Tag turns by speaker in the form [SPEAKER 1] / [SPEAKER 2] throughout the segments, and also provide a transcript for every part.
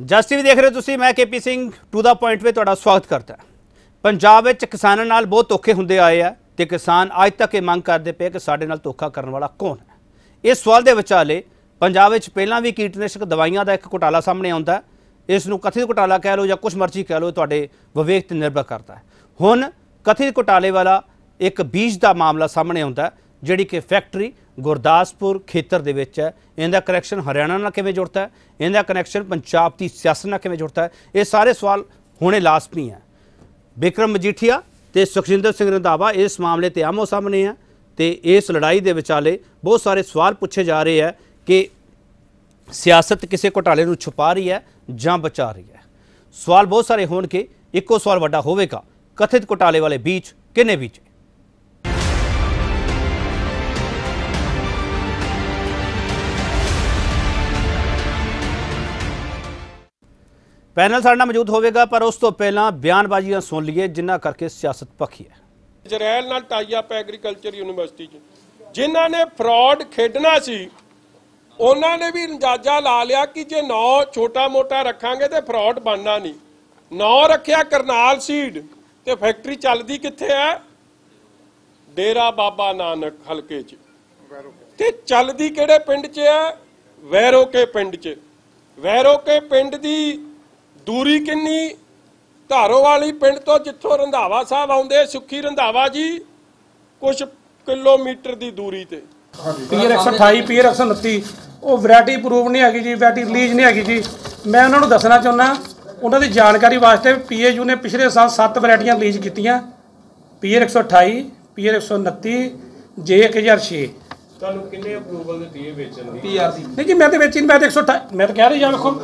[SPEAKER 1] ਜਸ TV देख रहे हो तुसीं, मैं KP Singh to the point में तुहाडा स्वागत करता। पंजाब विच किसानां नाल बहुत धोखे हुंदे आए आ ते किसान अज तक ये मंग करते पे कि साडे नाल धोखा करन वाला कौन है। इस सवाल के विचाले पंजाब विच पहलां भी कीटनाशक दवाइयां दा एक घोटाला सामने आउंदा है। इस नूं कथित घोटाला कह लो या कुछ मर्जी कह लो, तुहाडे विवेक ते निर्भर करता है। हुण कथित घोटाले वाला एक बीज का मामला सामने आउंदा है, जिहड़ी कि फैक्टरी गुरदासपुर खेतर दे विच है। इहदा कनैक्शन हरियाणा नाल किवें जुड़ता है, इहदा कनैक्शन पंजाब की सियासत नाल किवें जुड़ता है, ये सारे सवाल होने लाजमी है। बिक्रम मजीठिया ते सुखजिंदर सिंह रंधावा इस मामले ते आमो सामने है ते इस लड़ाई दे विचाले बहुत सारे सवाल पूछे जा रहे हैं कि सियासत किसी घोटाले नूं छुपा रही है जां बचा रही है। सवाल बहुत सारे होणगे, इक्को सवाल वड्डा होवेगा, कथित घोटाले वाले बीज किहने बीजे। पैनल साडे नाल मौजूद होवेगा, पर उस तो पहला बयानबाजियां सुन लीए जिन्हां करके सियासत पखी है।
[SPEAKER 2] इजराइल नाल टाई अप एग्रीकल्चर यूनिवर्सिटी जिन्हां ने फ्रॉड खेडना सी, उन्हां ने भी अंदाजा ला लिया कि जे 9 छोटा मोटा रखांगे तो फ्रॉड बनना नहीं। 9 रखिया करनाल सीड ते फैक्टरी चलदी कित्थे है? डेरा बाबा नानक हलके च। ते चलदी किहड़े पिंड च है? वैरोके पिंड च। वैरोके पिंड दी दूरी किन्नी? धारोवाली पिंड तो जिथों रंधावा साहब आउंदे, सुखी रंधावा जी, कुछ किलोमीटर की दूरी ते
[SPEAKER 3] पीयर 128 पीयर 129 वो वैरायटी अप्रूव नहीं हैगी जी, वैरायटी रिलीज नहीं हैगी जी। मैं उन्होंने दसना चाहुंदा उन्होंने जानकारी वास्ते PAU ने पिछले साल 7 वैरायटियां रिलीज कीतियां, पीयर 128 पीयर 129 J 1006।
[SPEAKER 2] ਤੁਹਾਨੂੰ ਕਿੰਨੇ ਅਪਰੂਵਲ ਦਿੱਤੀ ਹੈ ਵੇਚਣ ਦੀ?
[SPEAKER 3] PR ਦੀ नहीं जी, मैं तो बेची नहीं, मैं तो 128 मैं तो कह रही जा देखो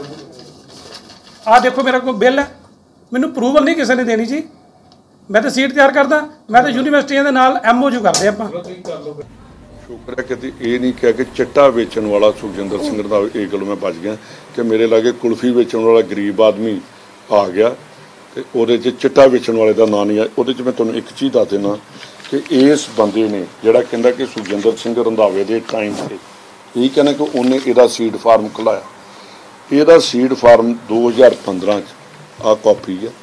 [SPEAKER 3] आ देखो मेरा कोई बिल है, मैनू अप्रूवल नहीं किसी ने देनी जी। मैं तो सीट तैयार करदा, मैं तो यूनीवर्सिटियां दे नाल MOU करदे आपां।
[SPEAKER 4] शुक्र है कि ये नहीं कह के चिट्टा बेचण वाला सुखजिंदर सिंह दा ये गल मैं बच गया कि मेरे लागे कुल्फी बेचण वाला गरीब आदमी आ गया ते ओहदे च चिट्टा बेचण वाले दा नाम नहीं है। ओहदे च मैं तुहानूं एक चीज़ दस देना कि इस बंदे ने जिहड़ा कहंदा कि सुखजिंदर सिंह रंधावे दे टाइम से यही कहना कि उन्हें इहदा सीड फार्म खुलाया। ਇਹਦਾ सीड फार्म 2015 च आ कॉपी है,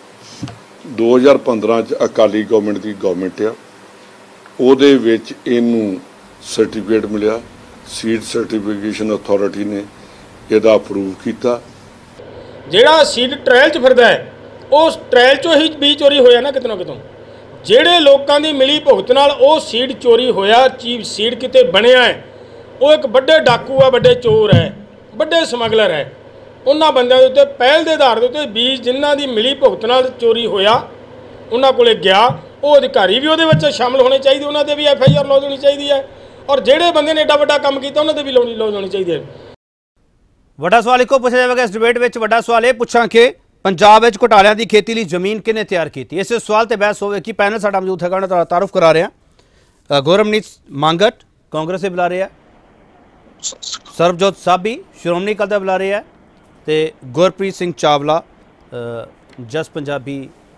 [SPEAKER 4] 2015 च अकाली गवर्नमेंट की गवर्नमेंट आ, ਉਹਦੇ ਵਿੱਚ ਇਹਨੂੰ सर्टिफिकेट मिलिया, सीड सर्टिफिकेशन अथॉरिटी ने ਇਹਦਾ अप्रूव किया।
[SPEAKER 2] ਜਿਹੜਾ ਸੀਡ ਟ੍ਰਾਇਲ 'ਚ ਫਿਰਦਾ ਹੈ ਉਸ ਟ੍ਰਾਇਲ 'ਚੋਂ ਹੀ ਬੀਜ ਚੋਰੀ ਹੋਇਆ ਨਾ ਕਿਤੋਂ ਨਾ ਕਿਤੋਂ। ਜਿਹੜੇ ਲੋਕਾਂ ਦੀ ਮਿਲੀ ਭੁਗਤ ਨਾਲ ਉਹ ਸੀਡ ਚੋਰੀ ਹੋਇਆ, ਚੀਫ ਸੀਡ ਕਿਤੇ ਬਣਿਆ ਹੈ, ਉਹ ਇੱਕ ਵੱਡੇ ਡਾਕੂ ਆ, ਵੱਡੇ ਚੋਰ ਹੈ, ਵੱਡੇ ਸਮਗਲਰ ਹੈ। ਉਹਨਾਂ ਬੰਦਿਆਂ ਦੇ ਉੱਤੇ ਪਹਿਲ ਦੇ ਆਧਾਰ ਦੇ ਉੱਤੇ ਬੀਜ ਜਿਨ੍ਹਾਂ ਦੀ ਮਿਲੀ ਭੁਗਤ ਨਾਲ ਚੋਰੀ ਹੋਇਆ ਉਹਨਾਂ ਕੋਲੇ ਗਿਆ, ਉਹ ਅਧਿਕਾਰੀ ਵੀ ਉਹਦੇ ਵਿੱਚ ਸ਼ਾਮਲ ਹੋਣੇ ਚਾਹੀਦੇ, ਉਹਨਾਂ 'ਤੇ ਵੀ FIR ਲੌਜ ਹੋਣੀ ਚਾਹੀਦੀ ਹੈ, ਔਰ ਜਿਹੜੇ ਬੰਦੇ ਨੇ ਏਡਾ ਵੱਡਾ ਕੰਮ ਕੀਤਾ ਉਹਨਾਂ 'ਤੇ ਵੀ ਲੌਜ ਹੋਣੀ ਚਾਹੀਦੀ ਹੈ।
[SPEAKER 1] ਵੱਡਾ ਸਵਾਲ ਇੱਕੋ ਪੁੱਛਿਆ ਜਾਵੇਗਾ ਇਸ ਡਿਬੇਟ ਵਿੱਚ। ਵੱਡਾ ਸਵਾਲ ਇਹ ਪੁੱਛਾਂ ਕਿ ਪੰਜਾਬ ਵਿੱਚ ਘੁਟਾਲਿਆਂ ਦੀ ਖੇਤੀ ਲਈ ਜ਼ਮੀਨ ਕਿਹਨੇ ਤਿਆਰ ਕੀਤੀ? ਇਸੇ ਸਵਾਲ ਤੇ ਬਹਿਸ ਹੋਵੇਗੀ। ਪੈਨਲ ਸਾਡਾ ਮੌਜੂਦ ਹੈਗਾ, ਉਹਨਾਂ ਦਾ ਤਾਰਫ ਕਰਾ ਰਿਹਾ ਗੌਰਵਨੀਤ ਮੰਗਟ ਕਾਂਗਰਸ ਦੇ ਬੁਲਾ ਰਹੇ ਆ, ਸਰਬਜੋਤ ਸਾਬੀ ਸ਼੍ਰੋਮਣੀ ਅਕਾਲੀ ਦਾ ਬੁਲਾ ਰਹੇ ਆ, ਤੇ ਗੁਰਪ੍ਰੀਤ ਸਿੰਘ ਚਾਵਲਾ ਜਸ ਪੰਜਾਬੀ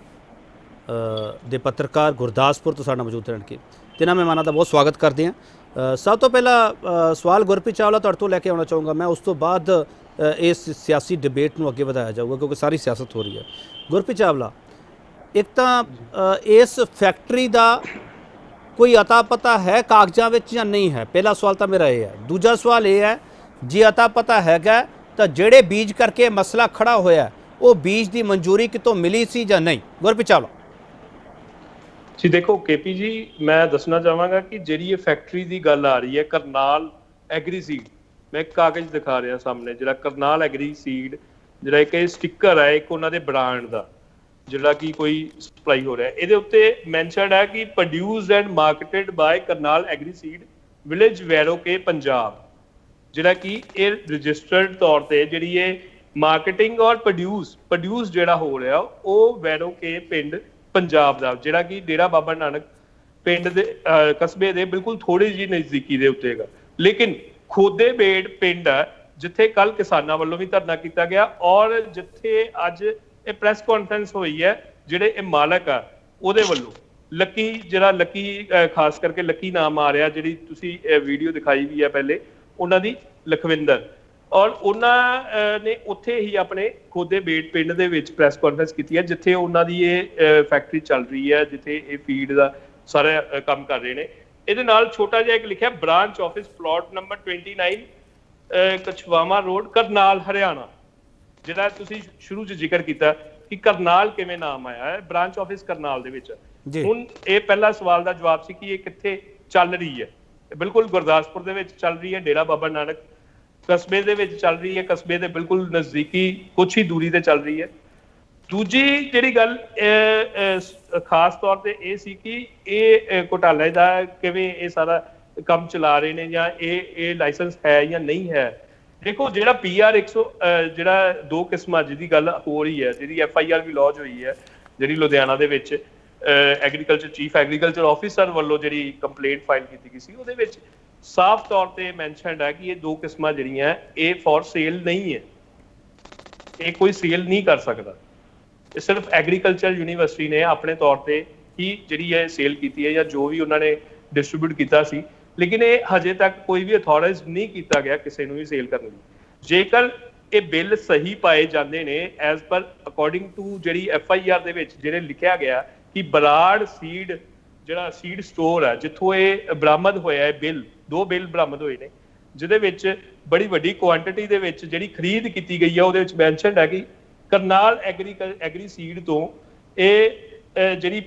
[SPEAKER 1] ਦੇ ਪੱਤਰਕਾਰ ਗੁਰਦਾਸਪੁਰ ਤੋਂ ਸਾਡੇ ਮੌਜੂਦ ਰਹਿਣਗੇ। ਤਿੰਨਾਂ ਮਹਿਮਾਨਾਂ ਦਾ ਬਹੁਤ ਸਵਾਗਤ ਕਰਦੇ ਹਾਂ। ਸਭ ਤੋਂ ਪਹਿਲਾ ਸਵਾਲ ਗੁਰਪ੍ਰੀਤ ਚਾਵਲਾ ਤੁਹਾਡੇ ਤੋਂ ਲੈ ਕੇ ਆਉਣਾ ਚਾਹੂੰਗਾ ਮੈਂ, ਉਸ ਤੋਂ ਬਾਅਦ ਇਸ ਸਿਆਸੀ ਡਿਬੇਟ ਨੂੰ ਅੱਗੇ ਵਧਾਇਆ ਜਾਊਗਾ ਕਿਉਂਕਿ ਸਾਰੀ ਸਿਆਸਤ ਹੋ ਰਹੀ ਹੈ। ਗੁਰਪ੍ਰੀਤ ਚਾਵਲਾ, ਇੱਕ ਤਾਂ ਇਸ ਫੈਕਟਰੀ ਦਾ ਕੋਈ ਅਤਾ ਪਤਾ ਹੈ ਕਾਗਜ਼ਾਂ ਵਿੱਚ ਜਾਂ ਨਹੀਂ ਹੈ? ਪਹਿਲਾ ਸਵਾਲ ਤਾਂ ਮੇਰਾ ਇਹ ਹੈ। ਦੂਜਾ ਸਵਾਲ ਇਹ ਹੈ ਜੇ ਅਤਾ ਪਤਾ ਹੈਗਾ ਤਾਂ ਜਿਹੜੇ ਬੀਜ ਕਰਕੇ ਮਸਲਾ ਖੜਾ ਹੋਇਆ ਉਹ ਬੀਜ ਦੀ ਮਨਜ਼ੂਰੀ ਕਿਤੋਂ ਮਿਲੀ ਸੀ ਜਾਂ ਨਹੀਂ? ਗੁਰਪ੍ਰੀਤ ਚਾਵਲਾ
[SPEAKER 5] जी देखो KP जी, मैं दसना चाहांगा कि जिहड़ी ये फैक्टरी की गल आ रही है करनाल एग्री सीड, मैं एक कागज दिखा रहा सामने जिहड़ा करनाल एग्री सीड जिहड़ा एक स्टिकर है एक उन्होंने ब्रांड का जिहड़ा कि कोई सप्लाई हो रहा है, इहदे उत्ते मैंशनड है कि produced and marketed by Karnal agri seed village Vairoke Punjab, जिहड़ा कि ये रजिस्टर्ड तौर पर जिहड़ी ये मार्केटिंग और प्रोड्यूस जिहड़ा हो रहा वो वैरोके पिंड पंजाब का जिहड़ा कि डेरा बाबा नानक पिंड दे कस्बे दे बिल्कुल थोड़ी जी नज़दीकी दे उत्ते है। लेकिन खोदे बेड़ पिंड है जिथे कल किसानों वालों भी धरना किया गया और जिथे अज ये प्रेस कॉन्फ्रेंस हुई है जिहड़े ये मालक आ उहदे वल्लों लकी जिहड़ा लकी खास करके लकी नाम आ रहा जिहड़ी तुसीं वीडियो दिखाई भी है पहले उन्हां दी लखविंदर ਔਰ ਉਹਨਾਂ ਨੇ ਉੱਥੇ ਹੀ ਆਪਣੇ ਖੁਦ ਦੇ ਬੇਟ ਪਿੰਡ ਦੇ ਵਿੱਚ ਪ੍ਰੈਸ ਕਾਨਫਰੰਸ ਕੀਤੀ ਹੈ ਜਿੱਥੇ ਉਹਨਾਂ ਦੀ ਇਹ ਫੈਕਟਰੀ ਚੱਲ ਰਹੀ ਹੈ, ਜਿੱਥੇ ਇਹ ਫੀਡ ਦਾ ਸਾਰਾ ਕੰਮ ਕਰ ਰਹੇ ਨੇ। ਇਹਦੇ ਨਾਲ ਛੋਟਾ ਜਿਹਾ ਇੱਕ ਲਿਖਿਆ branch office plot number 29 Kachhwawa road Karnal Haryana, ਜਿਹੜਾ ਤੁਸੀਂ ਸ਼ੁਰੂ 'ਚ ਜ਼ਿਕਰ ਕੀਤਾ ਕਿ ਕਰਨਾਲ ਕਿਵੇਂ ਨਾਮ ਆਇਆ ਹੈ, ਬ੍ਰਾਂਚ ਆਫਿਸ ਕਰਨਾਲ ਦੇ ਵਿੱਚ। ਹੁਣ ਇਹ ਪਹਿਲਾ ਸਵਾਲ ਦਾ ਜਵਾਬ ਸੀ ਕਿ ਇਹ ਕਿੱਥੇ ਚੱਲ ਰਹੀ ਹੈ। ਬਿਲਕੁਲ ਗੁਰਦਾਸਪੁਰ ਦੇ ਵਿੱਚ ਚੱਲ ਰਹੀ ਹੈ, ਡੇਰਾ ਬਾਬਾ ਨਾਨਕ ਕਸਬੇ ਦੇ ਵਿੱਚ ਚੱਲ ਰਹੀ ਹੈ, ਕਸਬੇ ਦੇ ਬਿਲਕੁਲ ਨਜ਼ਦੀਕੀ ਕੁਛ ਹੀ ਦੂਰੀ ਤੇ ਚੱਲ ਰਹੀ ਹੈ। ਦੂਜੀ ਜਿਹੜੀ ਗੱਲ ਖਾਸ ਤੌਰ ਤੇ ਇਹ ਸੀ ਕਿ ਇਹ ਘੁਟਾਲੇ ਦਾ ਕਿਵੇਂ ਇਹ ਸਾਰਾ ਕੰਮ ਚਲਾ ਰਹੇ ਨੇ ਜਾਂ ਇਹ ਲਾਇਸੈਂਸ ਹੈ ਜਾਂ ਨਹੀਂ ਹੈ। ਦੇਖੋ ਜਿਹੜਾ PR 100 ਜਿਹੜਾ 2 ਕਿਸਮਾਂ ਜਿਹਦੀ ਗੱਲ ਹੋ ਰਹੀ ਹੈ, ਜਿਹਦੀ FIR ਵੀ ਲੌਂਚ ਹੋਈ ਹੈ, ਜਿਹੜੀ ਲੁਧਿਆਣਾ ਦੇ ਵਿੱਚ ਐਗਰੀਕਲਚਰ ਚੀਫ ਐਗਰੀਕਲਚਰ ਆਫਿਸਰ ਵੱਲੋਂ ਜਿਹੜੀ ਕੰਪਲੇਂਟ ਫਾਈਲ ਕੀਤੀ ਗਈ ਸੀ, ਉਹਦੇ ਵਿੱਚ ਸਾਫ਼ ਤੌਰ ਤੇ ਮੈਂਸ਼ਨਡ ਹੈ ਕਿ ਇਹ 2 ਕਿਸਮਾਂ ਜਿਹੜੀਆਂ ਇਹ ਫॉर ਸੇਲ ਨਹੀਂ ਹੈ, ਇਹ ਕੋਈ ਸੇਲ ਨਹੀਂ ਕਰ ਸਕਦਾ। ਇਹ ਸਿਰਫ ਐਗਰੀਕਲਚਰ ਯੂਨੀਵਰਸਿਟੀ ਨੇ ਆਪਣੇ ਤੌਰ ਤੇ ਹੀ ਜਿਹੜੀ ਹੈ ਸੇਲ ਕੀਤੀ ਹੈ ਜਾਂ ਜੋ ਵੀ ਉਹਨਾਂ ਨੇ ਡਿਸਟ੍ਰੀਬਿਊਟ ਕੀਤਾ ਸੀ, ਲੇਕਿਨ ਇਹ ਹਜੇ ਤੱਕ ਕੋਈ ਵੀ ਅਥੋਰਾਈਜ਼ ਨਹੀਂ ਕੀਤਾ ਗਿਆ ਕਿਸੇ ਨੂੰ ਵੀ ਸੇਲ ਕਰਨ ਲਈ। ਜੇਕਰ ਇਹ ਬਿੱਲ ਸਹੀ ਪਾਏ ਜਾਂਦੇ ਨੇ ਐਜ਼ ਪਰ ਅਕੋਰਡਿੰਗ ਟੂ ਜਿਹੜੀ FIR ਦੇ ਵਿੱਚ ਜਿਹੜੇ ਲਿਖਿਆ ਗਿਆ ਕਿ ਬਰਾੜ ਸੀਡ ਜਿਹੜਾ ਸੀਡ ਸਟੋਰ ਹੈ ਜਿੱਥੋਂ ਇਹ ਬਰਾਮਦ ਹੋਇਆ ਹੈ, ਬਿੱਲ 2 ਬਿੱਲ ਬਰਾਮਦ ਹੋਏ ਨੇ ਜਿਹਦੇ ਵਿੱਚ ਬੜੀ ਵੱਡੀ ਕੁਆਂਟੀਟੀ ਦੇ ਵਿੱਚ ਜਿਹੜੀ ਖਰੀਦ ਕੀਤੀ ਗਈ ਹੈ, ਉਹਦੇ ਵਿੱਚ ਮੈਂਸ਼ਨਡ ਹੈ ਕਿ ਕਰਨਾਲ ਐਗਰੀ ਸੀਡ ਤੋਂ ਇਹ ਜਿਹੜੀ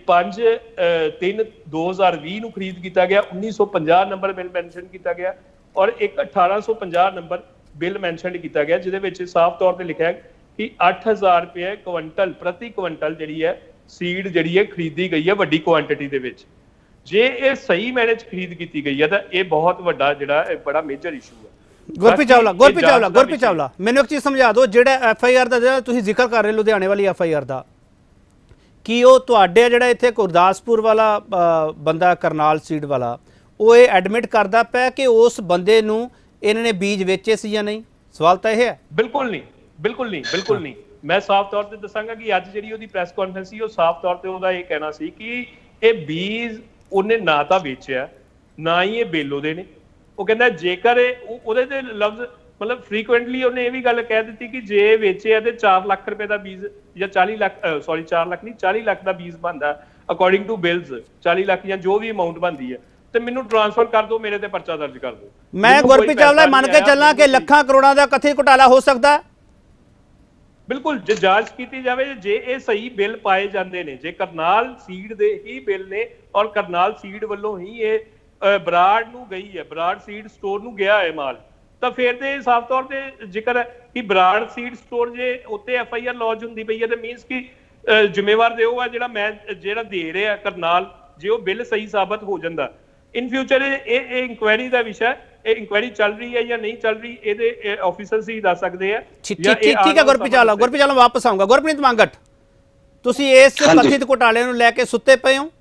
[SPEAKER 5] 5/3/2020 ਨੂੰ ਖਰੀਦ ਕੀਤਾ ਗਿਆ, 1950 ਨੰਬਰ ਬਿੱਲ ਮੈਂਸ਼ਨ ਕੀਤਾ ਗਿਆ ਔਰ ਇੱਕ 1850 ਨੰਬਰ ਬਿੱਲ ਮੈਂਸ਼ਨ ਕੀਤਾ ਗਿਆ, ਜਿਹਦੇ ਵਿੱਚ ਸਾਫ਼ ਤੌਰ ਤੇ ਲਿਖਿਆ ਕਿ 8000 ਰੁਪਏ ਕੁਇੰਟਲ ਪ੍ਰਤੀ ਕੁਇੰਟਲ ਜਿਹੜੀ ਹੈ ਸੀਡ ਜਿਹੜੀ ਹੈ ਖਰੀਦੀ ਗਈ ਹੈ ਵੱਡੀ ਕੁਆਂਟੀਟੀ ਦੇ ਵਿੱਚ। ਜੇ ਇਹ ਸਹੀ ਮੈਨੇ 'ਚ ਖਰੀਦ ਕੀਤੀ ਗਈ ਹੈ ਤਾਂ ਇਹ ਬਹੁਤ ਵੱਡਾ ਜਿਹੜਾ ਬੜਾ ਮੇਜਰ ਇਸ਼ੂ ਹੈ।
[SPEAKER 1] ਗੁਰਪ੍ਰੀਤ ਚਾਵਲਾ ਮੈਨੂੰ ਇੱਕ ਚੀਜ਼ ਸਮਝਾ ਦਿਓ, ਜਿਹੜਾ FIR ਦਾ ਜਿਹੜਾ ਤੁਸੀਂ ਜ਼ਿਕਰ ਕਰ ਰਹੇ ਲੁਧਿਆਣੇ ਵਾਲੀ FIR ਦਾ, ਕੀ ਉਹ ਤੁਹਾਡੇ ਜਿਹੜਾ ਇੱਥੇ ਗੁਰਦਾਸਪੁਰ ਵਾਲਾ ਬੰਦਾ ਕਰਨਾਲ ਸੀਡ ਵਾਲਾ ਉਹ ਇਹ ਐਡਮਿਟ ਕਰਦਾ ਪਿਆ ਕਿ ਉਸ ਬੰਦੇ ਨੂੰ ਇਹਨਾਂ ਨੇ ਬੀਜ ਵੇਚੇ ਸੀ ਜਾਂ ਨਹੀਂ? ਸਵਾਲ ਤਾਂ ਇਹ ਹੈ।
[SPEAKER 5] ਬਿਲਕੁਲ ਨਹੀਂ। ਮੈਂ ਸਾਫ਼ ਤੌਰ ਤੇ ਦੱਸਾਂਗਾ ਕਿ ਅੱਜ ਜਿਹੜੀ ਉਹਦੀ ਪ੍ਰੈਸ ਕਾਨਫਰੰਸ ਸੀ ਉਹ ਸਾਫ਼ ਤੌਰ ਤੇ ਉਹਦਾ ਇਹ ਕਹਿਣਾ ਸੀ ਕਿ ਇਹ ਬੀਜ ਉਹਨੇ ਨਾ ਤਾਂ ਵੇਚਿਆ ਨਾ ਹੀ ਇਹ ਬਿੱਲ ਉਹਦੇ ਨੇ। ਉਹ ਕਹਿੰਦਾ ਜੇਕਰ ਉਹਦੇ ਤੇ ਲਫ਼ਜ਼ ਮਤਲਬ ਫ੍ਰੀਕੁਐਂਟਲੀ ਉਹਨੇ ਇਹ ਵੀ ਗੱਲ ਕਹਿ ਦਿੱਤੀ ਕਿ ਜੇ ਵੇਚਿਆ ਤੇ 4 ਲੱਖ ਰੁਪਏ ਦਾ ਬੀਜ ਜਾਂ 40 ਲੱਖ 4 ਲੱਖ ਨਹੀਂ 40 ਲੱਖ ਦਾ ਬੀਜ ਬਣਦਾ ਅਕੋਰਡਿੰਗ ਟੂ ਬਿਲਸ, 40 ਲੱਖ ਜਾਂ ਜੋ ਵੀ ਅਮਾਉਂਟ ਬਣਦੀ ਹੈ ਤੇ ਮੈਨੂੰ ਟ੍ਰਾਂਸਫਰ ਕਰ ਦਿਓ, ਮੇਰੇ ਤੇ ਪਰਚਾ ਦਰਜ ਕਰ ਦਿਓ।
[SPEAKER 1] ਮੈਂ ਗੁਰਪ੍ਰੀਤ ਚਾਵਲਾ ਮੰਨ ਕੇ ਚੱਲਾਂ ਕਿ ਲੱਖਾਂ ਕਰੋੜਾਂ ਦਾ ਕਥਿਤ ਘੁਟਾਲਾ ਹੋ ਸਕਦਾ।
[SPEAKER 5] ਬਿਲਕੁਲ, ਜੇ ਜਾਂਚ ਕੀਤੀ ਜਾਵੇ, ਜੇ ਇਹ ਸਹੀ ਬਿੱਲ ਪਾਏ ਜਾਂਦੇ ਨੇ, ਜੇ ਕਰਨਾਲ ਸੀਡ ਦੇ ਹੀ ਬਿੱਲ ਨੇ ਔਰ ਕਰਨਾਲ ਸੀਡ ਵੱਲੋਂ ਹੀ ਇਹ ਬਰਾੜ ਨੂੰ ਗਈ ਹੈ, ਬਰਾੜ ਸੀਡ ਸਟੋਰ ਨੂੰ ਗਿਆ ਹੈ ਮਾਲ, ਤਾਂ ਫਿਰ ਤੇ ਸਾਫ਼ ਤੌਰ ਤੇ ਜ਼ਿਕਰ ਹੈ ਕਿ ਬਰਾੜ ਸੀਡ ਸਟੋਰ ਜੇ ਉੱਤੇ FIR ਲੌਂਚ ਹੁੰਦੀ ਪਈ ਹੈ ਤੇ ਮੀਨਸ ਕਿ ਜ਼ਿੰਮੇਵਾਰ ਦੇ ਉਹ ਆ ਜਿਹੜਾ ਦੇ ਰਿਹਾ ਕਰਨਾਲ, ਜੇ ਉਹ ਬਿੱਲ ਸਹੀ ਸਾਬਤ ਹੋ ਜਾਂਦਾ ਇਨ ਫਿਊਚਰ ਇਹ ਇਨਕੁਆਇਰੀ ਦਾ ਵਿਸ਼ਾ, ਇਹ ਇਨਕੁਆਇਰੀ ਚੱਲ ਰਹੀ ਹੈ ਜਾਂ ਨਹੀਂ ਚੱਲ ਰਹੀ ਇਹਦੇ ਆਫੀਸਰਸ ਹੀ ਦੱਸ ਸਕਦੇ ਆ।
[SPEAKER 1] ਠੀਕ ਹੈ ਗੁਰਪ੍ਰੀਤ ਚਾਵਲਾ ਵਾਪਸ ਆਉਂਗਾ। ਗੁਰਪ੍ਰੀਤ ਮੰਗਟ, ਤੁਸੀਂ ਇਸ ਕਥਿਤ ਘੁਟਾਲੇ ਨੂੰ ਲੈ ਕੇ ਸੁੱਤੇ ਪਏ ਹੋ?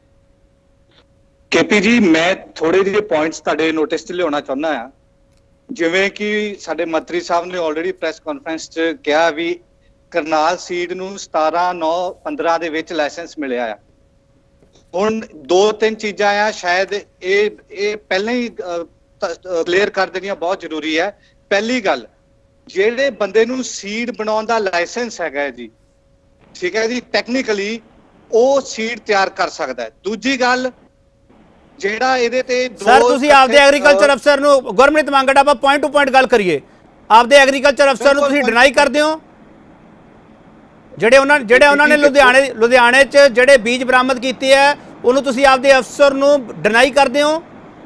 [SPEAKER 6] KP ਜੀ, ਮੈਂ ਥੋੜੇ ਜਿਹੇ ਪੁਆਇੰਟਸ ਤੁਹਾਡੇ ਨੋਟਿਸ 'ਚ ਲਿਆਉਣਾ ਚਾਹੁੰਦਾ ਆ। ਜਿਵੇਂ ਕਿ ਸਾਡੇ ਮੰਤਰੀ ਸਾਹਿਬ ਨੇ ਆਲਰੇਡੀ ਪ੍ਰੈਸ ਕਾਨਫਰੰਸ 'ਚ ਕਿਹਾ ਵੀ ਕਰਨਾਲ ਸੀਡ ਨੂੰ 17/9/15 ਦੇ ਵਿੱਚ ਲਾਇਸੈਂਸ ਮਿਲਿਆ ਆ। ਹੁਣ 2-3 ਚੀਜ਼ਾਂ ਆ, ਸ਼ਾਇਦ ਇਹ ਪਹਿਲਾਂ ਹੀ ਕਲੀਅਰ ਕਰ ਦੇਣੀਆਂ ਬਹੁਤ ਜ਼ਰੂਰੀ ਹੈ। ਪਹਿਲੀ ਗੱਲ, ਜਿਹੜੇ ਬੰਦੇ ਨੂੰ ਸੀਡ ਬਣਾਉਣ ਦਾ ਲਾਇਸੈਂਸ ਹੈਗਾ ਜੀ, ਠੀਕ ਹੈ ਜੀ, ਟੈਕਨੀਕਲੀ ਉਹ ਸੀਡ ਤਿਆਰ ਕਰ ਸਕਦਾ ਹੈ। ਦੂਜੀ ਗੱਲ, ਜਿਹੜਾ ਇਹਦੇ ਤੇ
[SPEAKER 1] ਸਰ ਤੁਸੀਂ ਆਪਦੇ ਐਗਰੀਕਲਚਰ ਅਫਸਰ ਨੂੰ, ਗੁਰਮੀਤ ਮੰਗਟ, ਆਪਾਂ ਪੁਆਇੰਟ ਟੂ ਪੁਆਇੰਟ ਗੱਲ ਕਰੀਏ, ਆਪਦੇ ਐਗਰੀਕਲਚਰ ਅਫਸਰ ਨੂੰ ਤੁਸੀਂ ਡਿਨਾਈ ਕਰਦੇ ਹੋ? ਜਿਹੜੇ ਉਹਨਾਂ ਨੇ ਲੁਧਿਆਣੇ 'ਚ ਜਿਹੜੇ ਬੀਜ ਬਰਾਮਦ ਕੀਤੇ ਹੈ ਉਹਨੂੰ ਤੁਸੀਂ ਆਪਦੇ ਅਫਸਰ ਨੂੰ ਡਿਨਾਈ ਕਰਦੇ ਹੋ?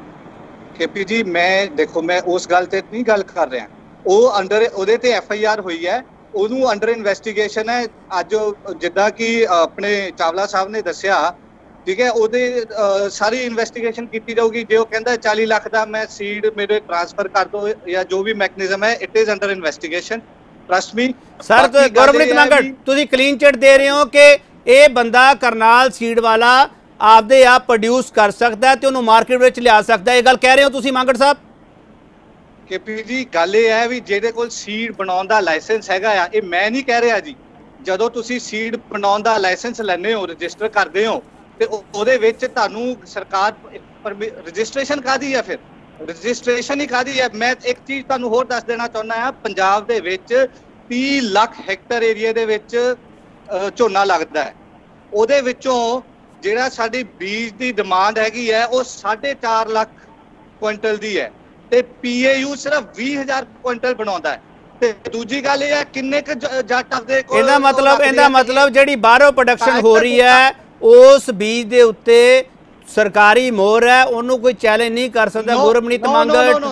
[SPEAKER 6] KP ਜੀ, ਮੈਂ ਉਸ ਗੱਲ ਤੇ ਨਹੀਂ ਗੱਲ ਕਰ ਰਿਹਾ। ਉਹ ਉਹਦੇ ਤੇ FIR ਹੋਈ ਹੈ, ਉਹਨੂੰ ਅੰਡਰ ਇਨਵੈਸਟੀਗੇਸ਼ਨ ਹੈ। ਅੱਜ ਜਿੱਦਾਂ ਕਿ ਆਪਣੇ ਚਾਵਲਾ ਸਾਹਿਬ ਨੇ ਦੱਸਿਆ, ਠੀਕ ਹੈ, ਉਹਦੇ ਸਾਰੀ ਇਨਵੈਸਟੀਗੇਸ਼ਨ ਕੀਤੀ ਜਾਊਗੀ। ਜੇ ਉਹ ਕਹਿੰਦਾ 40 ਲੱਖ ਦਾ ਮੈਂ ਸੀਡ ਮੇਰੇ ਟ੍ਰਾਂਸਫਰ ਕਰ ਦੋ ਜਾਂ ਜੋ ਵੀ ਮੈਕੈਨਿਜ਼ਮ ਹੈ, it is under investigation, trust me.
[SPEAKER 1] Sir Gurpreet Mangat, ਤੁਸੀਂ ਕਲੀਨ ਚਿਟ ਦੇ ਰਹੇ ਹੋ ਕਿ ਇਹ ਬੰਦਾ ਕਰਨਾਲ ਸੀਡ ਵਾਲਾ ਆਪਦੇ ਆਪ ਪ੍ਰੋਡਿਊਸ ਕਰ ਸਕਦਾ ਤੇ ਉਹਨੂੰ ਮਾਰਕੀਟ ਵਿੱਚ ਲਿਆ ਸਕਦਾ, ਇਹ ਗੱਲ ਕਹਿ ਰਹੇ ਹੋ ਤੁਸੀਂ ਮੰਗਟ ਸਾਹਿਬ?
[SPEAKER 6] KP ਜੀ, ਗੱਲ ਇਹ ਹੈ ਵੀ ਜਿਹਦੇ ਕੋਲ ਸੀਡ ਬਣਾਉਣ ਦਾ ਲਾਇਸੈਂਸ ਹੈਗਾ ਆ, ਇਹ ਮੈਂ ਨਹੀਂ ਕਹਿ ਰਿਹਾ ਜੀ। ਜਦੋਂ ਤੁਸੀਂ ਸੀਡ ਬਣਾਉਣ ਦਾ ਲਾਇਸੈਂਸ ਲੈਂਦੇ ਹੋ, ਰਜਿਸਟਰ ਕਰਦੇ ਹੋ, ਤੇ ਉਹਦੇ ਵਿੱਚ ਤੁਹਾਨੂੰ ਸਰਕਾਰ ਰਜਿਸਟ੍ਰੇਸ਼ਨ ਕਾਹਦੀ ਆ? ਫਿਰ ਰਜਿਸਟ੍ਰੇਸ਼ਨ ਹੀ ਕਾਹਦੀ ਹੈ। ਮੈਂ ਇੱਕ ਚੀਜ਼ ਤੁਹਾਨੂੰ ਹੋਰ ਦੱਸ ਦੇਣਾ ਚਾਹੁੰਦਾ ਹਾਂ, ਪੰਜਾਬ ਦੇ ਵਿੱਚ 30 ਲੱਖ ਹੈਕਟਰ ਏਰੀਆ ਦੇ ਵਿੱਚ ਝੋਨਾ ਲੱਗਦਾ ਹੈ। ਉਹਦੇ ਵਿੱਚੋਂ ਜਿਹੜਾ ਸਾਡੀ ਬੀਜ ਦੀ ਡਿਮਾਂਡ ਹੈਗੀ ਹੈ ਉਹ 4.5 ਲੱਖ ਕੁਇੰਟਲ ਦੀ ਹੈ ਤੇ ਪੀਏਯੂ ਸਿਰਫ 20,000 ਕੁਇੰਟਲ ਬਣਾਉਂਦਾ ਹੈ। ਤੇ ਦੂਜੀ ਗੱਲ ਇਹ ਹੈ ਕਿੰਨੇ ਕੁ ਜੱਟ ਆਪਦੇ ਕੋਲ
[SPEAKER 1] ਇਹਦਾ ਮਤਲਬ ਜਿਹੜੀ ਬਾਹਰੋਂ ਪ੍ਰੋਡਕਸ਼ਨ ਹੋ ਰਹੀ ਹੈ ਉਸ ਬੀਜ ਦੇ ਉੱਤੇ ਸਰਕਾਰੀ ਮੋਹਰ ਹੈ, ਉਹਨੂੰ ਕੋਈ ਚੈਲੰਜ ਨਹੀਂ ਕਰ ਸਕਦਾ ਗੁਰਮਨੀਤ ਮੰਗਟ।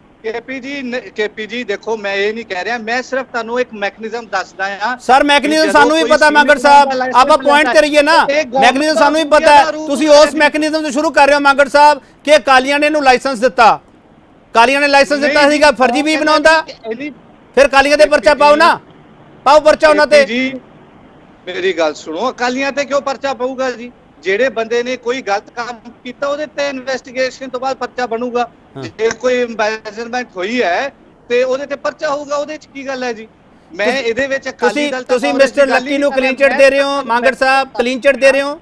[SPEAKER 6] केपी जी देखो मैं ये नहीं कह रहा, मैं सिर्फ ਤੁਹਾਨੂੰ ਇੱਕ ਮੈਕੈਨਿਜ਼ਮ ਦੱਸਦਾ ਹਾਂ।
[SPEAKER 1] ਸਰ ਮੈਕੈਨਿਜ਼ਮ ਸਾਨੂੰ ਵੀ ਪਤਾ ਮੰਗਟ ਸਾਹਿਬ, ਆਪਾਂ ਪੁਆਇੰਟ ਕਰੀਏ ਨਾ, ਮੈਕੈਨਿਜ਼ਮ ਸਾਨੂੰ ਵੀ ਪਤਾ ਹੈ। ਤੁਸੀਂ ਉਸ ਮੈਕੈਨਿਜ਼ਮ ਤੋਂ ਸ਼ੁਰੂ ਕਰ ਰਹੇ ਹੋ ਮੰਗਟ ਸਾਹਿਬ ਕਿ ਅਕਾਲੀਆਂ ਨੇ ਇਹਨੂੰ ਲਾਇਸੈਂਸ ਦਿੱਤਾ, ਅਕਾਲੀਆਂ ਨੇ ਲਾਇਸੈਂਸ ਦਿੱਤਾ ਸੀਗਾ ਫਰਜ਼ੀ ਵੀ ਬਣਾਉਂਦਾ, ਫਿਰ ਅਕਾਲੀਆਂ ਦੇ ਪਰਚਾ ਪਾਓ ਨਾ, ਪਾਓ ਪਰਚਾ ਉਹਨਾਂ ਤੇ।
[SPEAKER 6] ਜੀ ਮੇਰੀ ਗੱਲ ਸੁਣੋ, ਅਕਾਲੀਆਂ ਤੇ ਕਿਉਂ ਪਰਚਾ ਪਊਗਾ ਜੀ? ਜਿਹੜੇ ਬੰਦੇ ਨੇ ਕੋਈ ਗਲਤ ਕੰਮ ਕੀਤਾ ਉਹਦੇ ਤੇ ਇਨਵੈਸਟੀਗੇਸ਼ਨ ਤੋਂ ਬਾਅਦ ਪਰਚਾ ਬਣੂਗਾ। ਜੇ ਕੋਈ ਐਮਬੈਸਮੈਂਟ ਹੋਈ ਹੈ ਤੇ ਉਹਦੇ ਤੇ ਪਰਚਾ ਹੋਊਗਾ, ਉਹਦੇ ਚ ਕੀ ਗੱਲ ਹੈ ਜੀ? ਮੈਂ ਇਹਦੇ ਵਿੱਚ ਅਕਾਲੀ ਦਲ
[SPEAKER 1] ਤੁਸੀਂ ਮਿਸਟਰ ਲੱਕੀ ਨੂੰ ਕਲੀਨ ਚਿਟ ਦੇ ਰਹੇ ਹੋ ਮੰਗਟ ਸਾਹਿਬ, ਕਲੀਨ ਚਿਟ ਦੇ ਰਹੇ ਹੋ?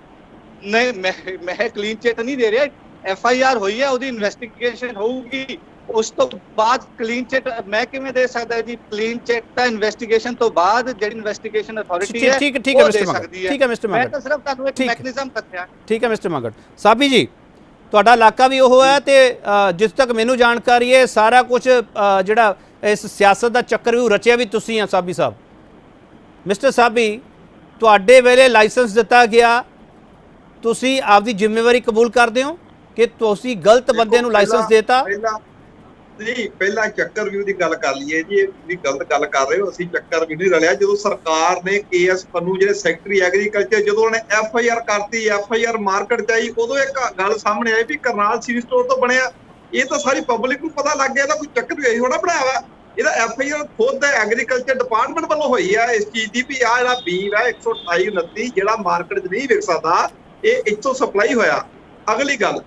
[SPEAKER 6] ਨਹੀਂ ਮੈਂ ਕਲੀਨ ਚਿਟ ਨਹੀਂ ਦੇ ਰਿਹਾ, ਐਫਆਈਆਰ ਹੋਈ ਹੈ, ਉਹਦੀ ਇਨਵੈਸਟੀਗੇਸ਼ਨ ਹੋਊਗੀ, ਉਸ ਤੋਂ ਬਾਅਦ ਕਲੀਨ ਚਿਟ ਮੈਂ ਕਿਵੇਂ ਦੇ ਸਕਦਾ ਜੀ? ਕਲੀਨ ਚਿਟ ਤਾਂ ਇਨਵੈਸਟੀਗੇਸ਼ਨ ਤੋਂ ਬਾਅਦ ਜਿਹੜੀ ਇਨਵੈਸਟੀਗੇਸ਼ਨ ਅਥਾਰਟੀ ਹੈ
[SPEAKER 1] ਠੀਕ ਹੈ ਮਿਸਟਰ ਮੰਗਟ, ਠੀਕ ਹੈ ਮਿਸਟਰ ਮੰਗਟ,
[SPEAKER 6] ਮੈਂ ਤਾਂ ਸਿਰਫ ਤੁਹਾਨੂੰ ਇੱਕ ਮੈਕੈਨਿਜ਼ਮ ਦੱਸਿਆ।
[SPEAKER 1] ਠੀਕ ਹੈ ਮਿਸਟਰ ਮੰਗਟ। ਸਾਬੀ ਜੀ ਤੁਹਾਡਾ ਇਲਾਕਾ ਵੀ ਉਹ ਹੈ ਤੇ ਜਿਸ ਤੱਕ ਮੈਨੂੰ ਜਾਣਕਾਰੀ ਹੈ ਸਾਰਾ ਕੁਝ ਜਿਹੜਾ ਇਸ ਸਿਆਸਤ ਦਾ ਚੱਕਰ ਵੀ ਰਚਿਆ ਵੀ ਤੁਸੀਂ ਆ ਸਾਬੀ ਸਾਹਿਬ। ਮਿਸਟਰ ਸਾਬੀ ਤੁਹਾਡੇ ਵੇਲੇ ਲਾਇਸੈਂਸ ਦਿੱਤਾ ਗਿਆ, ਤੁਸੀਂ ਆਪਦੀ ਜ਼ਿੰਮੇਵਾਰੀ ਕਬੂਲ ਕਰਦੇ ਹੋ ਕਿ ਤੁਸੀਂ ਗਲਤ ਬੰਦੇ ਨੂੰ ਲਾਇਸੈਂਸ ਦੇਤਾ?
[SPEAKER 7] ਨਹੀਂ, ਪਹਿਲਾਂ ਚੱਕਰ ਵਿਊ ਦੀ ਗੱਲ ਕਰ ਲਈਏ ਜੀ, ਇਹ ਗਲਤ ਗੱਲ ਕਰ ਰਹੇ ਹੋ। ਅਸੀਂ ਚੱਕਰ ਵੀ ਨਹੀਂ ਰਲਿਆ। ਜਦੋਂ ਸਰਕਾਰ ਨੇ KS ਪੰਨੂ ਜਿਹੜੇ ਸੈਕਟਰੀ ਐਗਰੀਕਲਚਰ, ਜਦੋਂ ਉਹਨੇ FIR ਕਰਤੀ, FIR ਮਾਰਕੀਟ ਚ ਆਈ, ਉਦੋਂ ਇੱਕ ਗੱਲ ਸਾਹਮਣੇ ਆਈ ਵੀ ਕਰਨਾਲ ਸੀਡ ਸਟੋਰ ਤੋਂ ਬਣਿਆ। ਇਹ ਤਾਂ ਸਾਰੀ ਪਬਲਿਕ ਨੂੰ ਪਤਾ ਲੱਗ ਗਿਆ, ਇਹਦਾ ਕੋਈ ਚੱਕਰ ਵੀ ਹੋਣਾ ਬਣਾਇਆ ਵਾ। ਇਹਦਾ FIR ਖੁਦ ਐਗਰੀਕਲਚਰ ਡਿਪਾਰਟਮੈਂਟ ਵੱਲੋਂ ਹੋਈ ਆ ਇਸ ਚੀਜ਼ ਦੀ ਵੀ ਆਹ ਜਿਹੜਾ ਬੀਜ ਆ 128-29 ਜਿਹੜਾ ਮਾਰਕੀਟ 'ਚ ਨਹੀਂ ਵਿਕ ਸਕਦਾ, ਇਹ ਇੱਥੋਂ ਸਪਲਾਈ ਹੋਇਆ। ਅਗਲੀ ਗੱਲ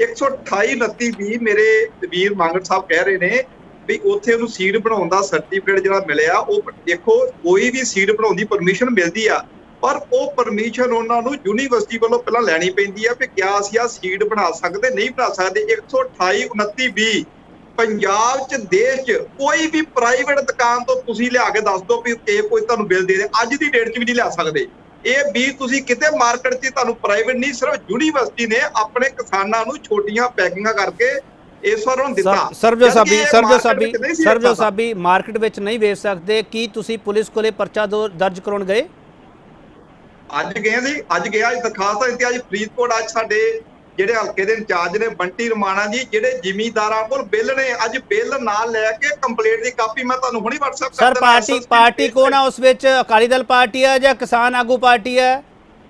[SPEAKER 7] 128-29 ਵੀ ਮੇਰੇ ਵੀਰ ਮੰਗਟ ਸਾਹਿਬ ਕਹਿ ਰਹੇ ਨੇ ਵੀ ਉੱਥੇ ਉਹਨੂੰ ਸੀਡ ਬਣਾਉਣ ਦਾ ਸਰਟੀਫਿਕੇਟ ਜਿਹੜਾ ਮਿਲਿਆ, ਉਹ ਦੇਖੋ ਕੋਈ ਵੀ ਸੀਡ ਬਣਾਉਣ ਦੀ ਪਰਮਿਸ਼ਨ ਮਿਲਦੀ ਆ, ਪਰ ਉਹ ਪਰਮਿਸ਼ਨ ਉਹਨਾਂ ਨੂੰ ਯੂਨੀਵਰਸਿਟੀ ਵੱਲੋਂ ਪਹਿਲਾਂ ਲੈਣੀ ਪੈਂਦੀ ਆ ਵੀ ਕਿਆ ਅਸੀਂ ਆ ਸੀਡ ਬਣਾ ਸਕਦੇ ਨਹੀਂ ਬਣਾ ਸਕਦੇ। 128-29 ਵੀ ਪੰਜਾਬ 'ਚ ਦੇਸ਼ 'ਚ ਕੋਈ ਵੀ ਪ੍ਰਾਈਵੇਟ ਦੁਕਾਨ ਤੋਂ ਤੁਸੀਂ ਲਿਆ ਕੇ ਦੱਸ ਦਿਓ ਵੀ ਇਹ ਕੋਈ ਤੁਹਾਨੂੰ ਬਿੱਲ ਦੇ ਦੇ, ਅੱਜ ਦੀ ਡੇਟ 'ਚ ਵੀ ਨਹੀਂ ਲਿਆ ਸਕਦੇ। ਇਹ ਵੀ ਤੁਸੀਂ ਕਿਤੇ ਮਾਰਕੀਟ 'ਚ ਤੁਹਾਨੂੰ ਪ੍ਰਾਈਵੇਟ ਨਹੀਂ, ਸਿਰਫ ਯੂਨੀਵਰਸਿਟੀ ਨੇ ਆਪਣੇ ਕਿਸਾਨਾਂ ਨੂੰ ਛੋਟੀਆਂ ਪੈਕਿੰਗਾਂ ਕਰਕੇ ਇਸ ਵਾਰ ਉਹਨੂੰ ਦਿੱਤਾ।
[SPEAKER 1] ਸਰਬਜੋ ਸਾਬੀ ਮਾਰਕੀਟ ਵਿੱਚ ਨਹੀਂ ਵੇਚ ਸਕਦੇ, ਕੀ ਤੁਸੀਂ ਪੁਲਿਸ ਕੋਲੇ ਪਰਚਾ ਦਰਜ ਕਰਾਉਣ ਗਏ?
[SPEAKER 7] ਅੱਜ ਗਏ ਸੀ, ਅੱਜ ਗਿਆ ਦਰਖਾਸਤ ਦਿੱਤੀ। ਅੱਜ ਫਰੀਦਕੋਟ ਅੱਜ ਸਾਡੇ ਜਿਹੜੇ ਹਲਕੇ ਦੇ ਇੰਚਾਰਜ ਨੇ ਬੰਟੀ ਰਮਾਣਾ ਜੀ, ਜਿਹੜੇ ਜ਼ਿਮੀਂਦਾਰਾਂ ਕੋਲ ਬਿੱਲ ਨੇ, ਅੱਜ ਬਿੱਲ ਨਾਲ ਲੈ ਕੇ ਕੰਪਲੇਂਟ ਦੀ ਕਾਪੀ ਮੈਂ ਤੁਹਾਨੂੰ ਹੁਣੀ WhatsApp ਕਰ ਦਿੰਦਾ।
[SPEAKER 1] ਸਰ ਪਾਰਟੀ ਕੌਣ ਆ ਉਸ ਵਿੱਚ? ਅਕਾਲੀ ਦਲ ਪਾਰਟੀ ਹੈ ਜਾਂ ਕਿਸਾਨ ਆਗੂ ਪਾਰਟੀ ਹੈ?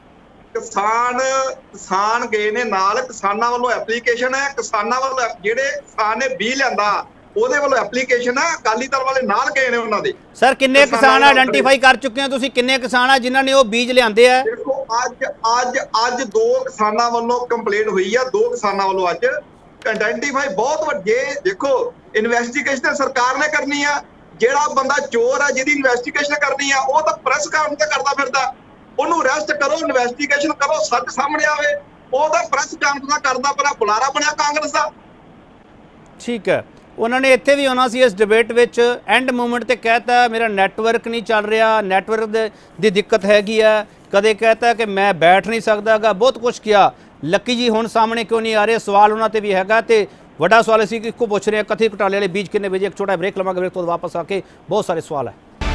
[SPEAKER 7] ਕਿਸਾਨ ਗਏ ਨੇ ਨਾਲ, ਕਿਸਾਨਾਂ ਵੱਲੋਂ ਐਪਲੀਕੇਸ਼ਨ ਹੈ, ਕਿਸਾਨਾਂ ਵੱਲੋਂ ਜਿਹੜੇ ਕਿਸਾਨ ਨੇ ਬੀਜ ਲਿਆਂਦਾ ਉਹਦੇ ਵੱਲੋਂ ਐਪਲੀਕੇਸ਼ਨ ਹੈ, ਅਕਾਲੀ ਦਲ ਵਾਲੇ ਨਾਲ ਗਏ ਨੇ ਉਹਨਾਂ ਦੇ।
[SPEAKER 1] ਸਰ ਕਿੰਨੇ ਕਿਸਾਨ ਆਇਡੈਂਟੀਫਾਈ ਕਰ ਚੁੱਕੇ ਹੋ ਤੁਸੀਂ? ਕਿੰਨੇ ਕਿਸਾਨ ਆ ਜਿਨ੍ਹਾਂ ਨੇ ਉਹ ਬੀਜ ਲਿਆਂਦੇ ਆ?
[SPEAKER 7] ਦੇਖੋ ਅੱਜ 2 ਕਿਸਾਨਾਂ ਵੱਲੋਂ ਕੰਪਲੇਂਟ ਹੋਈ ਆ, 2 ਕਿਸਾਨਾਂ ਵੱਲੋਂ ਅੱਜ ਆਇਡੈਂਟੀਫਾਈ ਬਹੁਤ ਵੱਡੇ। ਦੇਖੋ ਇਨਵੈਸਟੀਗੇਸ਼ਨ ਸਰਕਾਰ ਨੇ ਕਰਨੀ ਆ, ਜਿਹੜਾ ਬੰਦਾ ਚੋਰ ਆ ਜਿਹਦੀ ਇਨਵੈਸਟੀਗੇਸ਼ਨ ਕਰਨੀ ਆ ਉਹ ਤਾਂ ਪ੍ਰੈਸ ਕਾਨਫਰੰਸ ਤੇ ਕਰਦਾ ਫਿਰਦਾ, ਉਹਨੂੰ ਅਰੈਸਟ ਕਰੋ, ਇਨਵੈਸਟੀਗੇਸ਼ਨ ਕਰੋ, ਸੱਚ ਸਾਹਮਣੇ ਆਵੇ। ਉਹਦਾ ਪ੍ਰੈਸ ਕਾਨਫਰੰਸ ਕਰਦਾ ਪਰ ਬੁਲਾਰਾ ਬਣਿਆ ਕਾਂਗਰਸ ਦਾ।
[SPEAKER 1] ਠੀਕ ਹੈ, ਉਹਨਾਂ ਨੇ ਇੱਥੇ ਵੀ ਆਉਣਾ ਸੀ ਇਸ ਡਿਬੇਟ ਵਿੱਚ, ਐਂਡ ਮੂਮੈਂਟ ਤੇ ਕਹਿਤਾ ਮੇਰਾ ਨੈਟਵਰਕ ਨਹੀਂ ਚੱਲ ਰਿਹਾ, ਨੈਟਵਰਕ ਦੀ ਦਿੱਕਤ ਹੈਗੀ ਆ, ਕਦੇ ਕਹਿਤਾ ਕਿ ਮੈਂ ਬੈਠ ਨਹੀਂ ਸਕਦਾਗਾ, ਬਹੁਤ ਕੁਝ ਕਿਹਾ। ਲੱਕੀ ਜੀ ਹੁਣ ਸਾਹਮਣੇ ਕਿਉਂ ਨਹੀਂ ਆ ਰਹੇ? ਸਵਾਲ ਉਹਨਾਂ ਤੇ ਵੀ ਹੈਗਾ ਤੇ ਵੱਡਾ ਸਵਾਲ ਅਸੀਂ ਇੱਕੋ ਪੁੱਛ ਰਹੇ ਹਾਂ, ਕਥਿਤ ਘੁਟਾਲੇ ਵਾਲੇ ਬੀਜ ਕਿੰਨੇ ਵਜੇ? ਇੱਕ ਛੋਟਾ ਬ੍ਰੇਕ ਲਵਾਂਗੇ, ਬ੍ਰੇਕ ਤੋਂ ਵਾਪਸ ਆ ਕੇ ਬਹੁਤ ਸਾਰੇ ਸਵਾਲ ਹੈ।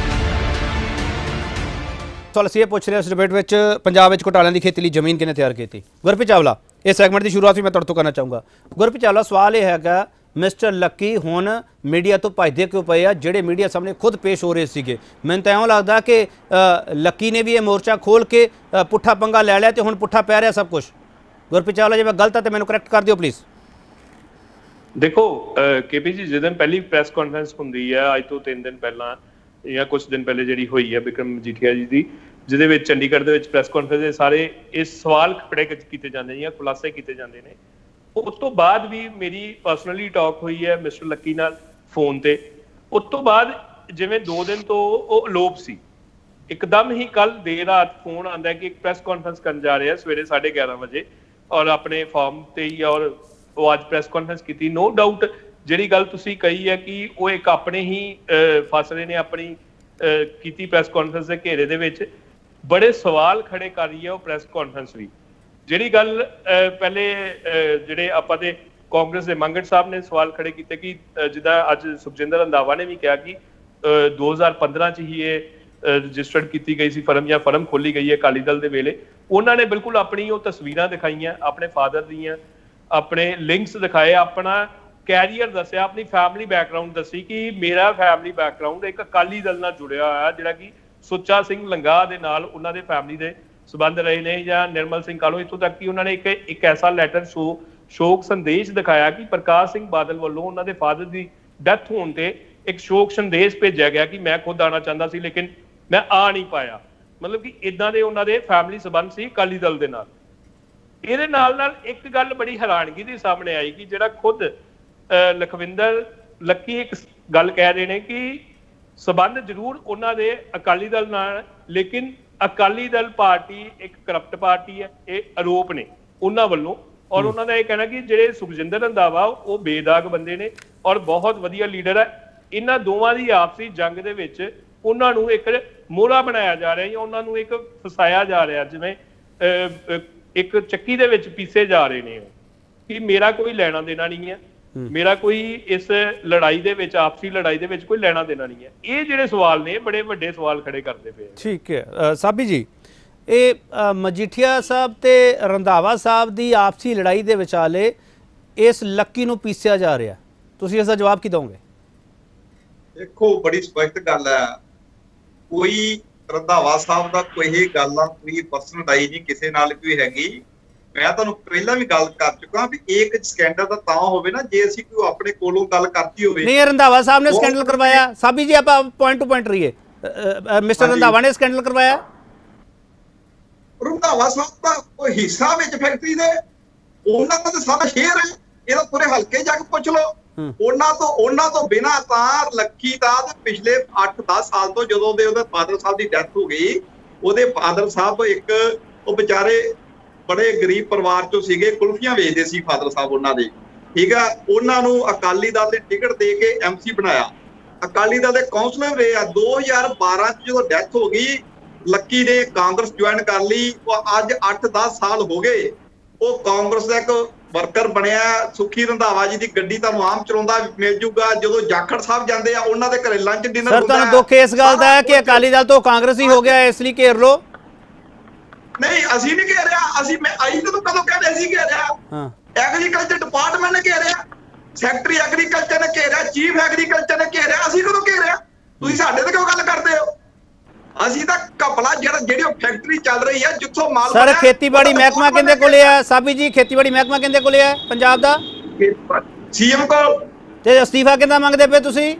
[SPEAKER 1] ਸਵਾਲ ਅਸੀਂ ਇਹ ਪੁੱਛ ਰਹੇ ਇਸ ਡਿਬੇਟ ਵਿੱਚ, ਪੰਜਾਬ ਵਿੱਚ ਘੁਟਾਲਿਆਂ ਦੀ ਖੇਤੀ ਲਈ ਜ਼ਮੀਨ ਕਿਹਨੇ ਤਿਆਰ ਕੀਤੀ? ਗੁਰਪ੍ਰੀਤ ਚਾਵਲਾ, ਇਸ ਸੈਗਮੈਂਟ ਦੀ ਸ਼ੁਰੂਆਤ ਵੀ ਮੈਂ ਤੁਹਾਡੇ ਤੋਂ ਕਰਨਾ ਚਾਹੂੰਗਾ। ਗੁਰਪ੍ਰੀਤ ਚਾਵਲਾ, ਸਵਾਲ ਇਹ ਹੈਗਾ ਮਿਸਟਰ ਲੱਕੀ ਹੁਣ ਮੀਡੀਆ ਤੋਂ ਭੱਜਦੇ ਕਿਉਂ ਪਏ ਆ, ਜਿਹੜੇ ਮੀਡੀਆ ਸਾਹਮਣੇ ਖੁਦ ਪੇਸ਼ ਹੋ ਰਹੇ ਸੀਗੇ? ਮੈਨੂੰ ਤਾਂ ਇਉਂ ਲੱਗਦਾ ਕਿ ਲੱਕੀ ਨੇ ਵੀ ਇਹ ਮੋਰਚਾ ਖੋਲ ਕੇ ਪੁੱਠਾ ਪੰਗਾ ਲੈ ਲਿਆ ਤੇ ਹੁਣ ਪੁੱਠਾ ਪੈ ਰਿਹਾ ਸਭ ਕੁਝ। ਗੁਰਪ੍ਰੀਤ ਚਾਵਲਾ, ਜੇ ਮੈਂ ਗਲਤ ਆ ਤਾਂ ਮੈਨੂੰ ਕਰੈਕਟ ਕਰ ਦਿਓ ਪਲੀਜ਼।
[SPEAKER 5] ਦੇਖੋ KP ਜੀ, ਜਿਸ ਦਿਨ ਪਹਿਲੀ ਪ੍ਰੈਸ ਕਾਨਫਰੰਸ ਹੁੰਦੀ ਹੈ ਅੱਜ ਤੋਂ 3 ਦਿਨ ਪਹਿਲਾਂ ਜਾਂ ਕੁਝ ਦਿਨ ਪਹਿਲੇ ਜਿਹੜੀ ਹੋਈ ਹੈ ਬਿਕਰਮ ਮਜੀਠੀਆ ਜੀ ਦੀ, ਜਿਹਦੇ ਵਿੱਚ ਚੰਡੀਗੜ੍ਹ ਦੇ ਵਿੱਚ ਪ੍ਰੈਸ ਕਾਨਫਰੰਸ ਦੇ ਸਾਰੇ ਇਸ ਸਵਾਲ ਖੜੇ ਕੀਤੇ ਜਾਂਦੇ ਜਾਂ ਖੁਲਾਸੇ ਕੀਤੇ ਜਾਂਦੇ ਨੇ। ਉਸ ਤੋਂ ਬਾਅਦ ਵੀ ਮੇਰੀ ਪਰਸਨਲੀ ਟਾਕ ਹੋਈ ਹੈ ਮਿਸਟਰ ਲੱਕੀ ਨਾਲ ਫੋਨ ਤੇ। ਉਸ ਤੋਂ ਬਾਅਦ ਜਿਵੇਂ 2 ਦਿਨ ਤੋਂ ਉਹ ਅਲੋਪ ਸੀ, ਇੱਕਦਮ ਹੀ ਕੱਲ ਦੇਰ ਰਾਤ ਫੋਨ ਆਉਂਦਾ ਕਿ ਇੱਕ ਪ੍ਰੈਸ ਕਾਨਫਰੰਸ ਕਰਨ ਜਾ ਰਹੇ ਆ ਸਵੇਰੇ 11:30 ਵਜੇ, ਔਰ ਆਪਣੇ ਫਾਰਮ ਤੇ ਹੀ ਔਰ ਉਹ ਅੱਜ ਪ੍ਰੈਸ ਕਾਨਫਰੰਸ ਕੀਤੀ। नो डाउट ਜਿਹੜੀ ਗੱਲ ਤੁਸੀਂ ਕਹੀ ਹੈ ਕਿ ਉਹ ਇੱਕ ਆਪਣੇ ਹੀ ਫਸਲੇ ਨੇ ਆਪਣੀ ਕੀਤੀ ਪ੍ਰੈਸ ਕਾਨਫਰੰਸ ਦੇ ਘੇਰੇ ਦੇ ਵਿੱਚ ਬੜੇ ਸਵਾਲ ਖੜੇ ਕਰ ਰਹੀ ਹੈ ਉਹ ਪ੍ਰੈਸ ਕਾਨਫਰੰਸ ਵੀ। ਜਿਹੜੀ ਗੱਲ ਪਹਿਲੇ ਜਿਹੜੇ ਆਪਾਂ ਦੇ ਕਾਂਗਰਸ ਦੇ ਮੰਗੜ ਸਾਹਿਬ ਨੇ ਸਵਾਲ ਖੜੇ ਕੀਤੇ ਕਿ ਜਿੱਦਾਂ ਅੱਜ ਸੁਖਜਿੰਦਰ ਰੰਧਾਵਾ ਨੇ ਵੀ ਕਿਹਾ ਕਿ 2015 ਚ ਹੀ ਇਹ ਰਜਿਸਟਰਡ ਕੀਤੀ ਗਈ ਸੀ ਫਰਮ ਜਾਂ ਫਰਮ ਖੋਲੀ ਗਈ ਹੈ ਅਕਾਲੀ ਦਲ ਦੇ ਵੇਲੇ। ਉਹਨਾਂ ਨੇ ਬਿਲਕੁਲ ਆਪਣੀ ਉਹ ਤਸਵੀਰਾਂ ਦਿਖਾਈਆਂ, ਆਪਣੇ ਫਾਦਰ ਦੀਆਂ, ਆਪਣੇ ਲਿੰਕਸ ਦਿਖਾਏ, ਆਪਣਾ ਕੈਰੀਅਰ ਦੱਸਿਆ, ਆਪਣੀ ਫੈਮਿਲੀ ਬੈਕਗ੍ਰਾਉਂਡ ਦੱਸੀ ਕਿ ਮੇਰਾ ਫੈਮਿਲੀ ਬੈਕਗ੍ਰਾਉਂਡ ਇੱਕ ਅਕਾਲੀ ਦਲ ਨਾਲ ਜੁੜਿਆ ਹੋਇਆ, ਜਿਹੜਾ ਕਿ ਸੁੱਚਾ ਸਿੰਘ ਲੰਗਾਹ ਦੇ ਨਾਲ ਉਹਨਾਂ ਦੇ ਫੈਮਿਲੀ ਦੇ ਸਬੰਧ ਰਹੇ ਨੇ, ਜਾਂ ਨਿਰਮਲ ਸਿੰਘ ਕਾਲੂ। ਇੱਥੋਂ ਤੱਕ ਕਿ ਉਹਨਾਂ ਨੇ ਇੱਕ ਐਸਾ ਲੈਟਰ ਸ਼ੋਕ ਸੰਦੇਸ਼ ਦਿਖਾਇਆ ਕਿ ਪ੍ਰਕਾਸ਼ ਸਿੰਘ ਬਾਦਲ ਵੱਲੋਂ ਉਹਨਾਂ ਦੇ ਫਾਦਰ ਦੀ ਡੈਥ ਹੋਣ ਤੇ ਇੱਕ ਸ਼ੋਕ ਸੰਦੇਸ਼ ਭੇਜਿਆ ਗਿਆ ਕਿ ਮੈਂ ਖੁਦ ਆਉਣਾ ਚਾਹੁੰਦਾ ਸੀ ਲੇਕਿਨ ਮੈਂ ਆ ਨਹੀਂ ਪਾਇਆ। ਮਤਲਬ ਕਿ ਇਦਾਂ ਦੇ ਉਹਨਾਂ ਦੇ ਫੈਮਿਲੀ ਸਬੰਧ ਸੀ ਅਕਾਲੀ ਦਲ ਦੇ ਨਾਲ। ਇਹਦੇ ਨਾਲ ਨਾਲ ਇੱਕ ਗੱਲ ਬੜੀ ਹੈਰਾਨਗੀ ਦੀ ਸਾਹਮਣੇ ਆਈ ਕਿ ਜਿਹੜਾ ਖੁਦ ਲਖਵਿੰਦਰ ਲੱਕੀ ਇੱਕ ਗੱਲ ਕਹਿ ਰਹੇ ਨੇ ਕਿ ਸਬੰਧ ਜ਼ਰੂਰ ਉਹਨਾਂ ਦੇ ਅਕਾਲੀ ਦਲ ਨਾਲ, ਲੇਕਿਨ ਅਕਾਲੀ ਦਲ ਪਾਰਟੀ ਇੱਕ ਕਰਪਟ ਪਾਰਟੀ ਹੈ, ਇਹ ਆਰੋਪ ਨੇ ਉਹਨਾਂ ਵੱਲੋਂ। ਔਰ ਉਹਨਾਂ ਦਾ ਇਹ ਕਹਿਣਾ ਕਿ ਜਿਹੜੇ ਸੁਖਜਿੰਦਰ ਰੰਧਾਵਾ ਉਹ ਬੇਦਾਗ ਬੰਦੇ ਨੇ ਔਰ ਬਹੁਤ ਵਧੀਆ ਲੀਡਰ ਹੈ। ਇਹਨਾਂ ਦੋਵਾਂ ਦੀ ਆਪਸੀ ਜੰਗ ਦੇ ਵਿੱਚ ਉਹਨਾਂ ਨੂੰ ਇੱਕ ਮੋਹਰਾ ਬਣਾਇਆ ਜਾ ਰਿਹਾ ਜਾਂ ਉਹਨਾਂ ਨੂੰ ਇੱਕ ਫਸਾਇਆ ਜਾ ਰਿਹਾ, ਜਿਵੇਂ ਇੱਕ ਚੱਕੀ ਦੇ ਵਿੱਚ ਪੀਸੇ ਜਾ ਰਹੇ ਨੇ ਕਿ ਮੇਰਾ ਕੋਈ ਲੈਣਾ ਦੇਣਾ ਨਹੀਂ ਹੈ, ਮੇਰਾ ਕੋਈ ਇਸ ਲੜਾਈ ਦੇ ਵਿੱਚ, ਆਪਸੀ ਲੜਾਈ ਦੇ ਵਿੱਚ ਕੋਈ ਲੈਣਾ ਦੇਣਾ ਨਹੀਂ ਹੈ। ਇਹ ਜਿਹੜੇ ਸਵਾਲ ਨੇ ਬੜੇ ਵੱਡੇ ਸਵਾਲ ਖੜੇ ਕਰਦੇ ਪਏ।
[SPEAKER 1] ਠੀਕ ਹੈ ਸਾਬੀ ਜੀ, ਇਹ ਮਜੀਠੀਆ ਸਾਹਿਬ ਤੇ ਰੰਧਾਵਾ ਸਾਹਿਬ ਦੀ ਆਪਸੀ ਲੜਾਈ ਦੇ ਵਿਚਾਲੇ ਇਸ ਲੱਕੀ ਨੂੰ ਪੀਸਿਆ ਜਾ ਰਿਹਾ, ਤੁਸੀਂ ਇਸ ਦਾ ਜਵਾਬ ਕੀ ਦੋਗੇ?
[SPEAKER 7] ਦੇਖੋ ਬੜੀ ਸਪਸ਼ਟ ਗੱਲ ਹੈ, ਕੋਈ ਰੰਧਾਵਾ ਸਾਹਿਬ ਦਾ ਕੋਈ ਗੱਲ ਆ, ਕੋਈ ਪਰਸਨਲ ਲੜਾਈ ਨਹੀਂ ਕਿਸੇ ਨਾਲ ਕੋਈ ਹੈਗੀ। ਮੈਂ ਤੁਹਾਨੂੰ ਪਹਿਲਾਂ ਵੀ ਗੱਲ ਕਰ ਚੁੱਕਾ ਵੀ ਇੱਕ ਸਕੈਂਡਲ ਦਾ ਤਾਂ ਹੋਵੇ ਨਾ ਜੇ ਅਸੀਂ ਕੋਈ ਆਪਣੇ ਕੋਲੋਂ ਗੱਲ ਕਰਤੀ ਹੋਵੇ।
[SPEAKER 1] ਨਹੀਂ, ਰੰਧਾਵਾ ਸਾਹਿਬ ਨੇ ਸਕੈਂਡਲ ਕਰਵਾਇਆ। ਸਾਬੀ ਜੀ ਆਪਾਂ ਪੁਆਇੰਟ ਟੂ ਪੁਆਇੰਟ ਰਹੀਏ, ਮਿਸਟਰ ਰੰਧਾਵਾ ਨੇ ਸਕੈਂਡਲ ਕਰਵਾਇਆ।
[SPEAKER 7] ਰੰਧਾਵਾ ਸਾਹਿਬ ਦਾ ਕੋਈ ਹਿੱਸਾ ਵਿੱਚ ਫੈਕਟਰੀ ਦੇ, ਉਹਨਾਂ ਦਾ ਤਾਂ ਸਾਰਾ ਸ਼ੇਅਰ ਹੈ, ਇਹਦਾ ਪੂਰੇ ਹਲਕੇ ਜਾ ਕੇ ਪੁੱਛ ਲਓ। ਉਹਨਾਂ ਤੋਂ ਬਿਨਾਂ ਤਾਂ ਲੱਕੀ ਦਾ ਪਿਛਲੇ 8-10 ਸਾਲ ਤੋਂ ਜਦੋਂ ਦੇ ਉਹਦੇ ਫਾਦਰ ਸਾਹਿਬ ਦੀ ਡੈਥ ਹੋ ਗਈ, ਉਹਦੇ ਫਾਦਰ ਸਾਹਿਬ ਇੱਕ ਉਹ ਵਿਚਾਰੇ ਬੜੇ ਗਰੀਬ ਪਰਿਵਾਰ ਚੋਂ ਸੀਗੇ, ਕੁਲਫੀਆਂ ਵੇਚਦੇ ਸੀ ਫਾਦਰ ਸਾਹਿਬ ਉਹਨਾਂ ਦੇ, ਠੀਕ ਆ। ਉਹਨਾਂ ਨੂੰ ਅਕਾਲੀ ਦਲ ਦੀ ਟਿਕਟ ਦੇ ਕੇ ਐਮਸੀ ਬਣਾਇਆ, ਅਕਾਲੀ ਦਲ ਦੇ ਕਾਉਂਸਲਰ ਰਹੇ ਆ। 2012 ਚ ਜਦੋਂ ਡੈਥ ਹੋ ਗਈ, ਲੱਕੀ ਨੇ ਕਾਂਗਰਸ ਜੁਆਇਨ ਕਰ ਲਈ। ਉਹ ਅੱਜ 8-10 ਸਾਲ ਹੋ ਗਏ ਉਹ ਕਾਂਗਰਸ ਦਾ ਇੱਕ ਵਰਕਰ ਬਣਿਆ। ਸੁਖੀ ਰੰਧਾਵਾ ਜੀ ਦੀ ਗੱਡੀ ਤੁਹਾਨੂੰ ਆਮ ਚਲਾਉਂਦਾ ਮਿਲ ਜੂਗਾ। ਜਦੋਂ ਜਾਖੜ ਸਾਹਿਬ ਜਾਂਦੇ ਆ ਉਹਨਾਂ ਦੇ ਘਰੇ ਲੰਚ ਡਿਨਰ ਹੁੰਦਾ।
[SPEAKER 1] ਸਰ ਤੁਹਾਨੂੰ ਦੁੱਖ ਇਸ ਗੱਲ ਦਾ ਹੈ ਕਿ ਅਕਾਲੀ ਦਲ ਤੋਂ ਕਾਂਗਰਸੀ ਹੋ ਗਿਆ, ਇਸ ਲਈ ਘੇਰ ਲੋ।
[SPEAKER 7] ਨਹੀਂ, ਅਸੀਂ ਨਹੀਂ ਘੇਰਿਆ, ਅਸੀਂ ਤੈਨੂੰ ਕਦੋਂ ਕਹਿੰਦੇ ਅਸੀਂ ਘੇਰਿਆ? ਐਗਰੀਕਲਚਰ ਡਿਪਾਰਟਮੈਂਟ ਨੇ ਘੇਰਿਆ, ਸੈਕਟਰੀ ਐਗਰੀਕਲਚਰ ਨੇ ਘੇਰਿਆ, ਚੀਫ ਐਗਰੀਕਲਚਰ ਨੇ ਘੇਰਿਆ। ਅਸੀਂ ਕਦੋਂ ਘੇਰਿਆ? ਤੁਸੀਂ ਸਾਡੇ ਤੇ ਕਿਉਂ ਗੱਲ ਕਰਦੇ ਹੋ? ਅਸੀਂ ਤਾਂ ਕਪਲਾ ਜਿਹੜੀ ਫੈਕਟਰੀ ਚੱਲ ਰਹੀ ਹੈ ਜਿੱਥੋਂ ਮਾਲ
[SPEAKER 1] ਸਰ ਖੇਤੀਬਾੜੀ ਮਹਿਕਮਾ ਕਹਿੰਦੇ ਕੋਲੇ ਹੈ। ਸਾਬੀ ਜੀ ਖੇਤੀਬਾੜੀ ਮਹਿਕਮਾ ਕਹਿੰਦੇ ਕੋਲੇ ਹੈ ਪੰਜਾਬ ਦਾ,
[SPEAKER 7] ਸੀਐਮ ਕੋਲ।
[SPEAKER 1] ਤੇ ਅਸਤੀਫਾ ਕਿੰਨਾ ਮੰਗਦੇ ਪਏ ਤੁਸੀਂ?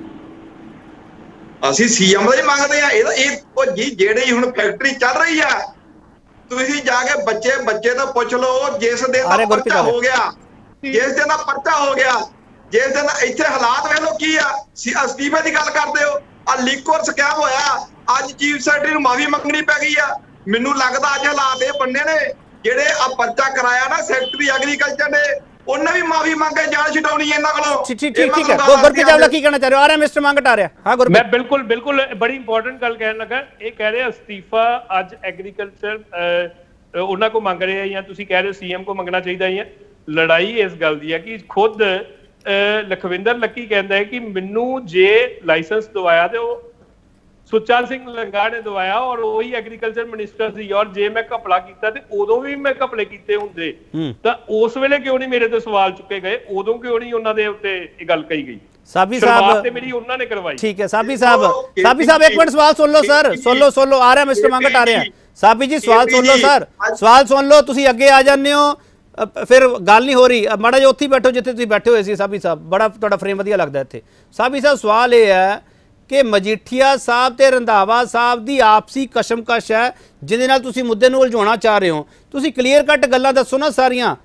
[SPEAKER 7] ਅਸੀਂ ਸੀਐਮ ਦਾ ਹੀ ਮੰਗਦੇ ਆ। ਇਹ ਜੀ ਜਿਹੜੀ ਹੁਣ ਫੈਕਟਰੀ ਚੱਲ ਰਹੀ ਆ, ਤੁਸੀਂ ਜਾ ਕੇ ਬੱਚੇ ਤੋਂ ਪੁੱਛ ਲਓ। ਜਿਸ ਦਿਨ ਦਾ ਪਰਚਾ ਹੋ ਗਿਆ, ਜਿਸ ਦਿਨ ਦਾ ਪਰਚਾ ਹੋ ਗਿਆ, ਜਿਸ ਦਿਨ ਇੱਥੇ ਹਾਲਾਤ ਵੇਖ ਲਓ ਕੀ ਆ। ਅਸਤੀਫੇ ਦੀ ਗੱਲ ਕਰਦੇ ਹੋ, ਆ ਲੀਕਰ ਸਕੈਮ ਹੋਇਆ, ਅੱਜ ਚੀਫ ਸੈਕਟਰੀ ਨੂੰ ਮਾਫੀ ਮੰਗਣੀ ਪੈ ਗਈ ਆ। ਮੈਨੂੰ ਲੱਗਦਾ ਅੱਜ ਹਾਲਾਤ ਇਹ ਬੰਨੇ ਨੇ, ਜਿਹੜੇ ਆ ਪਰਚਾ ਕਰਾਇਆ ਨਾ ਸੈਕਟਰੀ ਐਗਰੀਕਲਚਰ ਨੇ, ਉਹਨੇ ਵੀ ਮਾਫੀ ਮੰਗ ਕੇ ਜਾਨ ਛਡਾਉਣੀ ਹੈ ਇਹਨਾਂ ਕੋਲੋਂ।
[SPEAKER 1] ਠੀਕ ਹੈ ਗੁਰਪ੍ਰੀਤ ਚਾਵਲਾ ਕੀ ਕਹਿਣਾ ਚਾਹ ਰਹੇ ਹੋ? ਆ ਰਿਹਾ ਮਿਸਟਰ ਮੰਗਟ ਆ ਰਿਹਾ। ਹਾਂ ਗੁਰਪ੍ਰੀਤ,
[SPEAKER 5] ਮੈਂ ਬਿਲਕੁਲ ਬੜੀ ਇੰਪੋਰਟੈਂਟ ਗੱਲ ਕਹਿਣ ਲੱਗਾ। ਇਹ ਕਹਿ ਰਹੇ ਅਸਤੀਫਾ ਅੱਜ ਐਗਰੀਕਲਚਰ ਉਹਨਾਂ ਕੋ ਮੰਗ ਰਹੇ ਆ ਜਾਂ ਤੁਸੀਂ ਕਹਿ ਰਹੇ ਹੋ ਸੀਐਮ ਕੋ ਮੰਗਣਾ ਚਾਹੀਦਾ ਹੈ। ਲੜਾਈ ਇਸ ਗੱਲ ਦੀ ਹੈ ਕਿ ਖੁਦ ਲਖਵਿੰਦਰ ਲੱਕੀ ਕਹਿੰਦਾ ਹੈ ਕਿ ਮੈਨੂੰ ਜੇ ਲਾਇਸੈਂਸ ਦਵਾਇਆ ਤੇ ਉਹ ਸੁੱਚਾ ਸਿੰਘ ਲੰਗਾਹ ਨੇ ਦਵਾਇਆ ਔਰ ਉਹੀ ਐਗਰੀਕਲਚਰ ਮਿਨਿਸਟਰ ਸੀ। ਔਰ ਜੇ ਮੈਂ ਘਪਲਾ ਕੀਤਾ ਤੇ ਉਦੋਂ ਵੀ ਮੈਂ ਘਪਲੇ ਕੀਤੇ ਹੁੰਦੇ ਤਾਂ ਉਸ ਵੇਲੇ ਕਿਉਂ ਨਹੀਂ ਮੇਰੇ ਤੇ ਸਵਾਲ ਚੁੱਕੇ ਗਏ? ਉਦੋਂ ਕਿਉਂ ਨਹੀਂ ਉਹਨਾਂ ਦੇ ਉੱਤੇ ਇਹ ਗੱਲ ਕਹੀ ਗਈ?
[SPEAKER 1] ਸਾਬੀ ਸਾਹਿਬ
[SPEAKER 5] ਤੇ ਮੇਰੀ ਉਹਨਾਂ ਨੇ ਕਰਵਾਈ।
[SPEAKER 1] ਠੀਕ ਹੈ ਸਾਬੀ ਸਾਹਿਬ ਇੱਕ ਮਿੰਟ ਸਵਾਲ ਸੁਣ ਲਓ ਸਰ, ਸੁਣ ਲਓ ਆ ਰਿਹਾ ਮਿਸਟਰ ਮੰਗਟ ਆ ਰਿਹਾ। ਸਾਬੀ ਜੀ ਸਵਾਲ ਸੁਣ ਲਓ ਸਰ, ਸਵਾਲ ਸੁਣ ਲਓ। ਤੁਸੀਂ ਅੱਗੇ ਆ ਜਾਂਦੇ ਹੋ ਫਿਰ ਗੱਲ ਨਹੀਂ ਹੋ ਰਹੀ। ਮਾੜਾ ਜਿਹਾ ਉੱਥੇ ਬੈਠੋ ਜਿੱਥੇ ਤੁਸੀਂ ਬੈਠੇ ਹੋਏ ਸੀ। ਸਾਬੀ ਸਾਹਿਬ ਬੜਾ ਤੁਹਾਡਾ ਫਰੇਮ ਵਧੀਆ ਲੱਗਦਾ ਇੱਥੇ। ਸਾਬੀ ਸਾਹਿਬ ਸਵਾਲ ਇਹ ਹੈ ਕਿ ਮਜੀਠੀਆ ਸਾਹਿਬ ਤੇ ਰੰਧਾਵਾ ਸਾਹਿਬ ਦੀ ਆਪਸੀ ਕਸ਼ਮਕਸ਼ ਹੈ ਜਿਹਦੇ ਨਾਲ ਤੁਸੀਂ ਮੁੱਦੇ ਨੂੰ ਉਲਝਾਉਣਾ ਚਾਹ ਰਹੇ ਹੋ। ਤੁਸੀਂ ਕਲੀਅਰ ਕੱਟ ਗੱਲਾਂ ਦੱਸੋ ਨਾ ਸਾਰੀਆਂ।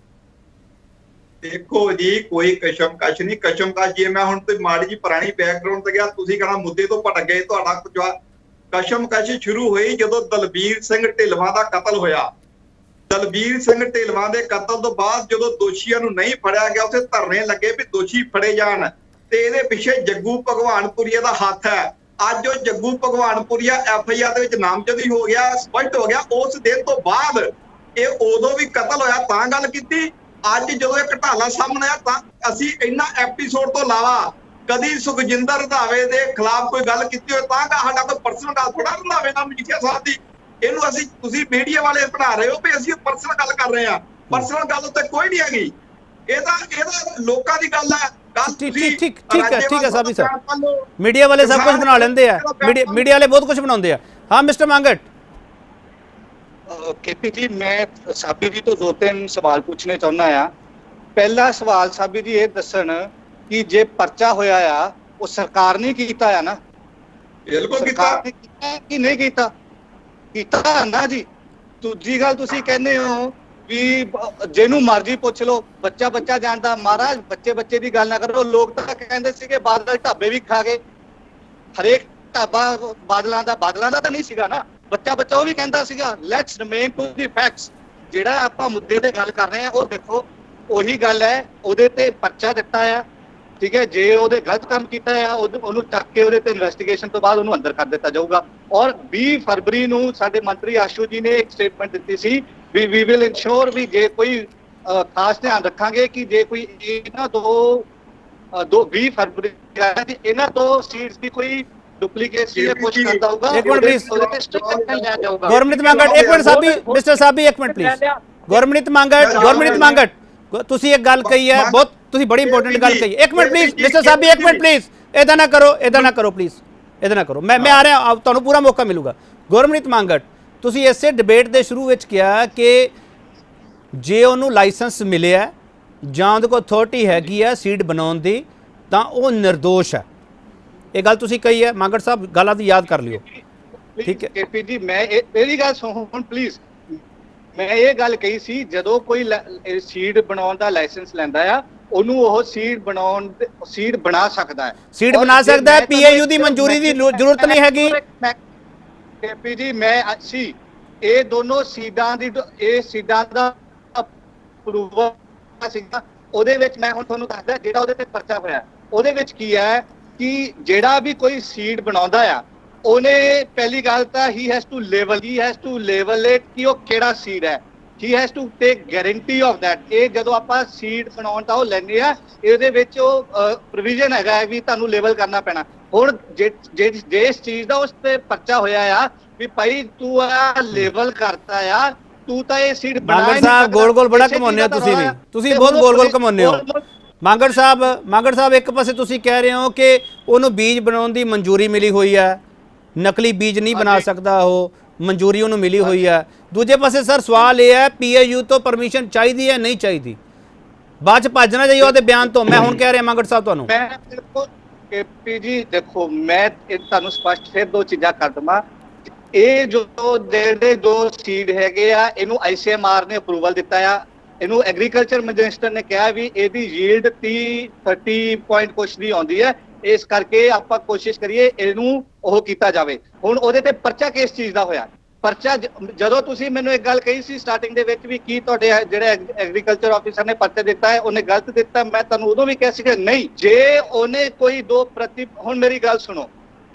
[SPEAKER 7] ਦੇਖੋ ਜੀ ਕੋਈ ਕਸ਼ਮਕਸ਼ ਨਹੀਂ। ਕਸ਼ਮਕਸ਼ ਜੇ ਮੈਂ ਹੁਣ ਤੇ ਮਾੜੀ ਜੀ ਪੁਰਾਣੀ ਬੈਕਗ੍ਰਾਉਂਡ ਤੇ ਗਿਆ, ਤੁਸੀਂ ਕਹਣਾ ਮੁੱਦੇ ਤੋਂ ਭਟਕ ਗਏ। ਤੁਹਾਡਾ ਕਸ਼ਮਕਸ਼ ਸ਼ੁਰੂ ਹੋਈ ਜਦੋਂ ਦਲਬੀਰ ਸਿੰਘ ਢਿੱਲਵਾਂ ਦਾ ਕਤਲ ਹੋਇਆ। ਦਲਬੀਰ ਸਿੰਘ ਢਿਲਵਾਂ ਦੇ ਕਤਲ ਤੋਂ ਬਾਅਦ ਜਦੋਂ ਦੋਸ਼ੀਆਂ ਨੂੰ ਨਹੀਂ ਫੜਿਆ ਗਿਆ, ਉੱਥੇ ਧਰਨੇ ਲੱਗੇ ਵੀ ਦੋਸ਼ੀ ਫੜੇ ਜਾਣ, ਤੇ ਇਹਦੇ ਪਿੱਛੇ ਜੱਗੂ ਭਗਵਾਨਪੁਰੀਆ ਦਾ ਹੱਥ ਹੈ। ਅੱਜ ਉਹ ਜੱਗੂ ਭਗਵਾਨਪੁਰੀਆ FIR ਦੇ ਵਿੱਚ ਨਾਮਜ਼ਦਗੀ ਹੋ ਗਿਆ, ਸਪਸ਼ਟ ਹੋ ਗਿਆ। ਉਸ ਦਿਨ ਤੋਂ ਬਾਅਦ ਇਹ ਉਦੋਂ ਵੀ ਕਤਲ ਹੋਇਆ ਤਾਂ ਗੱਲ ਕੀਤੀ, ਅੱਜ ਜਦੋਂ ਇਹ ਘਟਾਲਾ ਸਾਹਮਣੇ ਆਇਆ ਤਾਂ ਅਸੀਂ ਇਹਨਾਂ ਐਪੀਸੋਡ ਤੋਂ ਇਲਾਵਾ ਕਦੀ ਸੁਖਜਿੰਦਰ ਰੰਧਾਵੇ ਦੇ ਖਿਲਾਫ ਕੋਈ ਗੱਲ ਕੀਤੀ ਹੋਵੇ ਤਾਂ ਸਾਡਾ ਕੋਈ ਪਰਸਨਲ ਗੱਲ ਥੋੜਾ ਰੰਧਾਵੇ ਨਾਲ ਮਜੀਠੀਆ ਸਾਹਿਬ ਦੀ, ਇਹਨੂੰ ਅਸੀਂ ਤੁਸੀਂ ਮੀਡੀਆ ਵਾਲੇ ਬਣਾ ਰਹੇ ਹੋ ਵੀ ਅਸੀਂ ਪਰਸਨਲ ਗੱਲ ਕਰ ਰਹੇ ਹਾਂ। ਪਰਸਨਲ ਗੱਲ ਉੱਤੇ ਕੋਈ ਨਹੀਂ ਹੈਗੀ, ਇਹਦਾ ਲੋਕਾਂ ਦੀ ਗੱਲ ਹੈ।
[SPEAKER 1] ठीक है साहब सर, मीडिया वाले सब कुछ बना लेंदे हैं, मीडिया वाले बहुत कुछ बनाते हैं। हाँ मिस्टर मांगट।
[SPEAKER 6] केपी जी, मैं साबी जी तो 2-3 सवाल पूछने चाहना है। पहला सवाल साबी जी ये दसन कि जे पर्चा होया आ वो सरकार ने कीता है ना?
[SPEAKER 7] बिल्कुल कीता
[SPEAKER 6] कि नहीं कीता? कीता ना जी। दूजी गल तुसी कहने हो भी जेनू मर्जी पूछ लो, बच्चा बच्चा जानता। महाराज बच्चे बच्चे की गल ना करो, लोग तो कहते थे बादल ढाबे भी खा गए, हरेक ढाबा बादलों का तो नहीं सीगा ना, बच्चा बच्चा वो भी कहता सीगा। Let's remain to the facts. जेड़ा आपां मुद्दे ते गल कर रहे हैं वो देखो ਉਹੀ ਗੱਲ है, ਉਹਦੇ ਤੇ पर्चा दिता है, ठीक है। जे ਉਹਦੇ गलत काम किया है ਉਹਨੂੰ ਚੱਕ ਕੇ ਉਹਦੇ ਤੇ ਇਨਵੈਸਟੀਗੇਸ਼ਨ ਤੋਂ ਬਾਅਦ ਉਹਨੂੰ ਅੰਦਰ ਕਰ ਦਿੱਤਾ ਜਾਊਗਾ। ਔਰ 20 ਫਰਵਰੀ ਨੂੰ ਸਾਡੇ ਮੰਤਰੀ ਆਸ਼ੂ ਜੀ ਨੇ ਇੱਕ ਸਟੇਟਮੈਂਟ ਦਿੱਤੀ ਸੀ ਵੀ ਵੀ ਵਿਲ ਇਨਸ਼ੋਰ ਵੀ ਜੇ ਕੋਈ ਖਾਸ ਧਿਆਨ ਰੱਖਾਂਗੇ ਕਿ ਜੇ ਕੋਈ ਇਹਨਾਂ ਤੋਂ 20 ਫਰਵਰੀ ਤੇ ਇਹਨਾਂ ਤੋਂ ਸੀਟਸ ਦੀ ਕੋਈ ਡੁਪਲੀਕੇਸੀ ਜਾਂ ਕੁਝ ਕਰਦਾ ਹੋਊਗਾ,
[SPEAKER 1] एक मिनट प्लीज
[SPEAKER 6] ਉਹਦੇ ਤੇ ਸਟ੍ਰਿਕਟ ਐਕਸ਼ਨ ਲਿਆ ਜਾਊਗਾ।
[SPEAKER 1] गुरमीत मांगट, एक मिनट साहब, मिस्टर साहब एक मिनट प्लीज। गुरमीत मांगट ਤੁਸੀਂ ਇੱਕ ਗੱਲ ਕਹੀ ਹੈ, ਬਹੁਤ ਤੁਸੀਂ ਬੜੀ ਇੰਪੋਰਟੈਂਟ ਗੱਲ ਕਹੀ ਹੈ। ਇੱਕ ਮਿੰਟ ਪਲੀਜ਼ ਮਿਸਟਰ ਸਾਹਿਬ, ਇੱਕ ਮਿੰਟ ਪਲੀਜ਼, ਇਦਾਂ ਨਾ ਕਰੋ ਪਲੀਜ਼, ਇਦਾਂ ਨਾ ਕਰੋ। ਮੈਂ ਆ ਰਿਹਾ, ਤੁਹਾਨੂੰ ਪੂਰਾ ਮੌਕਾ ਮਿਲੂਗਾ। ਗੁਰਮੀਤ ਮਾਂਗਟ, ਤੁਸੀਂ ਇਸੇ ਡਿਬੇਟ ਦੇ ਸ਼ੁਰੂ ਵਿੱਚ ਕਿਹਾ ਕਿ ਜੇ ਉਹਨੂੰ ਲਾਇਸੈਂਸ ਮਿਲਿਆ ਜਾਂ ਉਹਦੇ ਕੋਲ ਅਥਾਰਟੀ ਹੈਗੀ ਹੈ ਸੀਟ ਬਣਾਉਣ ਦੀ ਤਾਂ ਉਹ ਨਿਰਦੋਸ਼ ਹੈ। ਇਹ ਗੱਲ ਤੁਸੀਂ ਕਹੀ ਹੈ ਮਾਂਗਟ ਸਾਹਿਬ, ਗੱਲਾਂ ਦੀ ਯਾਦ ਕਰ ਲਿਓ, ਠੀਕ ਹੈ।
[SPEAKER 6] केपी जी मैं मेरी गल सुनो प्लीज। मैं ये गल कही सी ਜਦੋਂ ਕੋਈ ਸੀਡ ਬਣਾਉਣ ਦਾ ਲਾਇਸੈਂਸ ਲੈਂਦਾ ਆ ਉਹਨੂੰ ਉਹ ਸੀਡ ਬਣਾ ਸਕਦਾ ਹੈ,
[SPEAKER 1] ਸੀਟ ਬਣਾ ਸਕਦਾ ਹੈ। PAU ਦੀ ਮਨਜ਼ੂਰੀ ਦੀ ਜ਼ਰੂਰਤ ਨਹੀਂ ਹੈਗੀ।
[SPEAKER 6] केपी जी मैं ਅਸੀਂ ਇਹ ਦੋਨੋਂ ਸੀਡਾਂ ਦਾ ਅਪਰੂਵਲ ਸੀਗਾ। ਉਹਦੇ ਵਿੱਚ ਮੈਂ ਹੁਣ ਤੁਹਾਨੂੰ ਦੱਸਦਾ ਜਿਹੜਾ ਉਹਦੇ ਤੇ ਪਰਚਾ ਹੋਇਆ ਉਹਦੇ ਵਿੱਚ ਕੀ ਹੈ ਕਿ ਜਿਹੜਾ ਵੀ ਕੋਈ ਸੀਡ ਬਣਾਉਂਦਾ ਆ ਉਹਨੇ ਪਹਿਲੀ ਗੱਲ ਤਾਂ ਹੀ ਹੈਜ਼ ਟੂ ਲੈਵਲ ਇਟ ਕਿ ਉਹ ਕਿਹੜਾ ਸੀਡ ਹੈ। He has to take guarantee of that. ਇਹ ਜਦੋਂ ਆਪਾਂ ਸੀਡ ਬਣਾਉਣ ਦਾ ਉਹ ਲੈਂਦੇ ਆ ਇਹਦੇ ਵਿੱਚ ਉਹ ਪ੍ਰੋਵੀਜ਼ਨ ਹੈਗਾ ਵੀ ਤੁਹਾਨੂੰ ਲੈਵਲ ਕਰਨਾ ਪੈਣਾ। ਹੁਣ ਜਿਸ ਚੀਜ਼ ਦਾ ਉਸ ਤੇ ਪਰਚਾ ਹੋਇਆ ਆ ਵੀ ਭਾਈ ਤੂੰ ਆ ਲੈਵਲ ਕਰਤਾ ਆ, ਤੂੰ ਤਾਂ ਇਹ ਸੀਡ ਬਣਾ
[SPEAKER 1] ਮਾਂਗਟ ਸਾਹਿਬ ਗੋਲ ਬੜਾ ਘਮਾਉਂਦੇ ਹੋ ਤੁਸੀਂ ਵੀ, ਤੁਸੀਂ ਬਹੁਤ ਗੋਲ ਘਮਾਉਂਦੇ ਹੋ। ਮਾਂਗਟ ਸਾਹਿਬ ਇੱਕ ਪਾਸੇ ਤੁਸੀਂ ਕਹਿ ਰਹੇ ਹੋ ਕਿ ਉਹਨੂੰ ਬੀਜ ਬਣਾਉਣ ਦੀ ਮਨਜ਼ੂਰੀ ਮਿਲੀ ਹੋਈ ਹੈ, ਨਕਲੀ ਬੀਜ ਨਹੀਂ ਬਣਾ ਸਕਦਾ ਉਹ, ਮਨਜ਼ੂਰੀ ਉਹਨੂੰ ਮਿਲੀ ਹੋਈ ਹੈ। ਦੂਜੇ ਪਾਸੇ ਸਰ ਸਵਾਲ ਇਹ ਹੈ PAU ਤੋਂ ਪਰਮਿਸ਼ਨ ਚਾਹੀਦੀ ਹੈ ਨਹੀਂ ਚਾਹੀਦੀ? ਬਾਅਦ ਚ ਭੱਜਣਾ ਚਾਹੀਏ ਉਹਦੇ ਬਿਆਨ ਤੋਂ। ਮੈਂ ਹੁਣ ਕਹਿ ਰਿਹਾ ਮਾਂਗਟ ਸਾਹਿਬ ਤੁਹਾਨੂੰ।
[SPEAKER 6] ਮੈਂ ਬਿਲਕੁਲ KP ਜੀ ਦੇਖੋ, ਮੈਂ ਤੁਹਾਨੂੰ ਸਪਸ਼ਟ ਫਿਰ ਦੋ ਚੀਜ਼ਾਂ ਕਰ ਦਵਾਂ। ਇਹ ਜੋ ਜਿਹੜੇ ਦੋ ਸੀਡ ਹੈਗੇ ਆ ਇਹਨੂੰ ICMR ਨੇ ਅਪਰੂਵਲ ਦਿੱਤਾ ਆ, ਇਹਨੂੰ ਐਗਰੀਕਲਚਰ ਮਿਨਿਸਟਰ ਨੇ ਕਿਹਾ ਵੀ ਇਹਦੀ ਯੀਲਡ 30 ਪੁਆਇੰਟ ਕੁਛ ਦੀ ਆਉਂਦੀ ਹੈ, ਇਸ ਕਰਕੇ ਆਪਾਂ ਕੋਸ਼ਿਸ਼ ਕਰੀਏ ਇਹਨੂੰ ਉਹ ਕੀਤਾ ਜਾਵੇ। ਹੁਣ ਉਹਦੇ ਤੇ ਪਰਚਾ ਕਿਸ ਚੀਜ਼ ਦਾ ਹੋਇਆ? ਪਰਚਾ ਜਦੋਂ ਤੁਸੀਂ ਮੈਨੂੰ ਇੱਕ ਗੱਲ ਕਹੀ ਸੀ ਸਟਾਰਟਿੰਗ ਦੇ ਵਿੱਚ ਵੀ ਕੀ ਤੁਹਾਡੇ ਜਿਹੜੇ ਐਗਰੀਕਲਚਰ ਆਫੀਸਰ ਨੇ ਪਰਚਾ ਦਿੱਤਾ ਹੈ ਉਹਨੇ ਗਲਤ ਦਿੱਤਾ, ਮੈਂ ਤੁਹਾਨੂੰ ਉਦੋਂ ਵੀ ਕਿਹਾ ਸੀ ਕਿ ਨਹੀਂ। ਜੇ ਉਹਨੇ ਕੋਈ ਹੁਣ ਮੇਰੀ ਗੱਲ ਸੁਣੋ,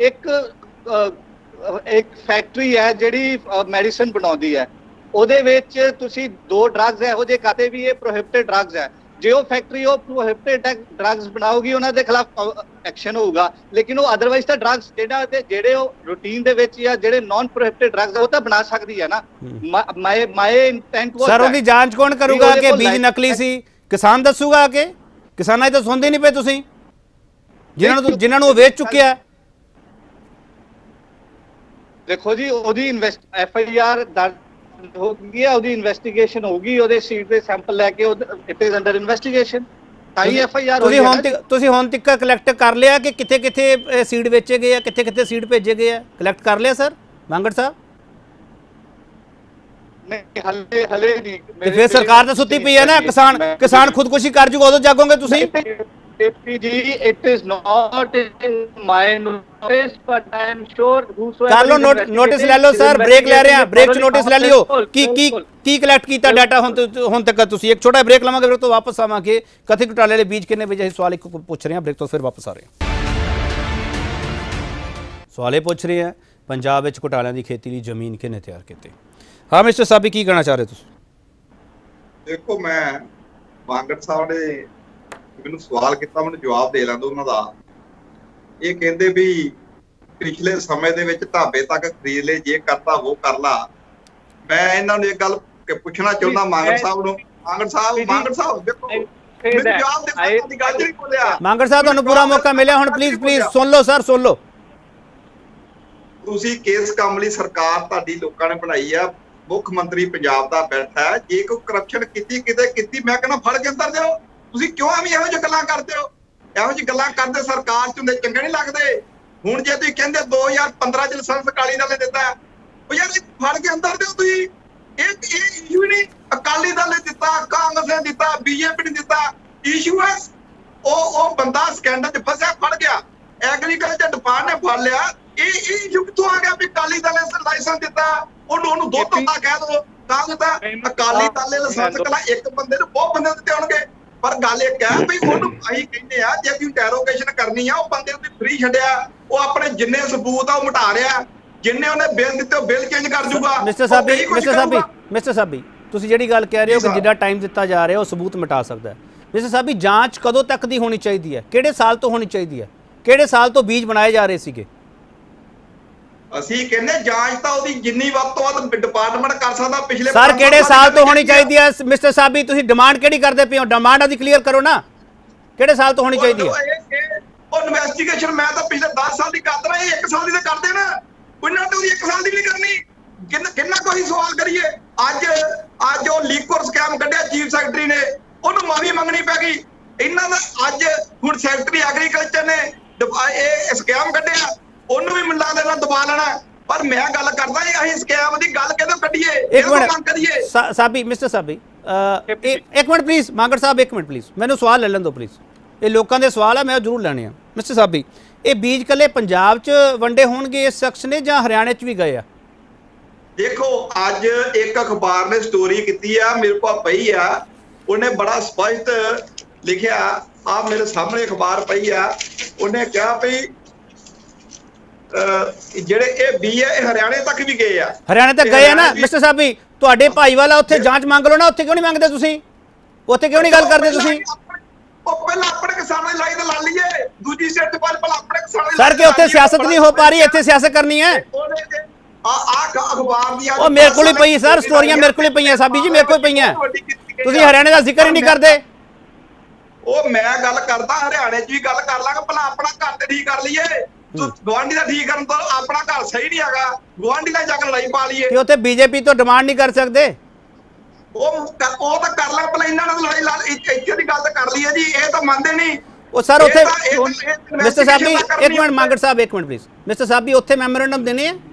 [SPEAKER 6] ਇੱਕ ਫੈਕਟਰੀ ਹੈ ਜਿਹੜੀ ਮੈਡੀਸਨ ਬਣਾਉਂਦੀ ਹੈ, ਉਹਦੇ ਵਿੱਚ ਤੁਸੀਂ 2 ਡਰੱਗਸ ਇਹੋ ਜਿਹੇ ਖਾਤੇ ਵੀ ਇਹ ਪ੍ਰੋਹਿਬਿਟਡ ਡਰੱਗਸ ਹੈ। ਜੇ ਉਹ ਫੈਕਟਰੀ ਉਹ ਪ੍ਰੋਹਿਬਿਟਡ ਡਰੱਗਸ ਬਣਾਉਗੀ ਉਹਨਾਂ ਦੇ ਖਿਲਾਫ ਐਕਸ਼ਨ ਹੋਊਗਾ, ਲੇਕਿਨ ਉਹ ਅਦਰਵਾਈਜ਼ ਤਾਂ ਡਰੱਗਸ ਜਿਹੜੇ ਉਹ ਰੂਟੀਨ ਦੇ ਵਿੱਚ ਜਾਂ ਜਿਹੜੇ ਨਾਨ ਪ੍ਰੋਹਿਬਿਟਡ ਡਰੱਗਸ ਉਹ ਤਾਂ ਬਣਾ ਸਕਦੀ ਹੈ ਨਾ। ਮਾਈ ਇੰਟੈਂਟ ਵਾਸ
[SPEAKER 1] ਸਰ ਉਹਦੀ ਜਾਂਚ ਕੌਣ ਕਰੂਗਾ ਕਿ ਬੀਜ ਨਕਲੀ ਸੀ? ਕਿਸਾਨ ਦੱਸੂਗਾ ਕਿ ਕਿਸਾਨਾਂ ਦੀ ਤਾਂ ਸੁਣਦੇ ਨਹੀਂ ਪਏ ਤੁਸੀਂ, ਜਿਨ੍ਹਾਂ ਨੂੰ ਉਹ ਵੇਚ ਚੁੱਕਿਆ।
[SPEAKER 6] ਦੇਖੋ ਜੀ ਉਹਦੀ FIR ਦਰਜ ਹੋ ਗਈ ਹੈ, ਉਹਦੀ ਇਨਵੈਸਟੀਗੇਸ਼ਨ ਹੋਊਗੀ, ਉਹਦੇ ਸੀਡ ਦੇ ਸੈਂਪਲ ਲੈ ਕੇ ਇਟ ਇਜ਼ ਅੰਡਰ ਇਨਵੈਸਟੀਗੇਸ਼ਨ ਤਾਂ ਹੀ FIR ਹੋਈ।
[SPEAKER 1] ਤੁਸੀਂ ਹੁਣ ਤੱਕ ਕਲੈਕਟ ਕਰ ਲਿਆ ਕਿ ਕਿੱਥੇ ਸੀਡ ਵੇਚੇ ਗਏ ਆ, ਕਿੱਥੇ ਸੀਡ ਭੇਜੇ ਗਏ ਆ? ਕਲੈਕਟ ਕਰ ਲਿਆ ਸਰ ਮਾਂਗਟ ਸਾਹਿਬ?
[SPEAKER 6] ਨਹੀਂ ਹਲੇ ਨਹੀਂ।
[SPEAKER 1] ਤੇ ਫਿਰ ਸਰਕਾਰ ਤਾਂ ਸੁੱਤੀ ਪਈ ਹੈ ਨਾ। ਕਿਸਾਨ ਖੁਦਕੁਸ਼ੀ ਕਰ ਜੂਗਾ, ਉਦੋਂ ਜਾਗੋਗੇ ਤੁਸੀਂ?
[SPEAKER 6] KP ji, it is not in my notice, but I am sure whosoever
[SPEAKER 1] ਕਰ ਲਓ ਨੋਟਿਸ ਲੈ ਲਓ ਸਰ, ਬ੍ਰੇਕ ਲੈ ਰਹੇ ਆ, ਬ੍ਰੇਕ 'ਚ ਨੋਟਿਸ ਲੈ ਲਿਓ। ਕੀ ਕਲੈਕਟ ਕੀਤਾ ਡਾਟਾ ਹੁਣ ਤੱਕ ਤੁਸੀਂ? ਇੱਕ ਛੋਟਾ ਬ੍ਰੇਕ ਲਵਾਂਗੇ, ਫਿਰ ਤੋਂ ਵਾਪਸ ਆਵਾਂਗੇ। ਕਥਿਤ ਘੁਟਾਲੇ ਵਾਲੇ ਬੀਜ ਕਿੰਨੇ ਵਜੇ? ਸਵਾਲ ਇੱਕ ਪੁੱਛ ਰਹੇ ਹਾਂ, ਬ੍ਰੇਕ ਤੋਂ ਫਿਰ ਵਾਪਸ ਆ ਰਹੇ ਹਾਂ। ਸਵਾਲ ਇਹ ਪੁੱਛ ਰਹੇ ਆ, ਪੰਜਾਬ ਵਿੱਚ ਘੁਟਾਲਿਆਂ ਦੀ ਖੇਤੀ ਲਈ ਜ਼ਮੀਨ ਕਿਹਨੇ ਤਿਆਰ ਕੀਤੀ? ਹਾਂ ਮਿਸਟਰ ਸਾਬੀ, ਕੀ ਕਹਿਣਾ ਚਾਹ ਰਹੇ ਤੁਸੀਂ?
[SPEAKER 7] ਦੇਖੋ, ਮੈਂ ਮਾਂਗੜ ਸਾਹਿਬ ਨੇ ਮੈਨੂੰ ਸਵਾਲ ਕੀਤਾ, ਮੈਨੂੰ ਜਵਾਬ ਦੇ ਲੈਂਦਾ ਉਹਨਾਂ ਦਾ। ਇਹ ਕਹਿੰਦੇ ਵੀ ਪਿਛਲੇ ਸਮੇਂ ਦੇ ਵਿੱਚ ਢਾਬੇ ਤੱਕ ਖਰੀਦ ਲਏ, ਜੇ ਕਰਤਾ ਉਹ ਕਰ ਲਾ। ਮੈਂ ਇਹਨਾਂ ਨੂੰ ਇੱਕ ਗੱਲ ਪੁੱਛਣਾ ਚਾਹੁੰਦਾ ਮਾਂਗੜ ਸਾਹਿਬ ਨੂੰ। ਮਾਂਗੜ ਸਾਹਿਬ ਦੇਖੋ, ਮੈਨੂੰ ਜਵਾਬ ਦੇ ਦੀ ਗੱਲ ਨਹੀਂ ਬੋਲਿਆ।
[SPEAKER 1] ਮਾਂਗੜ ਸਾਹਿਬ, ਤੁਹਾਨੂੰ ਪੂਰਾ ਮੌਕਾ ਮਿਲਿਆ ਹੁਣ, ਪਲੀਜ਼ ਸੁਣ ਲਓ ਸਰ, ਸੁਣ ਲਓ।
[SPEAKER 7] ਤੁਸੀਂ ਕਿਸ ਕੰਮ ਲਈ ਸਰਕਾਰ ਤੁਹਾਡੀ ਲੋਕਾਂ ਨੇ ਬਣਾਈ ਆ? ਮੁੱਖ ਮੰਤਰੀ ਪੰਜਾਬ ਦਾ ਬੈਠਾ ਹੈ, ਜੇ ਕੋਈ ਕਰਪਸ਼ਨ ਕੀਤੀ ਕਿਤੇ ਕੀਤੀ, ਮੈਂ ਕਹਿੰਦਾ ਫੜ ਕੇ ਅੰਦਰ ਦਿਓ। ਤੁਸੀਂ ਕਿਉਂ ਐਵੇਂ ਇਹੋ ਜਿਹੀ ਗੱਲਾਂ ਕਰਦੇ ਹੋ? ਇਹੋ ਜਿਹੀ ਗੱਲਾਂ ਕਰਦੇ ਸਰਕਾਰ ਚ ਹੁੰਦੇ ਚੰਗੇ ਨਹੀਂ ਲੱਗਦੇ। ਹੁਣ ਜੇ ਤੁਸੀਂ ਕਹਿੰਦੇ 2015 ਚ ਲਾਇਸੈਂਸ ਅਕਾਲੀ ਦਲ ਨੇ ਦਿੱਤਾ, ਉਹ ਯਾਰ ਫੜ ਕੇ ਅੰਦਰ ਦਿਓ ਤੁਸੀਂ। ਇਹ ਇਸ਼ੂ ਨਹੀਂ ਅਕਾਲੀ ਦਲ ਨੇ ਦਿੱਤਾ, ਕਾਂਗਰਸ ਨੇ ਦਿੱਤਾ, BJP ਨੇ ਦਿੱਤਾ। ਇਸ਼ੂ ਹੈ ਉਹ ਬੰਦਾ ਸਕੈਂਡਲ ਚ ਫਸਿਆ, ਫੜ ਗਿਆ, ਐਗਰੀਕਲਚਰ ਡਿਪਾਰਟਮੈਂਟ ਨੇ ਫੜ ਲਿਆ। ਇਹ ਇਸ਼ੂ ਕਿੱਥੋਂ ਆ ਗਿਆ ਵੀ ਅਕਾਲੀ ਦਲ ਨੇ ਲਾਇਸੈਂਸ ਦਿੱਤਾ? ਉਹਨੂੰ ਦੋ ਧੋਤਾ ਕਹਿ ਦੋ, ਤਾਂ ਦਿੱਤਾ। ਅਕਾਲੀ ਦਲ ਨੇ ਲਾਇਸੈਂਸ ਕਲਾ ਇੱਕ ਬੰਦੇ ਨੂੰ, ਬਹੁਤ ਬੰਦੇ ਦਿੱਤੇ ਹੋਣਗੇ, ਪਰ ਗੱਲ ਇਹ ਹੈ ਵੀ ਉਹਨੂੰ ਅਸੀਂ ਕਹਿੰਦੇ ਆ ਜੇ ਕੋਈ ਇੰਟਰੋਗੇਸ਼ਨ ਕਰਨੀ ਆ, ਉਹ ਬੰਦੇ ਨੂੰ ਫ੍ਰੀ ਛੱਡਿਆ, ਉਹ ਆਪਣੇ ਜਿੰਨੇ ਸਬੂਤ ਆ ਉਹ ਮਿਟਾ ਰਿਹਾ, ਜਿੰਨੇ ਉਹਨੇ ਬਿੱਲ ਦਿੱਤੇ ਉਹ ਬਿੱਲ ਚੇਂਜ ਕਰ ਜੂਗਾ।
[SPEAKER 1] ਮਿਸਟਰ ਸਾਬੀ, ਤੁਸੀਂ ਜਿਹੜੀ ਗੱਲ ਕਹਿ ਰਹੇ ਹੋ ਕਿ ਜਿੰਨਾ ਟਾਈਮ ਦਿੱਤਾ ਜਾ ਰਿਹਾ ਉਹ ਸਬੂਤ ਮਿਟਾ ਸਕਦਾ ਹੈ, ਮਿਸਟਰ ਸਾਬੀ ਜਾਂਚ ਕਦੋਂ ਤੱਕ ਦੀ ਹੋਣੀ ਚਾਹੀਦੀ ਹੈ? ਕਿਹੜੇ ਸਾਲ ਤੋਂ ਹੋਣੀ ਚਾਹੀਦੀ ਹੈ? ਕਿਹੜੇ ਸਾਲ ਤੋਂ ਬੀਜ ਬਣਾਏ ਜਾ ਰਹੇ ਸੀਗੇ?
[SPEAKER 7] ਅਸੀਂ ਕਹਿੰਦੇ ਜਾਂਚ ਤਾਂ ਉਹਦੀ ਜਿੰਨੀ ਵੱਧ ਤੋਂ ਵੱਧ ਡਿਪਾਰਟਮੈਂਟ ਕਰ ਸਕਦਾ। ਪਿਛਲੇ
[SPEAKER 1] ਸਰ ਕਿਹੜੇ ਸਾਲ ਤੋਂ ਹੋਣੀ ਚਾਹੀਦੀ ਹੈ? ਮਿਸਟਰ ਸਾਬੀ, ਤੁਸੀਂ ਡਿਮਾਂਡ ਕਿਹੜੀ ਕਰਦੇ ਪਏ ਹੋ? ਡਿਮਾਂਡ ਆਦੀ ਕਲੀਅਰ ਕਰੋ ਨਾ, ਕਿਹੜੇ ਸਾਲ ਤੋਂ ਹੋਣੀ ਚਾਹੀਦੀ ਹੈ?
[SPEAKER 7] ਉਹ ਇਨਵੈਸਟੀਗੇਸ਼ਨ ਮੈਂ ਤਾਂ ਪਿਛਲੇ 10 ਸਾਲ ਦੀ ਕਰਦਾ, ਇਹ 1 ਸਾਲ ਦੀ ਤਾਂ ਕਰਦੇ ਨਾ। ਉਹਨਾਂ ਨੇ ਉਹਦੀ 1 ਸਾਲ ਦੀ ਨਹੀਂ ਕਰਨੀ। ਕਿੰਨਾ ਕੋਈ ਸਵਾਲ ਕਰੀਏ? ਅੱਜ ਉਹ ਲੀਕਰ ਸਕੈਮ ਕੱਢਿਆ ਚੀਫ ਸੈਕਟਰੀ ਨੇ, ਉਹਨੂੰ ਮਾਫੀ ਮੰਗਣੀ ਪੈ ਗਈ। ਇਹਨਾਂ ਦਾ ਅੱਜ ਹੁਣ ਸੈਕਟਰੀ ਐਗਰੀਕਲਚਰ ਨੇ ਇਹ ਸਕੈਮ ਕੱਢਿਆ, ਉਹਨੂੰ ਵੀ ਮਿਲਾ ਦੇਣਾ, ਦਬਾ ਲੈਣਾ। ਪਰ ਮੈਂ ਗੱਲ ਕਰਦਾ, ਅਸੀਂ ਸਕੈਮ ਦੀ ਗੱਲ ਕਿਦੋਂ ਕੱਢੀਏ, ਇਹਨੂੰ ਮੰਗ ਕਰੀਏ।
[SPEAKER 1] ਸਾਬੀ, ਮਿਸਟਰ ਸਾਬੀ, ਇੱਕ ਮਿੰਟ ਪਲੀਜ਼। ਮਾਂਗੜ ਸਾਹਿਬ ਇੱਕ ਮਿੰਟ ਪਲੀਜ਼, ਮੈਨੂੰ ਸਵਾਲ ਲੈ ਲੈਣ ਦਿਓ ਪਲੀਜ਼। ਇਹ ਲੋਕਾਂ ਦੇ ਸਵਾਲ ਆ, ਮੈਂ ਜ਼ਰੂਰ ਲੈਣੇ ਆ। ਮਿਸਟਰ ਸਾਬੀ, ਇਹ ਬੀਜ ਕੱਲੇ ਪੰਜਾਬ 'ਚ ਵੰਡੇ ਹੋਣਗੇ ਇਸ ਸ਼ਖਸ ਨੇ ਜਾਂ ਹਰਿਆਣੇ 'ਚ ਵੀ ਗਏ ਆ?
[SPEAKER 7] ਦੇਖੋ, ਅੱਜ ਇੱਕ ਅਖਬਾਰ ਨੇ ਸਟੋਰੀ ਕੀਤੀ ਆ, ਮੇਰੇ ਕੋਲ ਪਈ ਆ, ਉਹਨੇ ਬੜਾ ਸਪਸ਼ਟ ਲਿਖਿਆ, ਆ ਮੇਰੇ ਸਾਹਮਣੇ ਅਖਬਾਰ ਪਈ ਆ। ਉਹਨੇ ਕਿਹਾ ਵੀ ਜਿਹੜੇ ਇਹ ਬੀ ਹੈ ਇਹ ਹਰਿਆਣੇ ਤੱਕ ਵੀ ਗਏ ਆ।
[SPEAKER 1] ਹਰਿਆਣੇ ਤੱਕ ਗਏ ਆ ਨਾ ਮਿਸਟਰ ਸਾਬੀ? ਤੁਹਾਡੇ ਭਾਈਵਾਲਾ ਉੱਥੇ ਜਾਂਚ ਮੰਗ ਲਓ ਨਾ, ਉੱਥੇ ਕਿਉਂ ਨਹੀਂ ਮੰਗਦੇ ਤੁਸੀਂ? ਉੱਥੇ ਕਿਉਂ ਨਹੀਂ ਗੱਲ ਕਰਦੇ ਤੁਸੀਂ?
[SPEAKER 7] ਉਹ ਪਹਿਲਾਂ ਆਪਣੇ ਕਿਸਾਨਾਂ ਦੀ ਲੜਾਈ ਤਾਂ ਲੜ ਲਈਏ, ਦੂਜੀ ਸਟੇਟ ਪਰ ਪਹਿਲਾਂ ਆਪਣੇ ਕਿਸਾਨਾਂ ਦੀ।
[SPEAKER 1] ਸਰ ਕਿ ਉੱਥੇ ਸਿਆਸਤ ਨਹੀਂ ਹੋ ਪਾ ਰਹੀ, ਇੱਥੇ ਸਿਆਸਤ ਕਰਨੀ ਹੈ।
[SPEAKER 7] ਅਖਬਾਰ ਦੀ
[SPEAKER 1] ਉਹ ਮੇਰੇ ਕੋਲ ਹੀ ਪਈ ਸਰ, ਸਟੋਰੀਆਂ ਮੇਰੇ ਕੋਲ ਹੀ ਪਈਆਂ ਸਾਬੀ ਜੀ, ਮੇਰੇ ਕੋਲ ਪਈਆਂ। ਤੁਸੀਂ ਹਰਿਆਣੇ ਦਾ ਜ਼ਿਕਰ ਹੀ ਨਹੀਂ ਕਰਦੇ।
[SPEAKER 7] ਉਹ ਮੈਂ ਗੱਲ ਕਰਦਾ, ਹਰਿਆਣੇ 'ਚ ਵੀ ਗੱਲ ਕਰ ਲਾਂਗੇ, ਪਹਿਲਾਂ ਆਪਣਾ ਘਰ ਤੇ ਠੀਕ ਕਰ ਲਈਏ। ਗਵਾਂਢੀ ਦਾ ਠੀਕ ਕਰਨ ਤੋਂ ਆਪਣਾ ਘਰ ਸਹੀ ਨਹੀਂ ਹੈਗਾ, ਗਵਾਂਢੀ ਨਾਲ ਜਾ ਕੇ ਲੜਾਈ ਪਾ ਲਈਏ।
[SPEAKER 1] ਤੇ ਉੱਥੇ BJP ਤੋਂ ਡਿਮਾਂਡ ਨਹੀਂ ਕਰ ਸਕਦੇ?
[SPEAKER 7] ਉਹ ਤਾਂ ਕਰ ਲਾਂ, ਪਹਿਲਾਂ ਇਹਨਾਂ ਨਾਲ ਲੜਾਈ ਇੱਥੇ ਦੀ ਗੱਲ ਤਾਂ ਕਰ ਲਈਏ ਜੀ। ਇਹ ਤਾਂ ਮੰਨਦੇ ਨਹੀਂ।
[SPEAKER 1] ਉਹ ਸਰ ਉੱਥੇ ਮਿਸਟਰ ਸਾਬੀ ਇੱਕ ਮਿੰਟ, ਮਾਂਗੜ ਸਾਹਿਬ ਇੱਕ ਮਿੰਟ ਪਲੀਜ਼। ਮਿਸਟਰ ਸਾਬੀ ਉੱਥੇ ਮੈਮੋਰੈਂਡਮ ਦੇਣੇ ਆ?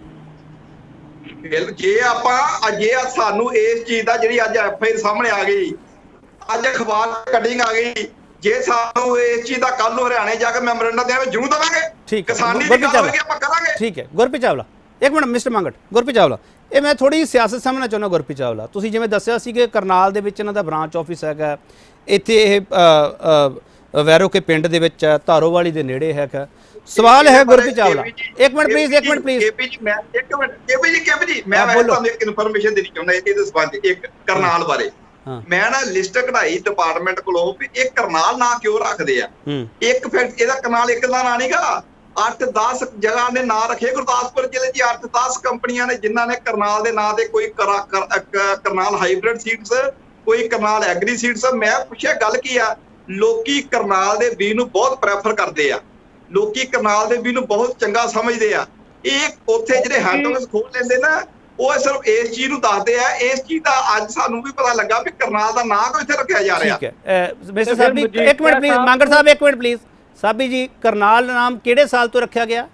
[SPEAKER 7] ਜੇ ਆਪਾਂ ਜੇ ਸਾਨੂੰ ਇਸ ਚੀਜ਼ ਦਾ ਜਿਹੜੀ ਅੱਜ FIR ਸਾਹਮਣੇ ਆ ਗਈ, ਅੱਜ ਅਖਬਾਰ ਕਟਿੰਗ ਆ ਗਈ, ਜੇ ਸਾਨੂੰ ਇਸ ਚੀਜ਼ ਦਾ ਕੱਲ ਨੂੰ ਹਰਿਆਣੇ ਜਾ ਕੇ ਮੈਮੋਰੈਂਡਮ ਦੇਵਾਂਗੇ, ਜ਼ਰੂਰ ਦੇਵਾਂਗੇ।
[SPEAKER 1] ਠੀਕ ਹੈ,
[SPEAKER 7] ਕਿਸਾਨੀ ਦੀ ਗੱਲ ਹੋਵੇਗੀ, ਆਪਾਂ ਕਰਾਂਗੇ।
[SPEAKER 1] ਠੀਕ ਹੈ। ਗੁਰਪ੍ਰੀਤ ਚਾਵਲਾ ਇੱਕ ਮਿੰਟ। ਮਿਸਟਰ ਮਾਂਗੜ, ਗੁਰਪ੍ਰੀਤ ਚਾਵਲਾ, ਇਹ ਮੈਂ ਥੋੜੀ ਸਿਆਸਤ ਸਮਝਣਾ ਚਾਹੁੰਦਾ। ਗੁਰਪ੍ਰੀਤ ਚਾਵਲਾ, ਤੁਸੀਂ ਜਿਵੇਂ ਦੱਸਿਆ ਸੀ ਕਿ ਕਰਨਾਲ ਦੇ ਵਿੱਚ ਇਹਨਾਂ ਦਾ ਬ੍ਰਾਂਚ ਆਫਿਸ ਹੈਗਾ, ਇੱਥੇ ਇਹ ਵੈਰੋ ਕੇ ਪਿੰਡ ਦੇ ਵਿੱਚ ਹੈ, ਧਾਰੋਵਾਲੀ ਦੇ ਨੇੜੇ ਹੈਗਾ। ਸਵਾਲ ਹੈ ਗੁਰਪ੍ਰੀਤ ਚਾਵਲਾ, ਇੱਕ ਮਿੰਟ ਪਲੀਜ਼, ਇੱਕ ਮਿੰਟ ਪਲੀਜ਼।
[SPEAKER 7] KP ਜੀ, ਮੈਂ ਇੱਕ ਮਿੰਟ, KP ਜੀ ਮੈਂ ਤੁਹਾਨੂੰ ਇੱਕ ਇਨਫੋਰਮੇਸ਼ਨ ਦੇਣੀ ਚਾਹੁੰਦਾ ਇਹਦੇ ਸੰਬੰਧ ਇੱਕ ਕਰਨਾਲ ਬਾਰੇ। ਮੈਂ ਨਾ ਲਿਸਟ ਕਢਾਈ ਡਿਪਾਰਟਮੈਂਟ ਕੋਲੋਂ ਵੀ ਇਹ ਕਰਨਾਲ ਨਾਂ ਕਿਉਂ ਰੱਖਦੇ ਆ। ਇੱਕ ਫਿਰ ਇਹਦਾ ਕਰਨਾਲ ਇੱਕ ਦਾ ਨਾਂ ਨਹੀਂਗਾ, 8-10 ਜਗ੍ਹਾ ਨੇ ਨਾਂ ਰੱਖੇ। ਗੁਰਦਾਸਪੁਰ ਜ਼ਿਲ੍ਹੇ 'ਚ 8-10 ਕੰਪਨੀਆਂ ਨੇ ਜਿਨ੍ਹਾਂ ਨੇ ਕਰਨਾਲ ਦੇ ਨਾਂ ਤੇ ਕੋਈ ਕਰਨਾਲ ਹਾਈਬ੍ਰਿਡ ਸੀਡਸ, ਕੋਈ ਕਰਨਾਲ ਐਗਰੀ ਸੀਡਸ। ਮੈਂ ਪੁੱਛਿਆ ਗੱਲ ਕੀ ਆ? ਲੋਕੀ ਕਰਨਾਲ ਦੇ ਬੀਜ ਨੂੰ ਬਹੁਤ ਪ੍ਰੈਫਰ ਕਰਦੇ ਆ, ਲੋਕੀ ਕਰਨਾਲ ਦੇ ਬੀਜ ਨੂੰ ਬਹੁਤ ਚੰਗਾ ਸਮਝਦੇ ਆ। ਇਹ ਉੱਥੇ ਜਿਹੜੇ ਹੈਡ ਆਫਿਸ ਖੋਲ ਲੈਂਦੇ ਨਾ, ਉਹ ਸਿਰਫ ਇਸ ਚੀਜ਼ ਨੂੰ ਦੱਸਦੇ ਆ। ਇਸ ਚੀਜ਼ ਦਾ ਅੱਜ ਸਾਨੂੰ ਵੀ ਪਤਾ ਲੱਗਾ ਵੀ ਕਰਨਾਲ ਦਾ ਨਾਂ ਕਿਉਂ ਇੱਥੇ ਰੱਖਿਆ ਜਾ ਰਿਹਾ।
[SPEAKER 1] ਠੀਕ ਹੈ ਮਿਸਟਰ ਸਾਬੀ ਇੱਕ ਮਿੰਟ ਪਲੀਜ਼। ਮਾਂਗੜ ਸਾਹਿਬ ਇੱਕ ਮਿੰਟ ਪਲੀਜ਼। ਸਾਬੀ ਜੀ, ਕਰਨਾਲ ਨਾਮ ਕਿਹੜੇ ਸਾਲ ਤੋਂ ਰੱਖਿਆ ਗਿਆ?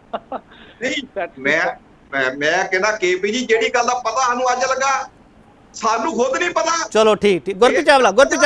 [SPEAKER 7] ਨਹੀਂ, ਮੈਂ ਕਹਿੰਦਾ KP ਜੀ, ਜਿਹੜੀ ਗੱਲ ਦਾ ਪਤਾ ਸਾਨੂੰ ਅੱਜ ਲੱਗਾ, ਸਾਨੂੰ ਖੁਦ ਨਹੀਂ ਪਤਾ।
[SPEAKER 1] ਚਲੋ ਠੀਕ ਗੁਰਪ੍ਰੀਤ ਚਾਵਲਾ
[SPEAKER 7] ਗੁਰਪ੍ਰੀਤ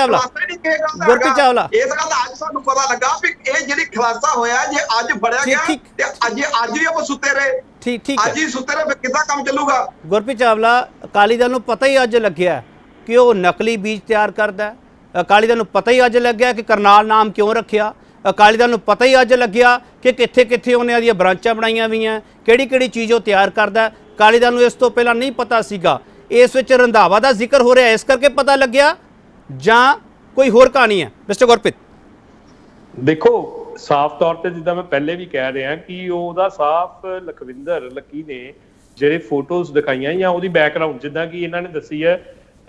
[SPEAKER 7] ਚਾਵਲਾ ਇਸ ਗੱਲ ਅੱਜ ਸਾਨੂੰ ਪਤਾ ਲੱਗਾ ਵੀ ਇਹ ਜਿਹੜੀ ਖੁਲਾਸਾ ਹੋਇਆ ਜੇ ਅੱਜ ਫੜਿਆ ਗਿਆ ਤੇ ਅੱਜ ਵੀ ਆਪਾਂ ਸੁੱਤੇ ਰਹੇ।
[SPEAKER 1] ਠੀਕ
[SPEAKER 7] ਅੱਜ ਹੀ ਸੁੱਤੇ ਰਹੇ, ਕਿੱਦਾਂ ਕੰਮ ਚੱਲੂਗਾ?
[SPEAKER 1] ਗੁਰਪ੍ਰੀਤ ਚਾਵਲਾ, ਅਕਾਲੀ ਦਲ ਨੂੰ ਪਤਾ ਹੀ ਅੱਜ ਲੱਗਿਆ ਕਿ ਉਹ ਨਕਲੀ ਬੀਜ ਤਿਆਰ ਕਰਦਾ। ਅਕਾਲੀ ਦਲ ਨੂੰ ਪਤਾ ਹੀ ਅੱਜ ਲੱਗਿਆ ਕਿ ਕਰਨਾਲ ਨਾਮ ਕਿਉਂ ਰੱਖਿਆ। ਅਕਾਲੀ ਦਲ ਨੂੰ ਪਤਾ ਹੀ ਅੱਜ ਲੱਗਿਆ ਕਿ ਕਿੱਥੇ ਕਿੱਥੇ ਉਹਨੇ ਦੀਆਂ ਬ੍ਰਾਂਚਾਂ ਬਣਾਈਆਂ ਹੋਈਆਂ, ਕਿਹੜੀ ਕਿਹੜੀ ਚੀਜ਼ ਉਹ ਤਿਆਰ ਕਰਦਾ। ਅਕਾਲੀ ਦਲ ਨੂੰ ਇਸ ਤੋਂ ਪਹਿਲਾਂ ਨਹੀਂ ਪਤਾ ਸੀਗਾ। ਇਸ ਵਿੱਚ ਰੰਧਾਵਾ ਦਾ ਜ਼ਿਕਰ ਹੋ ਰਿਹਾ, ਇਸ ਕਰਕੇ ਪਤਾ ਲੱਗਿਆ ਜਾਂ ਕੋਈ ਹੋਰ ਕਹਾਣੀ ਹੈ? ਮਿਸਟਰ ਗੁਰਪ੍ਰੀਤ,
[SPEAKER 5] ਦੇਖੋ ਸਾਫ਼ ਤੌਰ ਤੇ ਜਿੱਦਾਂ ਮੈਂ ਪਹਿਲੇ ਵੀ ਕਹਿ ਰਿਹਾ ਕਿ ਉਹਦਾ ਸਾਫ਼ ਲਖਵਿੰਦਰ ਲੱਕੀ ਨੇ ਜਿਹੜੇ ਫੋਟੋਜ਼ ਦਿਖਾਈਆਂ ਜਾਂ ਉਹਦੀ ਬੈਕਗ੍ਰਾਉਂਡ ਜਿੱਦਾਂ ਕਿ ਇਹਨਾਂ ਨੇ ਦੱਸੀ ਹੈ,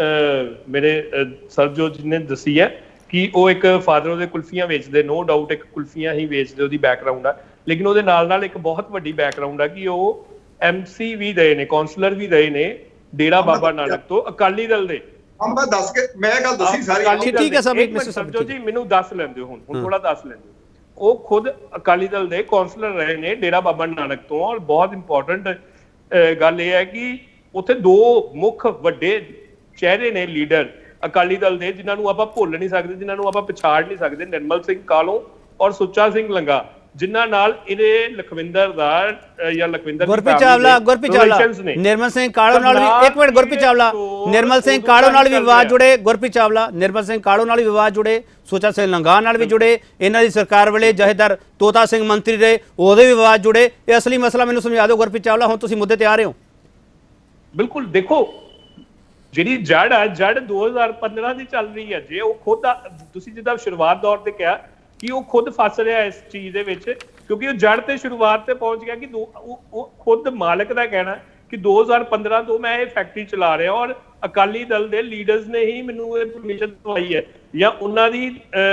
[SPEAKER 5] ਮੇਰੇ ਸਰਜੋਤ ਜੀ ਨੇ ਦੱਸੀ ਹੈ ਕਿ ਉਹ ਇੱਕ ਫਾਦਰ ਉਹਦੇ ਕੁਲਫੀਆਂ ਵੇਚਦੇ, ਨੋ ਡਾਊਟ ਇੱਕ ਕੁਲਫੀਆਂ ਹੀ ਵੇਚਦੇ, ਉਹਦੀ ਬੈਕਗ੍ਰਾਉਂਡ ਆ। ਲੇਕਿਨ ਉਹਦੇ ਨਾਲ ਨਾਲ ਇੱਕ ਬਹੁਤ ਵੱਡੀ ਬੈਕਗ੍ਰਾਉਂਡ ਆ ਕਿ ਉਹ MC ਵੀ ਰਹੇ ਨੇ, ਕਾਉਂਸਲਰ ਵੀ ਰਹੇ ਨੇ ਡੇਰਾ ਬਾਬਾ ਨਾਨਕ ਤੋਂ, ਅਕਾਲੀ ਦਲ ਦੇ।
[SPEAKER 7] ਮੈਂ ਦੱਸ ਕੇ ਮੈਂ ਗੱਲ ਦੱਸੀ ਸਾਰੀ।
[SPEAKER 1] ਠੀਕ ਹੈ
[SPEAKER 5] ਸਰਜੋਤ ਜੀ, ਮੈਨੂੰ ਦੱਸ ਲੈਂਦੇ ਹੁਣ ਥੋੜਾ ਦੱਸ ਲੈਂਦੇ। ਉਹ ਖੁਦ ਅਕਾਲੀ ਦਲ ਦੇ ਕਾਉਂਸਲਰ ਰਹੇ ਨੇ ਡੇਰਾ ਬਾਬਾ ਨਾਨਕ ਤੋਂ। ਔਰ ਬਹੁਤ ਇੰਪੋਰਟੈਂਟ ਗੱਲ ਇਹ ਹੈ ਕਿ ਉੱਥੇ ਦੋ ਮੁੱਖ ਵੱਡੇ ਚਿਹਰੇ ਨੇ ਲੀਡਰ ਅਕਾਲੀ ਦਲ ਦੇ, ਜਿਨ੍ਹਾਂ ਨੂੰ ਆਪਾਂ ਭੁੱਲ ਨਹੀਂ ਸਕਦੇ, ਜਿਨ੍ਹਾਂ ਨੂੰ ਆਪਾਂ ਪਛਾੜ ਨਹੀਂ ਸਕਦੇ, ਨਿਰਮਲ ਸਿੰਘ ਕਾਲੋਂ ਔਰ ਸੁੱਚਾ ਸਿੰਘ ਲੰਗਾ, ਜਿਨ੍ਹਾਂ ਨਾਲ ਇਹਦੇ ਲਖਵਿੰਦਰ ਦਾ ਜਾਂ ਲਖਵਿੰਦਰ
[SPEAKER 1] ਗੁਰਪ੍ਰੀਤ ਚਾਵਲਾ ਨਿਰਮਲ ਸਿੰਘ ਕਾਲੋਂ ਨਾਲ ਵੀ, ਇੱਕ ਮਿੰਟ ਗੁਰਪ੍ਰੀਤ ਚਾਵਲਾ, ਨਿਰਮਲ ਸਿੰਘ ਕਾਲੋਂ ਨਾਲ ਵੀ ਵਿਵਾਦ ਜੁੜੇ। ਗੁਰਪ੍ਰੀਤ ਚਾਵਲਾ, ਨਿਰਮਲ ਸਿੰਘ ਕਾਲੋਂ ਨਾਲ ਵੀ ਵਿਵਾਦ ਜੁੜੇ, ਸੁੱਚਾ ਸਿੰਘ ਲੰਗਾ ਨਾਲ ਵੀ ਜੁੜੇ, ਇਹਨਾਂ ਦੀ ਸਰਕਾਰ ਵੇਲੇ ਜਥੇਦਾਰ ਤੋਤਾ ਸਿੰਘ ਮੰਤਰੀ ਰਹੇ, ਉਹਦੇ ਵੀ ਵਿਵਾਦ ਜੁੜੇ। ਇਹ ਅਸਲੀ ਮਸਲਾ ਮੈਨੂੰ ਸਮਝਾ ਦਿਓ ਗੁਰਪ੍ਰੀਤ ਚਾਵਲਾ, ਹੁਣ ਤੁਸੀਂ ਮੁੱਦੇ ਤੇ ਆ ਰਹੇ ਹੋ।
[SPEAKER 5] ਬਿਲਕੁਲ, ਦੇਖੋ ਜਿਹੜੀ ਜੜ ਆ, ਜੜ 2015 ਦੀ ਚੱਲ ਰਹੀ ਹੈ। ਜੇ ਉਹ ਖੁਦ, ਤੁਸੀਂ ਜਿੱਦਾਂ ਸ਼ੁਰੂਆਤ ਦੌਰ ਤੇ ਕਿਹਾ ਕਿ ਉਹ ਖੁਦ ਫਸ ਰਿਹਾ ਇਸ ਚੀਜ਼ ਦੇ ਵਿੱਚ, ਕਿਉਂਕਿ ਉਹ ਜੜ ਤੇ ਸ਼ੁਰੂਆਤ ਤੇ ਪਹੁੰਚ ਗਿਆ ਕਿ ਉਹ ਖੁਦ ਮਾਲਕ ਦਾ ਕਹਿਣਾ ਕਿ 2015 ਤੋਂ ਮੈਂ ਇਹ ਫੈਕਟਰੀ ਚਲਾ ਰਿਹਾ ਔਰ ਅਕਾਲੀ ਦਲ ਦੇ ਲੀਡਰਸ ਨੇ ਹੀ ਮੈਨੂੰ ਇਹ ਪਰਮਿਸ਼ਨ ਦਵਾਈ ਹੈ ਜਾਂ ਉਹਨਾਂ ਦੀ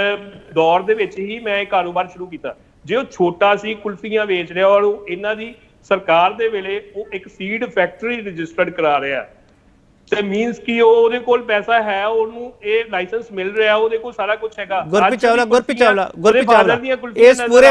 [SPEAKER 5] ਦੌਰ ਦੇ ਵਿੱਚ ਹੀ ਮੈਂ ਇਹ ਕਾਰੋਬਾਰ ਸ਼ੁਰੂ ਕੀਤਾ। ਜੇ ਉਹ ਛੋਟਾ ਸੀ, ਕੁਲਫੀਆਂ ਵੇਚ ਰਿਹਾ ਔਰ ਇਹਨਾਂ ਦੀ ਸਰਕਾਰ ਦੇ ਵੇਲੇ ਉਹ ਇੱਕ ਸੀਡ ਫੈਕਟਰੀ ਰਜਿਸਟਰਡ ਕਰਾ ਰਿਹਾ ਤੇ ਮੀਨਸ ਕਿ ਉਹਦੇ ਕੋਲ ਪੈਸਾ ਹੈ, ਉਹਨੂੰ ਇਹ ਲਾਇਸੈਂਸ ਮਿਲ ਰਿਹਾ, ਉਹਦੇ ਕੋਲ ਸਾਰਾ ਕੁਝ ਹੈਗਾ।
[SPEAKER 1] ਗੁਰਪ੍ਰੀਤ ਚਾਵਲਾ ਇਸ ਪੂਰੇ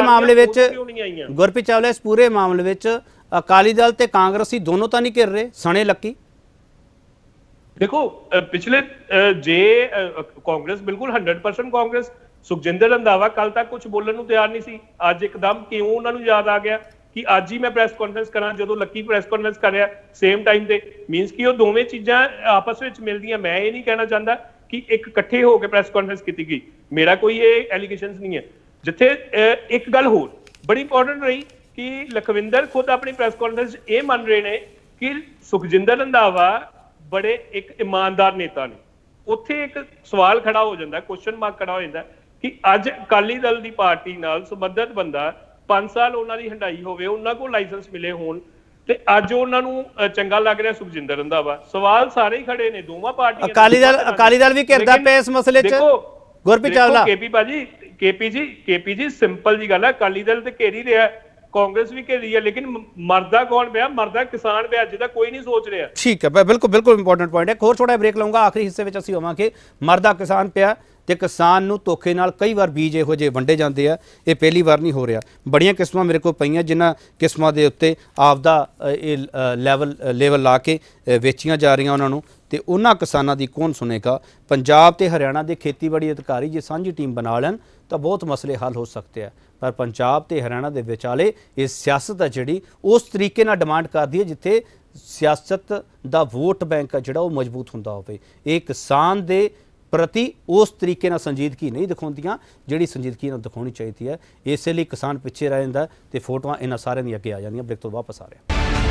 [SPEAKER 1] ਮਾਮਲੇ ਵਿੱਚ ਅਕਾਲੀ ਦਲ ਤੇ ਕਾਂਗਰਸੀ ਦੋਨੋਂ ਤਾਂ ਨਹੀਂ ਘਿਰ ਰਹੇ? ਸਣੇ ਲੱਕੀ,
[SPEAKER 5] ਦੇਖੋ ਪਿਛਲੇ ਜੇ ਕਾਂਗਰਸ ਬਿਲਕੁਲ 100% ਕਾਂਗਰਸ, ਸੁਖਜਿੰਦਰ ਰੰਧਾਵਾ ਕੱਲ ਤੱਕ ਕੁਝ ਬੋਲਣ ਨੂੰ ਤਿਆਰ ਨਹੀਂ ਸੀ। ਅੱਜ ਇੱਕਦਮ ਕਿਉਂ ਉਹਨਾਂ ਨੂੰ ਯਾਦ ਆ ਗਿਆ ਕਿ ਅੱਜ ਹੀ ਮੈਂ ਪ੍ਰੈਸ ਕਾਨਫਰੰਸ ਕਰਾਂ, ਜਦੋਂ ਲੱਕੀ ਪ੍ਰੈਸ ਕਾਨਫਰੰਸ ਕਰ ਰਿਹਾ ਸੇਮ ਟਾਈਮ ਤੇ? ਮੀਨਸ ਕਿ ਉਹ ਦੋਵੇਂ ਚੀਜ਼ਾਂ ਆਪਸ ਵਿੱਚ ਮਿਲਦੀਆਂ। ਮੈਂ ਇਹ ਨਹੀਂ ਕਹਿਣਾ ਚਾਹੁੰਦਾ ਕਿ ਇੱਕ ਇਕੱਠੇ ਹੋ ਕੇ ਪ੍ਰੈਸ ਕਾਨਫਰੰਸ ਕੀਤੀ ਗਈ, ਮੇਰਾ ਕੋਈ ਇਹ ਐਲੀਗੇਸ਼ਨਸ ਨਹੀਂ ਹੈ। ਜਿੱਥੇ ਇੱਕ ਗੱਲ ਹੋਰ ਬੜੀ ਇੰਪੋਰਟੈਂਟ ਰਹੀ ਕਿ ਲਖਵਿੰਦਰ ਖੁਦ ਆਪਣੀ ਪ੍ਰੈਸ ਕਾਨਫਰੰਸ ਇਹ ਮੰਨ ਰਹੇ ਨੇ ਕਿ ਸੁਖਜਿੰਦਰ ਰੰਧਾਵਾ ਬੜੇ ਇੱਕ ਇਮਾਨਦਾਰ ਨੇਤਾ ਨੇ। ਉੱਥੇ ਇੱਕ ਸਵਾਲ ਖੜਾ ਹੋ ਜਾਂਦਾ, ਕੁਐਸਚਨ ਮਾਰਕ ਖੜਾ ਹੋ ਜਾਂਦਾ ਕਿ ਅੱਜ ਅਕਾਲੀ ਦਲ ਦੀ ਪਾਰਟੀ ਨਾਲ ਸੰਬੰਧਿਤ ਬੰਦਾ 5 ਸਾਲ ਉਹਨਾਂ ਦੀ ਹੰਡਾਈ ਹੋਵੇ, ਉਹਨਾਂ ਕੋਲ ਲਾਇਸੈਂਸ ਮਿਲੇ ਹੋਣ ਤੇ ਅੱਜ ਉਹਨਾਂ ਨੂੰ ਚੰਗਾ ਲੱਗ ਰਿਹਾ ਸੁਖਜਿੰਦਰ ਰੰਧਾਵਾ। ਸਵਾਲ ਸਾਰੇ ਹੀ ਖੜੇ ਨੇ ਦੋਵਾਂ ਪਾਰਟੀਆਂ।
[SPEAKER 1] ਅਕਾਲੀ ਦਲ ਵੀ ਘਿਰਦਾ ਪਿਆ ਇਸ ਮਸਲੇ 'ਚ। ਗੁਰਪ੍ਰੀਤ ਚਾਵਲਾ, ਕੇਪੀ ਜੀ ਸਿੰਪਲ ਜੀ ਗੱਲ ਹੈ, ਅਕਾਲੀ ਦਲ ਤੇ ਘੇਰ ਹੀ ਰਿਹਾ, ਕਾਂਗਰਸ ਵੀ ਘੇਰੀ ਹੈ, ਲੇਕਿਨ ਮਰਦਾ ਕੌਣ ਪਿਆ? ਮਰਦਾ ਕਿਸਾਨ ਪਿਆ, ਜਿਹਦਾ ਕੋਈ ਨਹੀਂ ਸੋਚ ਰਿਹਾ। ਠੀਕ ਹੈ, ਬਿਲਕੁਲ ਇੰਪੋਰਟੈਂਟ ਪੁਆਇੰਟ ਹੈ। ਹੋਰ ਥੋੜਾ ਬ੍ਰੇਕ ਲਵਾਂਗਾ, ਆਖਰੀ ਹਿੱਸੇ ਵਿੱਚ ਅਸੀਂ ਹੋਵਾਂਗੇ। ਮਰਦਾ ਕਿਸਾਨ ਪਿਆ ਤੇ ਕਿਸਾਨ ਨੂੰ ਧੋਖੇ ਨਾਲ ਕਈ ਵਾਰ ਬੀਜ ਇਹੋ ਜਿਹੇ ਵੰਡੇ ਜਾਂਦੇ ਆ, ਇਹ ਪਹਿਲੀ ਵਾਰ ਨਹੀਂ ਹੋ ਰਿਹਾ। ਬੜੀਆਂ ਕਿਸਮਾਂ ਮੇਰੇ ਕੋਲ ਪਈਆਂ ਜਿਨ੍ਹਾਂ ਕਿਸਮਾਂ ਦੇ ਉੱਤੇ ਆਪਦਾ ਇਹ ਲੈਵਲ ਲਾ ਕੇ ਵੇਚੀਆਂ ਜਾ ਰਹੀਆਂ ਉਹਨਾਂ ਨੂੰ, ਤੇ ਉਹਨਾਂ ਕਿਸਾਨਾਂ ਦੀ ਕੌਣ ਸੁਣੇਗਾ? ਪੰਜਾਬ ਤੇ ਹਰਿਆਣਾ ਦੇ ਖੇਤੀਬਾੜੀ ਅਧਿਕਾਰੀ ਜੇ ਸਾਂਝੀ ਟੀਮ ਬਣਾ ਲੈਣ ਤਾਂ ਬਹੁਤ ਮਸਲੇ ਹੱਲ ਹੋ ਸਕਦੇ ਆ। ਪਰ ਪੰਜਾਬ ਤੇ ਹਰਿਆਣਾ ਦੇ ਵਿਚਾਲੇ ਇਹ ਸਿਆਸਤ ਹੈ ਜਿਹੜੀ ਉਸ ਤਰੀਕੇ ਨਾਲ ਡਿਮਾਂਡ ਕਰਦੀ ਹੈ ਜਿੱਥੇ ਸਿਆਸਤ ਦਾ ਵੋਟ ਬੈਂਕ ਹੈ ਜਿਹੜਾ ਉਹ ਮਜ਼ਬੂਤ ਹੁੰਦਾ ਹੋਵੇ। ਇਹ ਕਿਸਾਨ ਦੇ ਪ੍ਰਤੀ ਉਸ ਤਰੀਕੇ ਨਾਲ ਸੰਜੀਦਗੀ ਨਹੀਂ ਦਿਖਾਉਂਦੀਆਂ ਜਿਹੜੀ ਸੰਜੀਦਗੀ ਨਾਲ ਦਿਖਾਉਣੀ ਚਾਹੀਦੀ ਹੈ। ਇਸੇ ਲਈ ਕਿਸਾਨ ਪਿੱਛੇ ਰਹਿ ਜਾਂਦਾ ਤੇ ਫੋਟੋਆਂ ਇਹਨਾਂ ਸਾਰਿਆਂ ਦੀਆਂ ਅੱਗੇ ਆ ਜਾਂਦੀਆਂ। ਬ੍ਰੇਕ ਤੋਂ ਵਾਪਸ ਆ ਰਿਹਾ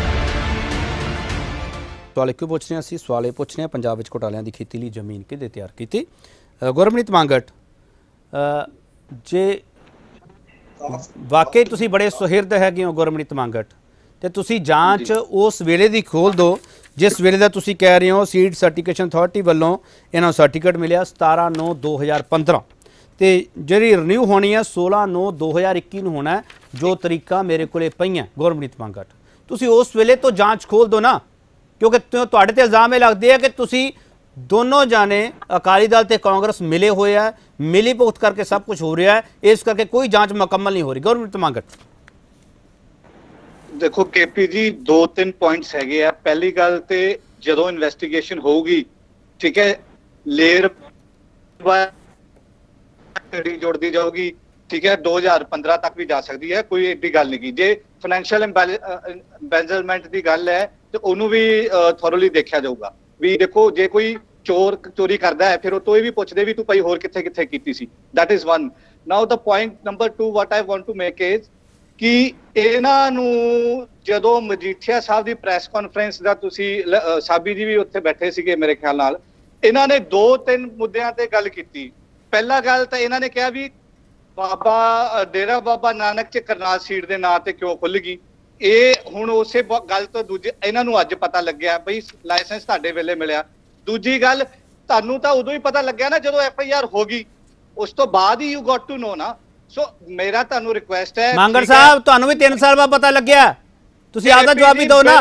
[SPEAKER 1] ਸਵਾਲ ਕਿਉਂ ਪੁੱਛ ਰਹੇ ਅਸੀਂ? ਸਵਾਲ ਇਹ ਪੁੱਛ ਰਹੇ ਪੰਜਾਬ ਵਿੱਚ ਘੁਟਾਲਿਆਂ ਦੀ ਖੇਤੀ ਲਈ ਜ਼ਮੀਨ ਕਿਹਦੇ ਤਿਆਰ ਕੀਤੀ? ਗੁਰਮਨੀਤ ਮੰਗਟ, ਜੇ ਵਾਕਈ ਤੁਸੀਂ ਬੜੇ ਸੁਹਿਰਦ ਹੈਗੇ ਹੋ ਗੁਰਮਨੀਤ ਮੰਗਟ, ਤੇ ਤੁਸੀਂ ਜਾਂਚ ਉਸ ਵੇਲੇ ਦੀ ਖੋਲ ਦਿਓ ਜਿਸ ਵੇਲੇ ਦਾ ਤੁਸੀਂ ਕਹਿ ਰਹੇ ਹੋ ਸੀਡ ਸਰਟੀਫਿਕੇਸ਼ਨ ਅਥਾਰਟੀ ਵੱਲੋਂ ਇਹਨਾਂ ਨੂੰ ਸਰਟੀਫਿਕੇਟ ਮਿਲਿਆ 17/9/2015 ਤੇ ਜਿਹੜੀ ਰਿਨਿਊ ਹੋਣੀ ਹੈ 16/9/2021 ਨੂੰ ਹੋਣਾ, ਜੋ ਤਰੀਕਾ ਮੇਰੇ ਕੋਲੇ ਪਈਆਂ। ਗੁਰਮਨੀਤ ਮੰਗਟ, ਤੁਸੀਂ ਉਸ ਵੇਲੇ ਤੋਂ ਜਾਂਚ ਖੋਲ ਦਿਓ ਨਾ, ਕਿਉਂਕਿ ਤੁਹਾਡੇ ਤੇ ਇਲਜ਼ਾਮ ਇਹ ਲੱਗਦੇ ਆ ਕਿ ਤੁਸੀਂ ਦੋਨੋਂ ਜਾਣੇ ਅਕਾਲੀ ਦਲ ਤੇ ਕਾਂਗਰਸ ਮਿਲੇ ਹੋਏ ਆ, ਮਿਲੀ ਭੁਗਤ ਕਰਕੇ ਸਭ ਕੁਝ ਹੋ ਰਿਹਾ ਹੈ, ਇਸ ਕਰਕੇ ਕੋਈ ਜਾਂਚ ਮੁਕੰਮਲ ਨਹੀਂ ਹੋ ਰਹੀ। ਗੁਰਮਨੀਤ ਮੰਗਟ,
[SPEAKER 6] ਦੇਖੋ ਕੇਪੀ ਜੀ 2-3 ਪੁਆਇੰਟਸ ਹੈਗੇ ਆ। ਪਹਿਲੀ ਗੱਲ ਤੇ ਜਦੋਂ ਇਨਵੈਸਟੀਗੇਸ਼ਨ ਹੋਊਗੀ ठीक है, लेयर जोड़ती जाऊगी, ठीक है, 2015 तक भी जा सकती है, कोई एडी गल नहीं। जे फाइनैंशियल एम्बेजलमेंट की गल है तो उन्होंने भी थोरली देखा जाऊगा भी। देखो जे कोई चोर चोरी करता है फिर वो तो ये भी पूछते भी तू भाई होर किथे किथे कीती सी। That is one. Now the point number 2 what I want to make is कि ਇਹਨਾਂ ਨੂੰ ਜਦੋਂ ਮਜੀਠੀਆ ਸਾਹਿਬ ਦੀ ਪ੍ਰੈਸ ਕਾਨਫਰੰਸ ਦਾ ਤੁਸੀਂ ਸਾਬੀ ਜੀ ਵੀ ਉੱਥੇ ਬੈਠੇ ਸੀਗੇ ਮੇਰੇ ਖਿਆਲ ਨਾਲ, ਇਹਨਾਂ ਨੇ 2-3 ਮੁੱਦਿਆਂ ਤੇ ਗੱਲ ਕੀਤੀ। ਪਹਿਲਾ ਗੱਲ ਤਾਂ ਇਹਨਾਂ ਨੇ ਕਿਹਾ ਵੀ ਬਾਬਾ ਡੇਰਾ ਬਾਬਾ ਨਾਨਕ ਚ ਕਰਨਾਲ ਸੀਟ ਦੇ ਨਾਂ ਤੇ ਕਿਉਂ ਖੁੱਲ ਗਈ। ਇਹ ਹੁਣ ਉਸੇ ਗੱਲ ਤੋਂ ਦੂਜੇ ਇਹਨਾਂ ਨੂੰ ਅੱਜ ਪਤਾ ਲੱਗਿਆ ਬਈ ਲਾਇਸੈਂਸ ਤੁਹਾਡੇ ਵੇਲੇ ਮਿਲਿਆ। ਦੂਜੀ ਗੱਲ ਤੁਹਾਨੂੰ ਤਾਂ ਉਦੋਂ ਹੀ ਪਤਾ ਲੱਗਿਆ ਨਾ ਜਦੋਂ FIR ਹੋ ਗਈ, ਉਸ ਤੋਂ ਬਾਅਦ ਹੀ ਯੂ ਗॉट ਟੂ ਨੋ ਨਾ। ਸੋ ਮੇਰਾ ਤੁਹਾਨੂੰ ਰਿਕੁਐਸਟ ਹੈ
[SPEAKER 1] ਮੰਗੜ ਸਾਹਿਬ, ਤੁਹਾਨੂੰ ਵੀ 3 ਸਾਲ ਬਾਅਦ ਪਤਾ ਲੱਗਿਆ, ਤੁਸੀਂ ਆਪਦਾ ਜਵਾਬ ਵੀ ਦਿਓ ਨਾ।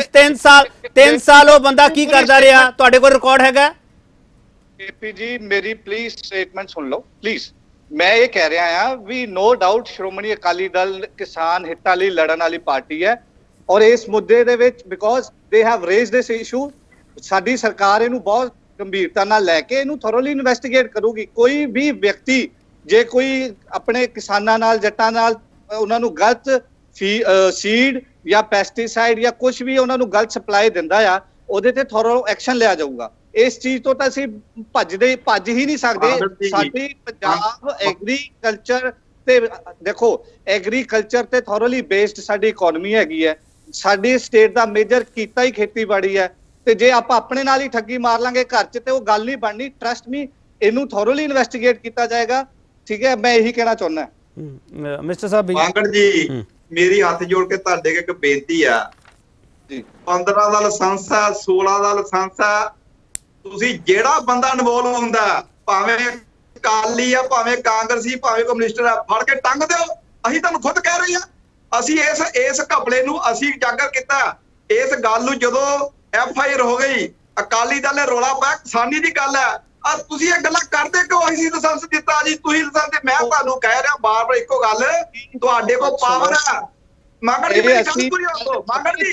[SPEAKER 1] 3 ਸਾਲ ਉਹ ਬੰਦਾ ਕੀ ਕਰਦਾ ਰਿਹਾ, ਤੁਹਾਡੇ ਕੋਲ ਰਿਕਾਰਡ ਹੈਗਾ?
[SPEAKER 6] KP ਜੀ ਮੇਰੀ ਪਲੀਜ਼ ਸਟੇਟਮੈਂਟ ਸੁਣ ਲਓ ਪਲੀਜ਼। ਮੈਂ ਇਹ ਕਹਿ ਰਿਹਾ ਹਾਂ ਵੀ ਨੋ ਡਾਊਟ ਸ਼੍ਰੋਮਣੀ ਅਕਾਲੀ ਦਲ ਕਿਸਾਨ ਹਿੱਤਾਂ ਲਈ ਲੜਨ ਵਾਲੀ ਪਾਰਟੀ ਹੈ ਔਰ ਇਸ ਮੁੱਦੇ ਦੇ ਵਿੱਚ because they have raised this issue, ਸਾਡੀ ਸਰਕਾਰ ਇਹਨੂੰ ਬਹੁਤ ਗੰਭੀਰਤਾ ਨਾਲ ਲੈ ਕੇ ਇਹਨੂੰ ਥੋਰਲੀ ਇਨਵੈਸਟੀਗੇਟ ਕਰੂਗੀ। ਕੋਈ ਵੀ ਵਿਅਕਤੀ ਜੇ ਕੋਈ ਆਪਣੇ ਕਿਸਾਨਾਂ ਨਾਲ ਜੱਟਾਂ ਨਾਲ ਉਹਨਾਂ ਨੂੰ ਗਲਤ ਸੀਡ ਜਾਂ ਪੈਸਟੀਸਾਈਡ ਜਾਂ ਕੁਝ ਵੀ ਉਹਨਾਂ ਨੂੰ ਗਲਤ ਸਪਲਾਈ ਦਿੰਦਾ ਆ, ਉਹਦੇ ਤੇ ਥੋਰੋ ਐਕਸ਼ਨ ਲਿਆ ਜਾਊਗਾ। ਇਸ ਚੀਜ਼ ਤੋਂ ਤਾਂ ਅਸੀਂ ਭੱਜ ਹੀ ਨਹੀਂ ਸਕਦੇ। ਸਾਡੀ ਪੰਜਾਬ ਐਗਰੀਕਲਚਰ ਤੇ ਦੇਖੋ ਐਗਰੀਕਲਚਰ ਤੇ ਥੋਰਲੀ ਬੇਸਡ ਸਾਡੀ ਇਕਨੋਮੀ ਹੈਗੀ ਹੈ। ਸਾਡੀ ਸਟੇਟ ਦਾ ਮੇਜਰ ਕੀਤਾ ਹੀ ਖੇਤੀਬਾੜੀ ਹੈ ਤੇ ਜੇ ਆਪਾਂ ਆਪਣੇ ਨਾਲ ਹੀ ਠੱਗੀ ਮਾਰ ਲਾਂਗੇ ਘਰ 'ਚ ਤੇ ਉਹ ਗੱਲ ਨਹੀਂ ਬਣਨੀ। ਟਰਸਟ ਮੀ, ਇਹਨੂੰ ਥੋਰਲੀ ਇਨਵੈਸਟੀਗੇਟ ਕੀਤਾ ਜਾਏਗਾ। ਠੀਕ ਹੈ, ਮੈਂ ਇਹੀ ਕਹਿਣਾ ਚਾਹੁੰਦਾ।
[SPEAKER 1] ਮਿਸਟਰ ਸਾਹਿਬ
[SPEAKER 7] ਮੰਗੜ ਜੀ ਮੇਰੀ ਹੱਥ ਜੋੜ ਕੇ ਤੁਹਾਡੇ ਅੱਗੇ ਇੱਕ ਬੇਨਤੀ ਆ ਜੀ। 15 ਦਾ ਲਾਇਸੈਂਸ ਆ, 16 ਦਾ ਲਾਇਸੈਂਸ ਆ, ਤੁਸੀਂ ਜਿਹੜਾ ਬੰਦਾ ਇਨਵੋਲਵ ਹੁੰਦਾ ਭਾਵੇਂ ਅਕਾਲੀ ਆ ਭਾਵੇਂ ਕਾਂਗਰਸੀ ਭਾਵੇਂ ਕਮਿਊਨਿਸਟ ਆ, ਫੜ ਕੇ ਟੰਗ ਦਿਓ। ਅਸੀਂ ਤੁਹਾਨੂੰ ਖੁਦ ਕਹਿ ਰਹੇ ਹਾਂ। ਅਸੀਂ ਇਸ ਘਪਲੇ ਨੂੰ ਅਸੀਂ ਉਜਾਗਰ ਕੀਤਾ। ਇਸ ਗੱਲ ਨੂੰ ਜਦੋਂ FIR ਹੋ ਗਈ, ਅਕਾਲੀ ਦਲ ਨੇ ਰੋਲਾ ਪਾਇਆ, ਕਿਸਾਨੀ ਦੀ ਗੱਲ ਹੈ। ਤੁਸੀਂ ਇਹ ਗੱਲਾਂ ਕਰਦੇ ਕਿਉਂ? ਅਸੀਂ ਲਾਇਸੈਂਸ ਦਿੱਤਾ ਜੀ, ਤੁਸੀਂ ਲਾਇਸੈਂਸ। ਮੈਂ ਤੁਹਾਨੂੰ ਕਹਿ ਰਿਹਾ ਬਾਰ-ਬਾਰ ਇੱਕੋ ਗੱਲ, ਤੁਹਾਡੇ ਕੋਲ ਪਾਵਰ ਆ। ਮੰਗੜ ਜੀ ਮੇਰੀ ਗੱਲ ਪੂਰੀ ਹੋਣ ਦਿਓ। ਮੰਗੜ ਜੀ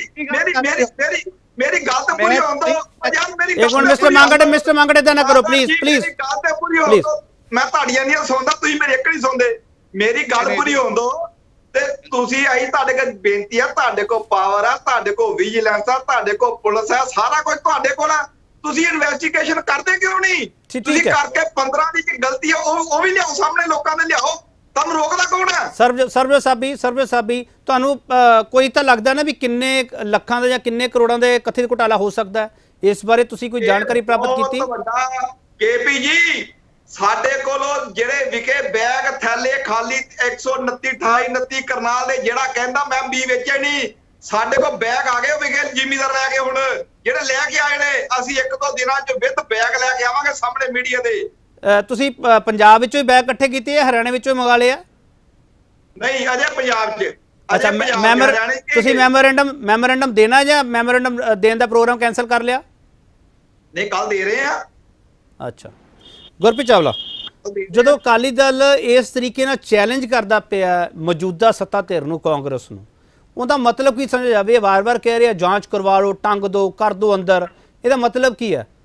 [SPEAKER 7] ਮੇਰੀ ਗੱਲ ਤਾਂ ਪੂਰੀ ਹੋਣ ਦਿਓ।
[SPEAKER 1] ਇੱਕ ਮਿੰਟ ਮਿਸਟਰ ਮੰਗੜ ਇਦਾਂ ਨਾ ਕਰੋ ਪਲੀਜ਼ ਪਲੀਜ਼।
[SPEAKER 7] ਗੱਲ ਤੇ ਪੂਰੀ ਹੋਣ ਦਿਓ। ਮੈਂ ਤੁਹਾਡੀਆਂ ਨਹੀਂ ਸੁਣਦਾ, ਤੁਸੀਂ ਮੇਰੀ ਇੱਕ ਨਹੀਂ ਸੁਣਦੇ। ਮੇਰੀ ਗੱਲ ਪੂਰੀ ਹੋਣ ਦਿਓ ਤੇ ਤੁਸੀਂ ਆਈ ਤੁਹਾਡੇ ਕੋਲ ਬੇਨਤੀ ਆ, ਤੁਹਾਡੇ ਕੋਲ ਪਾਵਰ ਆ, ਤੁਹਾਡੇ ਕੋਲ ਵਿਜੀਲੈਂਸ ਆ, ਤੁਹਾਡੇ ਕੋਲ ਪੁਲਿਸ ਆ, ਸਾਰਾ ਕੁਝ ਤੁਹਾਡੇ ਕੋਲ ਆ। ਤੁਸੀਂ ਇਨਵੈਸਟੀਗੇਸ਼ਨ ਕਰਦੇ ਕਿਉਂ ਨਹੀਂ? ਤੁਸੀਂ ਕਰਕੇ 15 ਦੀ ਗਲਤੀ ਆ ਉਹ ਵੀ ਲਿਆਓ ਸਾਹਮਣੇ, ਲੋਕਾਂ ਦੇ ਲਿਆਓ। ਤੁਹਾਨੂੰ ਰੋਕਦਾ ਕੌਣ ਹੈ?
[SPEAKER 1] ਸਰਬਜੋਤ ਸਾਬੀ ਤੁਹਾਨੂੰ ਕੋਈ ਤਾਂ ਲੱਗਦਾ ਨਾ ਵੀ ਕਿੰਨੇ ਲੱਖਾਂ ਦਾ ਜਾਂ ਕਿੰਨੇ ਕਰੋੜਾਂ ਦੇ ਕਥਿਤ ਘੁਟਾਲਾ ਹੋ ਸਕਦਾ, ਇਸ ਬਾਰੇ ਤੁਸੀਂ ਕੋਈ ਜਾਣਕਾਰੀ ਪ੍ਰਾਪਤ ਕੀਤੀ?
[SPEAKER 7] KP ਜੀ ਸਾਡੇ ਕੋਲੋਂ ਜਿਹੜੇ ਵਿਕੇ ਬੈਗ ਥੈਲੇ ਖਾਲੀ 129 28 29 ਕਰਨਾਲ ਦੇ, ਜਿਹੜਾ ਕਹਿੰਦਾ ਮੈਂ ਬੀ ਵੇਚੇ ਨਹੀਂ, ਸਾਡੇ ਕੋਲ ਬੈਗ ਆ ਗਏ ਵਿਕੇ ਜ਼ਿਮੀਦਾਰ ਲੈ ਕੇ। ਹੁਣ ਜਿਹੜੇ ਲੈ ਕੇ ਆਏ ਨੇ ਅਸੀਂ 1-2 ਦਿਨਾਂ ਚ ਵਿਦ ਬੈਗ ਲੈ ਕੇ ਆਵਾਂਗੇ ਸਾਹਮਣੇ ਮੀਡੀਆ ਦੇ।
[SPEAKER 1] ਤੁਸੀਂ ਪੰਜਾਬ ਵਿੱਚੋਂ ਹੀ ਬੈਗ ਇਕੱਠੇ ਕੀਤੇ ਆ, ਹਰਿਆਣੇ ਵਿੱਚੋਂ ਮੰਗਾ ਲਿਆ?
[SPEAKER 7] ਨਹੀਂ ਅਜੇ ਪੰਜਾਬ 'ਚ।
[SPEAKER 1] ਅੱਛਾ, ਤੁਸੀਂ ਮੈਮੋਰੈਂਡਮ ਦੇਣਾ ਜਾਂ ਮੈਮੋਰੈਂਡਮ ਦੇਣ ਦਾ ਪ੍ਰੋਗਰਾਮ ਕੈਂਸਲ ਕਰ ਲਿਆ?
[SPEAKER 7] ਨਹੀਂ ਕੱਲ ਦੇ ਰਹੇ ਆ।
[SPEAKER 1] ਅੱਛਾ ਗੁਰਪ੍ਰੀਤ ਚਾਵਲਾ, ਜਦੋਂ ਅਕਾਲੀ ਦਲ ਇਸ ਤਰੀਕੇ ਨਾਲ ਚੈਲੰਜ ਕਰਦਾ ਪਿਆ ਮੌਜੂਦਾ ਸੱਤਾ ਧਿਰ ਨੂੰ, ਕਾਂਗਰਸ ਨੂੰ, ਉਹਦਾ ਮਤਲਬ ਕੀ ਸਮਝ ਜਾਵੇ? ਵਾਰ-ਵਾਰ ਕਹਿ ਰਿਹਾ ਜਾਂਚ ਕਰਵਾ ਲਓ, ਟੰਗ ਦੋ, ਕਰ ਦੋ ਅੰਦਰ, ਇਹਦਾ ਮਤਲਬ ਕੀ ਹੈ?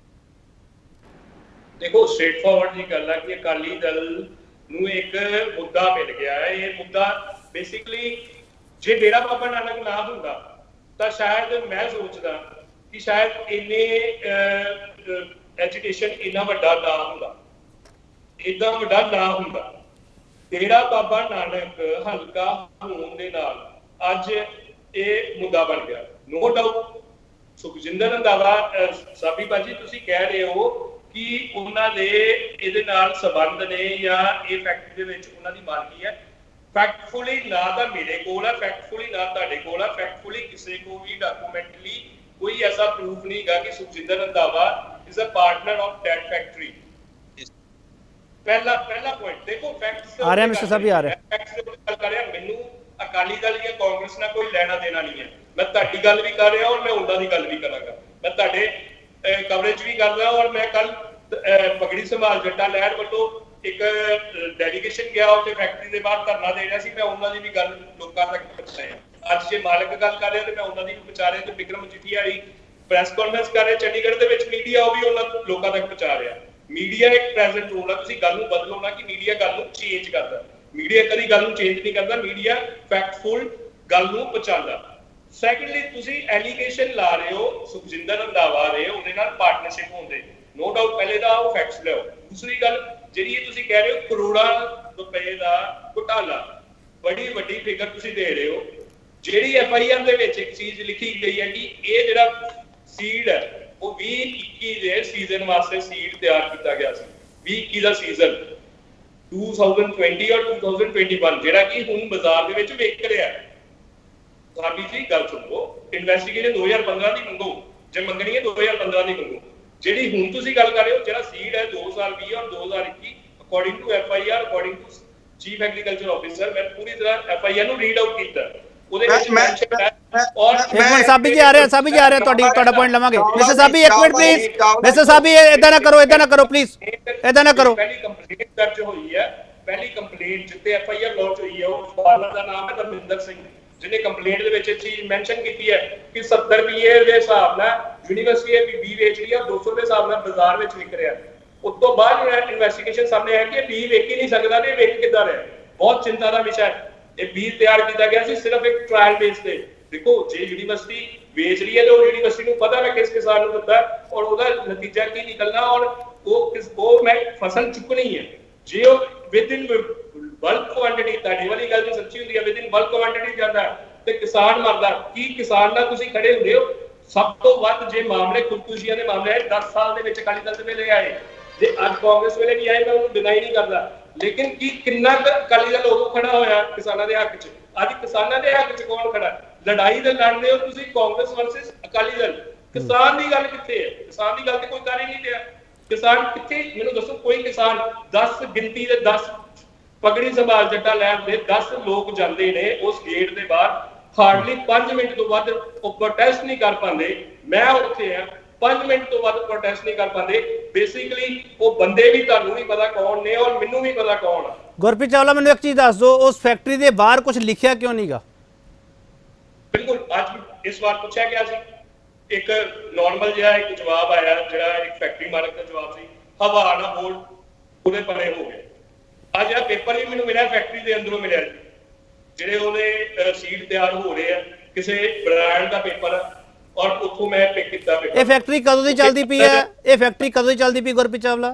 [SPEAKER 5] ਦੇਖੋ ਸਟ੍ਰੇਟ ਫਾਰਵਰਡ ਦੀ ਗੱਲ ਹੈ ਕਿ ਅਕਾਲੀ ਦਲ ਨੂੰ ਇੱਕ ਮੁੱਦਾ ਮਿਲ ਗਿਆ ਹੈ। ਇਹ ਮੁੱਦਾ ਬੇਸਿਕਲੀ ਜੇ ਡੇਰਾ ਬਾਬਾ ਨਾਨਕ ਨਾ ਹੁੰਦਾ ਤਾਂ ਸ਼ਾਇਦ ਮੈਂ ਸੋਚਦਾ ਕਿ ਸ਼ਾਇਦ ਇੰਨੇ ਐਜੀਟੇਸ਼ਨ ਇੰਨਾ ਵੱਡਾ ਨਾ ਹੁੰਦਾ, ਇਦਾਂ ਵੱਡਾ ਨਾ ਹੁੰਦਾ। ਡੇਰਾ ਬਾਬਾ ਨਾਨਕ ਹਲਕਾ ਹੋਣ ਦੇ ਨਾਲ ਅੱਜ ਇਹ ਮੁੱਦਾ ਬਣ ਗਿਆ। ਨੋ ਡਾਊਟ ਸੁਖਜਿੰਦਰ ਰੰਧਾਵਾ ਸਾਬੀ ਭਾਜੀ ਤੁਸੀਂ ਕਹਿ ਰਹੇ ਹੋ ਕਿ ਉਹਨਾਂ ਦੇ ਇਹਦੇ ਨਾਲ ਸੰਬੰਧ ਨੇ ਜਾਂ ਇਹ ਫੈਕਟਰੀ ਦੇ ਵਿੱਚ ਉਹਨਾਂ ਦੀ ਮਾਲਕੀ ਹੈ। ਫੈਕਟਫੁਲੀ ਨਾ ਤਾਂ ਮੇਰੇ ਕੋਲ ਹੈ, ਫੈਕਟਫੁਲੀ ਨਾ ਤੁਹਾਡੇ ਕੋਲ ਹੈ, ਫੈਕਟਫੁਲੀ ਕਿਸੇ ਕੋ ਵੀ ਡਾਕੂਮੈਂਟਲੀ ਕੋਈ ਐਸਾ ਪ੍ਰੂਫ ਨਹੀਂ ਹੈਗਾ ਕਿ Sukhjinder Randhawa is a partner of that factory. ਪਹਿਲਾ ਪੁਆਇੰਟ ਦੇਖੋ ਫੈਕਟਸ
[SPEAKER 1] ਆ ਰਿਹਾ ਮਿਸਟਰ ਸਾਹਿਬ ਵੀ ਆ ਰਿਹਾ।
[SPEAKER 5] ਫੈਕਟਸ ਦੇ ਗੱਲ ਕਰ ਰਿਹਾ, ਮੈਨੂੰ ਅਕਾਲੀ ਦਲ ਜਾਂ ਕਾਂਗਰਸ ਨਾਲ ਕੋਈ ਲੈਣਾ ਦੇਣਾ ਨਹੀਂ ਹੈ। ਮੈਂ ਤੁਹਾਡੀ ਗੱਲ ਵੀ ਕਰ ਰਿਹਾ ਔਰ ਮੈਂ ਉਹਨਾਂ ਦੀ ਗੱਲ ਵੀ ਕਰਾਂਗਾ। ਮੈਂ ਤੁਹਾਡੇ ਕਵਰੇਜ ਵੀ ਕਰ ਰਿਹਾ ਔਰ ਮੈਂ ਕੱਲ ਪਗੜੀ ਸੰਭਾਲ ਜੱਟਾ ਲਹਿਰ ਵੱਲੋਂ ਇੱਕ ਡੈਲੀਗੇਸ਼ਨ ਗਿਆ ਉੱਥੇ ਫੈਕਟਰੀ ਦੇ ਬਾਹਰ ਧਰਨਾ ਦੇ ਰਿਹਾ ਸੀ। ਮੈਂ ਉਹਨਾਂ ਦੀ ਵੀ ਗੱਲ ਲੋਕਾਂ ਤੱਕ ਪਹੁੰਚਾਇਆ। ਅੱਜ ਜੇ ਮਾਲਕ ਗੱਲ ਕਰ ਰਿਹਾ ਤੇ ਮੈਂ ਉਹਨਾਂ ਦੀ ਵੀ ਪਹੁੰਚਾ ਰਿਹਾ ਤੇ ਵਿਕਰਮ ਮਜੀਠੀਆ ਵਾਲੀ ਪ੍ਰੈਸ ਕਾਨਫਰੰਸ ਕਰ ਰਹੇ ਚੰਡੀਗੜ੍ਹ ਦੇ ਵਿੱਚ, ਮੀਡੀਆ ਉਹ ਵੀ ਉਹਨਾਂ ਲੋਕਾਂ ਤੱਕ ਪਹੁੰਚਾ ਰਿਹਾ। ਮੀਡੀਆ ਇੱਕ ਪ੍ਰੈਜ਼ੈਂਟ ਰੋਲ ਆ, ਤੁਸੀਂ ਗੱਲ ਨੂੰ ਬਦਲੋ ਨਾ ਕਿ ਮੀਡੀਆ ਗੱਲ ਨੂੰ ਚੇਂਜ ਕਰਦਾ। ਮੀਡੀਆ ਕਦੀ ਗੱਲ ਨੂੰ ਚੇਂਜ ਨਹੀਂ ਕਰਦਾ, ਮੀਡੀਆ ਫੈਕਟਫੁਲ ਗੱਲ ਨੂੰ ਪਹੁੰਚਾਉਂਦਾ। ਸੈਕੰਡਲੀ, ਤੁਸੀਂ ਐਲੀਗੇਸ਼ਨ ਲਾ ਰਹੇ ਹੋ ਸੁਖਜਿੰਦਰ ਰੰਧਾਵਾ ਦੇ, ਉਹਦੇ ਨਾਲ ਪਾਰਟਨਰਸ਼ਿਪ ਹੁੰਦੇ, ਨੋ ਡਾਊਟ, ਪਹਿਲੇ ਦਾ ਉਹ ਫੈਕਟਸ ਲਿਓ। ਦੂਸਰੀ ਗੱਲ ਜਿਹੜੀ ਇਹ ਤੁਸੀਂ ਕਹਿ ਰਹੇ ਹੋ ਕਰੋੜਾਂ ਰੁਪਏ ਦਾ ਘੁਟਾਲਾ, ਬੜੀ ਵੱਡੀ ਫਿਗਰ ਤੁਸੀਂ ਦੇ ਰਹੇ ਹੋ। ਜਿਹੜੀ FIR ਦੇ ਵਿੱਚ ਇੱਕ ਚੀਜ਼ ਲਿਖੀ ਗਈ ਹੈ ਕਿ ਇਹ ਜਿਹੜਾ ਸੀਡ ਹੈ ਉਹ 2021 ਦੇ ਸੀਜ਼ਨ ਵਾਸਤੇ ਸੀਡ ਤਿਆਰ ਕੀਤਾ ਗਿਆ ਸੀ। 2021 ਦਾ ਸੀਜ਼ਨ 2020 ਔਰ 2021 ਜਿਹੜਾ ਕਿ ਹੁਣ ਬਾਜ਼ਾਰ ਦੇ ਵਿੱਚ ਵਿਕ ਰਿਹਾ ਹੈ। ਸਾਬੀ ਜੀ ਗੱਲ ਸੁਣੋ, ਇਨਵੈਸਟੀਗੇਸ਼ਨ 2015 ਦੀ ਮੰਗੋ, ਜੇ ਮੰਗਣੀ ਹੈ 2015 ਦੀ ਮੰਗੋ। ਜਿਹੜੀ ਹੁਣ ਤੁਸੀਂ ਗੱਲ ਕਰ ਰਹੇ ਹੋ ਜਿਹੜਾ ਸੀਡ ਹੈ 2020 ਔਰ 2021 according to FIR, according to chief agriculture officer, ਮੈਂ ਪੂਰੀ ਤਰ੍ਹਾਂ FIR ਨੂੰ ਰੀਡ ਆਊਟ ਕੀਤਾ। ਉਹਦੇ ਵਿੱਚ ਮੈਂਸ਼ਨ ਹੈ ਔਰ
[SPEAKER 1] ਇੱਕ ਮਿੰਟ ਸਾਬੀ ਜੀ ਆ ਰਹੇ, ਸਾਬੀ ਜੀ ਆ ਰਹੇ, ਤੁਹਾਡਾ ਪੁਆਇੰਟ ਲਵਾਂਗੇ। ਮਿਸਟਰ ਸਾਬੀ ਇੱਕ ਮਿੰਟ ਪਲੀਜ਼, ਮਿਸਟਰ ਸਾਬੀ ਇਦਾਂ ਨਾ ਕਰੋ, ਇਦਾਂ ਨਾ ਕਰੋ ਪਲੀਜ਼, ਇਦਾਂ ਨਾ ਕਰੋ।
[SPEAKER 5] ਪਹਿਲੀ ਕੰਪਲੇਂਟ ਦਰਜ ਹੋਈ ਹੈ, ਪਹਿਲੀ ਕੰਪਲੇਂਟ ਜਿੱਤੇ FIR ਲਾਂਚ ਹੋਈ ਹੈ, ਉਹ ਫਾਦਰ ਦਾ ਨਾਮ ਹੈ ਧਰਮਿੰਦਰ ਸਿੰਘ, ਜਿਹਨੇ ਕੰਪਲੇਂਟ ਦੇ ਵਿੱਚ ਇਹ ਚੀਜ਼ ਮੈਂਸ਼ਨ ਕੀਤੀ ਹੈ ਕਿ 70 ਰੁਪਏ ਦੇ ਹਿਸਾਬ ਨਾਲ ਯੂਨੀਵਰਸਿਟੀ ਇਹ ਬੀ ਵੇਚ ਰਹੀ ਹੈ, 200 ਦੇ ਹਿਸਾਬ ਨਾਲ ਬਾਜ਼ਾਰ ਵਿੱਚ ਵਿਕ ਰਿਹਾ। ਉਸ ਤੋਂ ਬਾਅਦ ਇਨਵੈਸਟੀਗੇਸ਼ਨ ਸਾਹਮਣੇ ਆਇਆ ਕਿ ਇਹ ਬੀ ਵੇਚ ਹੀ ਨਹੀਂ ਸਕਦਾ ਤੇ ਵਿਕ ਕਿੱਦਾਂ ਰਿਹਾ। ਬਹੁਤ ਚਿੰਤਾ ਦਾ ਵਿਸ਼ਾ ਹੈ। ਇਹ ਬੀਜ ਤਿਆਰ ਕੀਤਾ ਗਿਆ ਸੀ ਸਿਰਫ ਇੱਕ ਟ੍ਰਾਇਲ ਬੇਸ ਤੇ। ਦੇਖੋ, ਜੇ ਯੂਨੀਵਰਸਿਟੀ ਵੇਚ ਰਹੀ ਹੈ ਤਾਂ ਉਹ ਯੂਨੀਵਰਸਿਟੀ ਨੂੰ ਪਤਾ ਹੈ ਕਿਸ ਕਿਸਾਨ ਨੂੰ ਦਿੱਤਾ ਔਰ ਉਹਦਾ ਨਤੀਜਾ ਕੀ ਨਿਕਲਣਾ ਔਰ ਉਹ ਮੈਂ ਫਸਲ ਚੁੱਕਣੀ ਹੈ। ਜੇ ਉਹ ਵਿਦ ਇਨ ਬਲਕ ਕੁਆਂਟੀਟੀ, ਤੁਹਾਡੀ ਵਾਲੀ ਗੱਲ ਜੋ ਸੱਚੀ ਹੁੰਦੀ ਹੈ, ਵਿਦ ਇਨ ਬਲਕ ਕੁਆਂਟੀਟੀ ਜਾਂਦਾ ਤੇ ਕਿਸਾਨ ਮਰਦਾ। ਕੀ ਕਿਸਾਨ ਨਾਲ ਤੁਸੀਂ ਖੜੇ ਹੁੰਦੇ ਹੋ? ਸਭ ਤੋਂ ਵੱਧ ਜੇ ਮਾਮਲੇ ਖੁਦਕੁਸ਼ੀਆਂ ਦੇ ਮਾਮਲੇ ਆਏ 10 ਸਾਲ ਦੇ ਵਿੱਚ ਅਕਾਲੀ ਦਲ ਦੇ ਵੇਲੇ ਆਏ, ਜੇ ਅੱਜ ਕਾਂਗਰਸ ਵੇਲੇ ਵੀ ਆਏ, ਮੈਂ ਉਹਨੂੰ ਡਿਨਾਈ ਨਹੀਂ ਕਰਦਾ, ਲੇਕਿਨ ਕੀ ਕਿੰਨਾ ਅਕਾਲੀ ਦਲ ਉਦੋਂ ਖੜਾ ਹੋਇਆ ਕਿਸਾਨਾਂ ਦੇ ਹੱਕ 'ਚ? ਅੱਜ ਕਿਸਾਨਾਂ ਦੇ ਹੱਕ 'ਚ ਕੌਣ ਖੜਾ? ਲੜਾਈ ਦੇ ਲੜਦੇ ਹੋ ਤੁਸੀਂ ਕਾਂਗਰਸ ਵਰਸਸ ਅਕਾਲੀ ਦਲ। ਕਿਸਾਨ ਦੀ ਗੱਲ ਕਿੱਥੇ ਹੈ? ਕਿਸਾਨ ਦੀ ਗੱਲ ਤੇ ਕੋਈ ਕਰ ਹੀ ਨਹੀਂ ਰਿਹਾ। ਕਿਸਾਨ ਕਿੱਥੇ? ਮੈਨੂੰ ਦੱਸੋ, ਕੋਈ ਕਿਸਾਨ 10 ਗਿਣਤੀ ਦੇ 10 ਪਗੜੀ ਸੰਭਾਲ ਜੱਟਾ ਲੈਣ ਦੇ 10 ਲੋਕ ਜਾਂਦੇ ਨੇ ਉਸ ਗੇਟ ਦੇ ਬਾਹਰ, ਹਾਰਡਲੀ 5 ਮਿੰਟ ਤੋਂ ਵੱਧ ਉਹ ਪ੍ਰੋਟੈਸਟ ਨਹੀਂ ਕਰ ਪਾਉਂਦੇ। ਮੈਂ ਉੱਥੇ ਆ, 5 ਮਿੰਟ ਤੋਂ ਵੱਧ ਪ੍ਰੋਟੈਸਟ ਨਹੀਂ ਕਰ ਪਾਉਂਦੇ। ਬੇਸਿਕਲੀ ਉਹ ਬੰਦੇ ਵੀ ਤੁਹਾਨੂੰ ਨਹੀਂ ਪਤਾ ਕੌਣ ਨੇ ਔਰ ਮੈਨੂੰ ਵੀ ਪਤਾ ਕੌਣ ਆ।
[SPEAKER 1] ਗੁਰਪ੍ਰੀਤ ਚਾਵਲਾ, ਮੈਨੂੰ ਇੱਕ ਚੀਜ਼ ਦੱਸ ਦਿਓ, ਉਸ ਫੈਕਟਰੀ ਦੇ ਬਾਹਰ ਕੁਝ ਲਿਖਿਆ ਕਿਉਂ ਨਹੀਂਗਾ?
[SPEAKER 5] ਬਿਲਕੁਲ, ਅੱਜ ਇਸ ਵਾਰ ਪੁੱਛਿਆ ਗਿਆ ਸੀ, ਇੱਕ ਨਾਰਮਲ ਜਿਹਾ ਇੱਕ ਜਵਾਬ ਆਇਆ, ਜਿਹੜਾ ਇੱਕ ਫੈਕਟਰੀ ਮਾਲਕ ਦਾ ਜਵਾਬ ਸੀ, ਹਵਾ ਨਾ ਬੋਲ, ਉਹਦੇ ਪਰੇ ਹੋ ਗਏ। ਅੱਜ ਇਹ ਪੇਪਰ ਵੀ ਮੈਨੂੰ ਮਿਲਿਆ, ਫੈਕਟਰੀ ਦੇ ਅੰਦਰੋਂ ਮਿਲਿਆ ਜੀ, ਜਿਹੜੇ ਉਹਦੇ ਸੀਡ ਤਿਆਰ ਹੋ ਰਹੇ ਆ, ਕਿਸੇ ਬ੍ਰਾਂਡ ਦਾ ਪੇਪਰ ਔਰ ਉੱਥੋਂ ਮੈਂ ਪਿਕ ਕੀਤਾ ਪੇਪਰ।
[SPEAKER 1] ਇਹ ਫੈਕਟਰੀ ਕਦੋਂ ਦੀ ਚੱਲਦੀ ਪਈ ਹੈ? ਇਹ ਫੈਕਟਰੀ ਕਦੋਂ ਦੀ ਚੱਲਦੀ ਪਈ ਗੁਰਪ੍ਰੀਤ ਚਾਵਲਾ?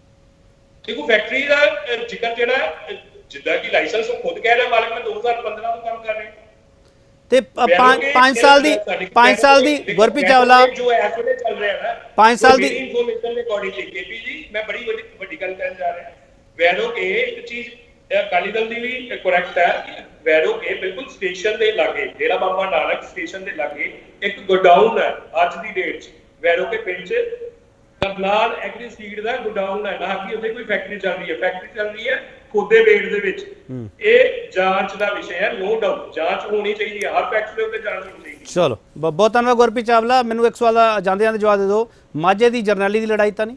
[SPEAKER 5] ਦੇਖੋ, ਫੈਕਟਰੀ ਦਾ ਜ਼ਿਕਰ ਜਿਹੜਾ ਜਿੱਦਾਂ ਕਿ ਲਾਇਸੈਂਸ ਉਹ ਖੁਦ ਕਹਿ ਰਿਹਾ ਮਾਲਕ, ਮੈਂ 2015 ਤੋਂ ਕੰਮ ਕਰ ਰਿਹਾ
[SPEAKER 1] ਤੇ 5 ਸਾਲ ਦੀ ਗੁਰਪ੍ਰੀਤ ਚਾਵਲਾ
[SPEAKER 5] ਜੋ ਇਸ ਵੇਲੇ ਚੱਲ ਰਿਹਾ ਨਾ
[SPEAKER 1] 5 ਸਾਲ ਦੀ
[SPEAKER 5] ਇਨਫੋਰਮੇਸ਼ਨ ਦੇ ਅਕੋਰਡਿੰਗਲੀ ਕੇਪੀ ਜੀ, ਮੈਂ ਬੜੀ ਵੱਡੀ ਗੱਲ ਕਰਨ ਜਾ ਰਿਹਾ। ਵੈਰੋ ਕੇ ਇੱਕ ਚੀਜ਼ ਅਕਾਲੀ ਦਲ ਦੀ ਵੀ ਕਰੈਕਟ ਹੈ ਕਿ ਵੈਰੋ ਕੇ ਬਿਲਕੁਲ ਸਟੇਸ਼ਨ ਦੇ ਲਾਗੇ, ਡੇਰਾ ਬਾਬਾ ਨਾਨਕ ਸਟੇਸ਼ਨ ਦੇ ਲਾਗੇ ਇੱਕ ਗੋਡਾਊਨ ਹੈ ਅੱਜ ਦੀ ਡੇਟ 'ਚ। ਵੈਰੋ ਕੇ ਪਿੰਡ 'ਚ ਕਰਨਾਲ ਐਗਰੀ ਸੀਡ ਦਾ ਗੋਡਾਊਨ ਹੈ, ਨਾ ਕਿ ਉੱਥੇ ਕੋਈ ਫੈਕਟਰੀ ਚੱਲ ਰਹੀ ਹੈ। ਫੈਕਟਰੀ ਚੱਲ ਰਹੀ ਹੈ ਖੋਦੇ ਬੇੜ ਦੇ ਵਿੱਚ। ਇਹ ਜਾਂਚ ਦਾ ਵਿਸ਼ਾ ਹੈ, ਨੋ ਡਾਊਟ ਜਾਂਚ ਹੋਣੀ ਚਾਹੀਦੀ ਹੈ, ਹਰ ਫੈਕਟਰੀ ਉੱਤੇ ਜਾਂਚ ਹੋਣੀ ਚਾਹੀਦੀ ਹੈ।
[SPEAKER 1] ਚਲੋ, ਬਹੁਤ ਧੰਨਵਾਦ ਗੁਰਪ੍ਰੀਤ ਚਾਵਲਾ। ਮੈਨੂੰ ਇੱਕ ਸਵਾਲ ਦਾ ਜਾਂਦੇ ਜਾਂਦੇ ਜਵਾਬ ਦੇ ਦਿਓ, ਮਾਝੇ ਦੀ ਜਰਨੈਲੀ ਦੀ ਲੜਾਈ ਤਾਂ ਨਹੀਂ?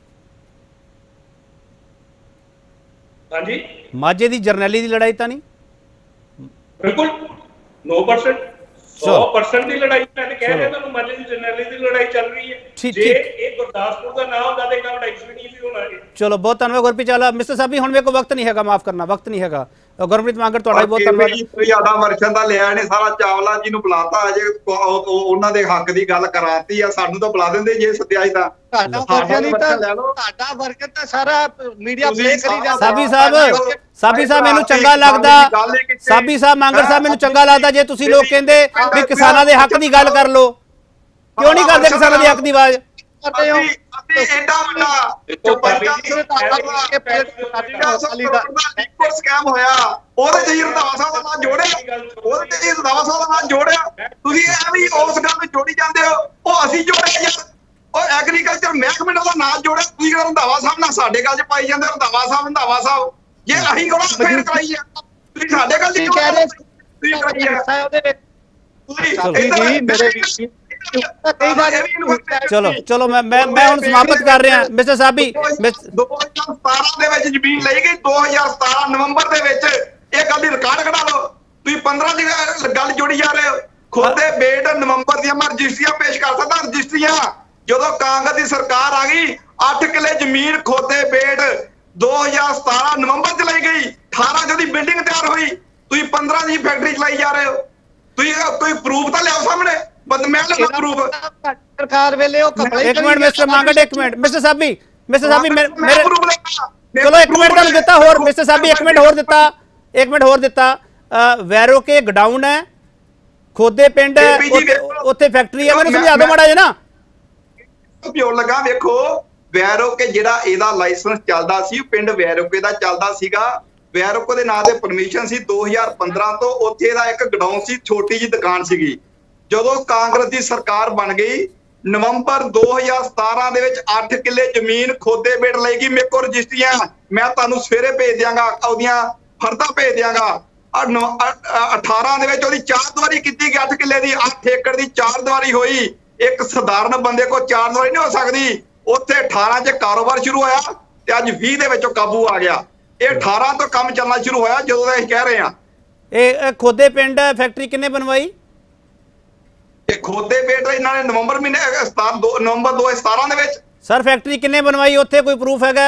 [SPEAKER 5] ਹਾਂਜੀ, ਮਾਝੇ
[SPEAKER 1] ਦੀ ਜਰਨੈਲੀ ਦੀ ਲੜਾਈ ਤਾਂ ਨਹੀਂ?
[SPEAKER 5] ਬਿਲਕੁਲ 9% 100% ਦੀ ਲੜਾਈ। ਮੈਂ ਤਾਂ ਕਹਿ ਰਿਹਾ ਤੁਹਾਨੂੰ, ਮਾਝੇ ਦੀ ਜਰਨੈਲੀ ਦੀ ਲੜਾਈ ਚੱਲ ਰਹੀ ਹੈ। ਜੇ ਇਹ ਗੁਰਦਾਸਪੁਰ ਦਾ ਨਾਮ ਹੁੰਦਾ ਤਾਂ ਇਹਨਾਂ ਲੜਾਈ ਨਹੀਂ ਸੀ ਹੋਣਾ।
[SPEAKER 1] ਚਲੋ, ਬਹੁਤ ਧੰਨਵਾਦ ਗੁਰਪ੍ਰੀਤ ਚਾਵਲਾ। ਮਿਸਟਰ ਸਾਹਿਬ, ਹੁਣ ਮੇਰੇ ਕੋਲ ਵਕਤ ਨਹੀਂ ਹੈਗਾ, ਮਾਫ ਕਰਨਾ, ਵਕਤ ਨਹੀਂ ਹੈਗਾ। ਗੁਰਪ੍ਰੀਤ ਮਾਂਗਰ, ਤੁਹਾਡਾ ਬਹੁਤ ਧੰਨਵਾਦ।
[SPEAKER 7] ਕੋਈ ਆਦਾ ਵਰਸ਼ਨ ਦਾ ਲਿਆ ਨੇ ਸਾਰਾ, ਚਾਵਲਾ ਜੀ ਨੂੰ ਬੁਲਾਤਾ, ਅਜੇ ਉਹਨਾਂ ਦੇ ਹੱਕ ਦੀ ਗੱਲ ਕਰਾਤੀ ਆ। ਸਾਨੂੰ ਤਾਂ ਬੁਲਾ ਦਿੰਦੇ ਜੇ ਸੱਦਿਆ ਤਾਂ।
[SPEAKER 6] ਤੁਹਾਡਾ ਵਰਕਰ ਤਾਂ ਸਾਰਾ ਮੀਡੀਆ ਪਲੇ ਕਰੀ ਜਾਂਦਾ।
[SPEAKER 1] ਸਾਬੀ ਸਾਹਿਬ ਮੈਨੂੰ ਚੰਗਾ ਲੱਗਦਾ, ਸਾਬੀ ਸਾਹਿਬ ਮਾਂਗਰ ਸਾਹਿਬ ਮੈਨੂੰ ਚੰਗਾ ਲੱਗਦਾ ਜੇ ਤੁਸੀਂ ਲੋਕ ਕਹਿੰਦੇ ਵੀ ਕਿਸਾਨਾਂ ਦੇ ਹੱਕ ਦੀ ਗੱਲ ਕਰ ਲਓ। ਕਿਉਂ ਨਹੀਂ ਕਰਦੇ ਕਿਸਾਨਾਂ ਦੇ ਹੱਕ ਦੀ ਆਵਾਜ਼?
[SPEAKER 7] ਐਡਾ ਵੱਡਾ ਸਕੈਮ ਹੋਇਆ, ਉਹਦੇ ਚ ਰੰਧਾਵਾ ਸਾਹਿਬ ਦਾ ਨਾਮ ਜੋੜਿਆ, ਉਹਦੇ ਚ ਰੰਧਾਵਾ ਸਾਹਿਬ ਦਾ ਨਾਮ ਜੋੜਿਆ। ਤੁਸੀਂ ਇਹ ਵੀ ਉਸ ਗੱਲ ਨੂੰ ਜੋੜੀ ਜਾਂਦੇ ਹੋ। ਉਹ ਅਸੀਂ ਜੋੜਿਆ, ਉਹ ਐਗਰੀਕਲਚਰ ਮਹਿਕਮੇ ਦਾ ਨਾਮ ਜੋੜਿਆ। ਤੁਸੀਂ ਰੰਧਾਵਾ ਸਾਹਿਬ ਨਾਲ ਸਾਡੇ ਗੱਲ ਚ ਪਾਈ ਜਾਂਦੇ, ਰੰਧਾਵਾ ਸਾਹਿਬ। ਜੇ ਅਸੀਂ ਕੋਲ ਫੇਰ ਕਰਾਈ ਆ, ਤੁਸੀਂ ਸਾਡੇ ਗੱਲ ਚ ਕਹਿ ਰਹੇ ਤੁਸੀਂ ਕਰਾਈ ਆ।
[SPEAKER 1] ਚਲੋ ਮੈਂ ਹੁਣ ਸਮਾਪਤ ਕਰ ਰਿਹਾ। ਮਿਸਟਰ ਸਾਬੀ,
[SPEAKER 7] 2017 ਦੇ ਵਿੱਚ ਜ਼ਮੀਨ ਲਈ ਗਈ, 2017 ਨਵੰਬਰ ਦੇ ਵਿੱਚ। ਇਹ ਗੱਲ ਦੀ ਰਿਕਾਰਡ ਕਢਾ ਲਓ। ਤੁਸੀਂ 15 ਦੀ ਗੱਲ ਜੋੜੀ ਜਾ ਰਹੇ ਹੋ। ਖੋਦੇ ਬੇਟ ਨਵੰਬਰ ਦੀਆਂ ਮੈਂ ਰਜਿਸਟਰੀਆਂ ਪੇਸ਼ ਕਰ ਸਕਦਾ। ਰਜਿਸਟਰੀਆਂ ਜਦੋਂ ਕਾਂਗਰਸ ਦੀ ਸਰਕਾਰ ਆ ਗਈ 8 ਕਿੱਲੇ ਜ਼ਮੀਨ ਖੋਦੇ ਬੇਟ 2017 ਨਵੰਬਰ ਚ ਲਈ ਗਈ, 18 ਚ ਦੀ ਬਿਲਡਿੰਗ ਤਿਆਰ ਹੋਈ। ਤੁਸੀਂ 15 ਦੀ ਫੈਕਟਰੀ ਚਲਾਈ ਜਾ ਰਹੇ ਹੋ। ਤੁਸੀਂ ਪ੍ਰੂਫ ਤਾਂ ਲਿਆਓ ਸਾਹਮਣੇ। ਮੈਂ ਪ੍ਰੂਫ
[SPEAKER 6] ਸਰਕਾਰ ਵੇਲੇ ਉਹ ਕਪੜੇ।
[SPEAKER 1] ਇੱਕ ਮਿੰਟ ਮਿਸਟਰ ਮੰਗੜ, ਇੱਕ ਮਿੰਟ ਮਿਸਟਰ ਸਾਬੀ ਮੇਰੇ ਚਲੋ ਇੱਕ ਮਿੰਟ ਤੁਹਾਨੂੰ ਦਿੱਤਾ ਹੋਰ ਮਿਸਟਰ ਸਾਬੀ, ਇੱਕ ਮਿੰਟ ਹੋਰ ਦਿੱਤਾ। ਵੈਰੋ ਕੇ ਗਡਾਊਨ ਹੈ, ਖੋਦੇ ਪਿੰਡ ਹੈ, ਉੱਥੇ ਫੈਕਟਰੀ ਹੈ, ਮੈਨੂੰ ਸਮਝਾ ਦਿਓ ਮਾੜਾ ਜਿਹਾ ਨਾ।
[SPEAKER 7] ਪਿਓਰ ਲੱਗਾ ਵੇਖੋ ਵੈਰੋਕੇ ਜਿਹੜਾ ਇਹਦਾ ਲਾਇਸੈਂਸ ਚੱਲਦਾ ਸੀ ਪਿੰਡ ਵੈਰੋਕੇ ਦਾ ਚੱਲਦਾ ਸੀਗਾ। ਵੈਰੋਕੇ ਦੇ ਨਾਂ ਤੇ ਪਰਮਿਸ਼ਨ ਸੀ 2015 ਤੋਂ। ਉੱਥੇ ਦਾ ਇੱਕ ਗਡਾਊਨ ਸੀ, ਛੋਟੀ ਜੀ ਦੁਕਾਨ ਸੀਗੀ। ਜਦੋਂ ਕਾਂਗਰਸ ਦੀ ਸਰਕਾਰ ਬਣ ਗਈ ਨਵੰਬਰ 2017 ਦੇ ਵਿੱਚ 8 ਕਿੱਲੇ ਜ਼ਮੀਨ ਖੋਦੇ ਬੇਟ ਲਏਗੀ। ਮੇਰੇ ਕੋਲ ਰਜਿਸਟਰੀਆਂ ਮੈਂ ਤੁਹਾਨੂੰ ਸਵੇਰੇ ਭੇਜ ਦਿਆਂਗਾ, ਉਹਦੀਆਂ ਫਰਦਾ ਭੇਜ ਦਿਆਂਗਾ। 18 ਦੇ ਵਿੱਚ ਉਹਦੀ 4 ਦੀਵਾਰੀ ਕੀਤੀ ਗਈ 8 ਕਿੱਲੇ ਦੀ। 8 ਏਕੜ ਦੀ 4 ਦੀਵਾਰੀ ਹੋਈ। ਇੱਕ ਸਧਾਰਨ ਬੰਦੇ ਕੋਲ 4 ਦੀਵਾਰੀ ਨਹੀਂ ਹੋ ਸਕਦੀ। ਉੱਥੇ 18 ਚ ਕਾਰੋਬਾਰ ਸ਼ੁਰੂ ਹੋਇਆ ਤੇ ਅੱਜ 20 ਦੇ ਵਿੱਚੋਂ ਕਾਬੂ ਆ ਗਿਆ। ਇਹ 18 ਤੋਂ ਕੰਮ ਚੱਲਣਾ ਸ਼ੁਰੂ ਹੋਇਆ ਜਦੋਂ ਦਾ ਅਸੀਂ ਕਹਿ ਰਹੇ ਹਾਂ।
[SPEAKER 1] ਇਹ ਖੋਦੇ ਪਿੰਡ ਫੈਕਟਰੀ ਕਿੰਨੇ ਬਣਵਾਈ?
[SPEAKER 7] ਇਹ ਖੋਦੇ ਬੇਟ ਇਹਨਾਂ ਨੇ ਨਵੰਬਰ ਮਹੀਨੇ ਨਵੰਬਰ 2017 ਦੇ ਵਿੱਚ।
[SPEAKER 1] ਸਰ ਫੈਕਟਰੀ ਕਿੰਨੇ ਬਣਵਾਈ, ਉੱਥੇ ਕੋਈ ਪ੍ਰੂਫ ਹੈਗਾ?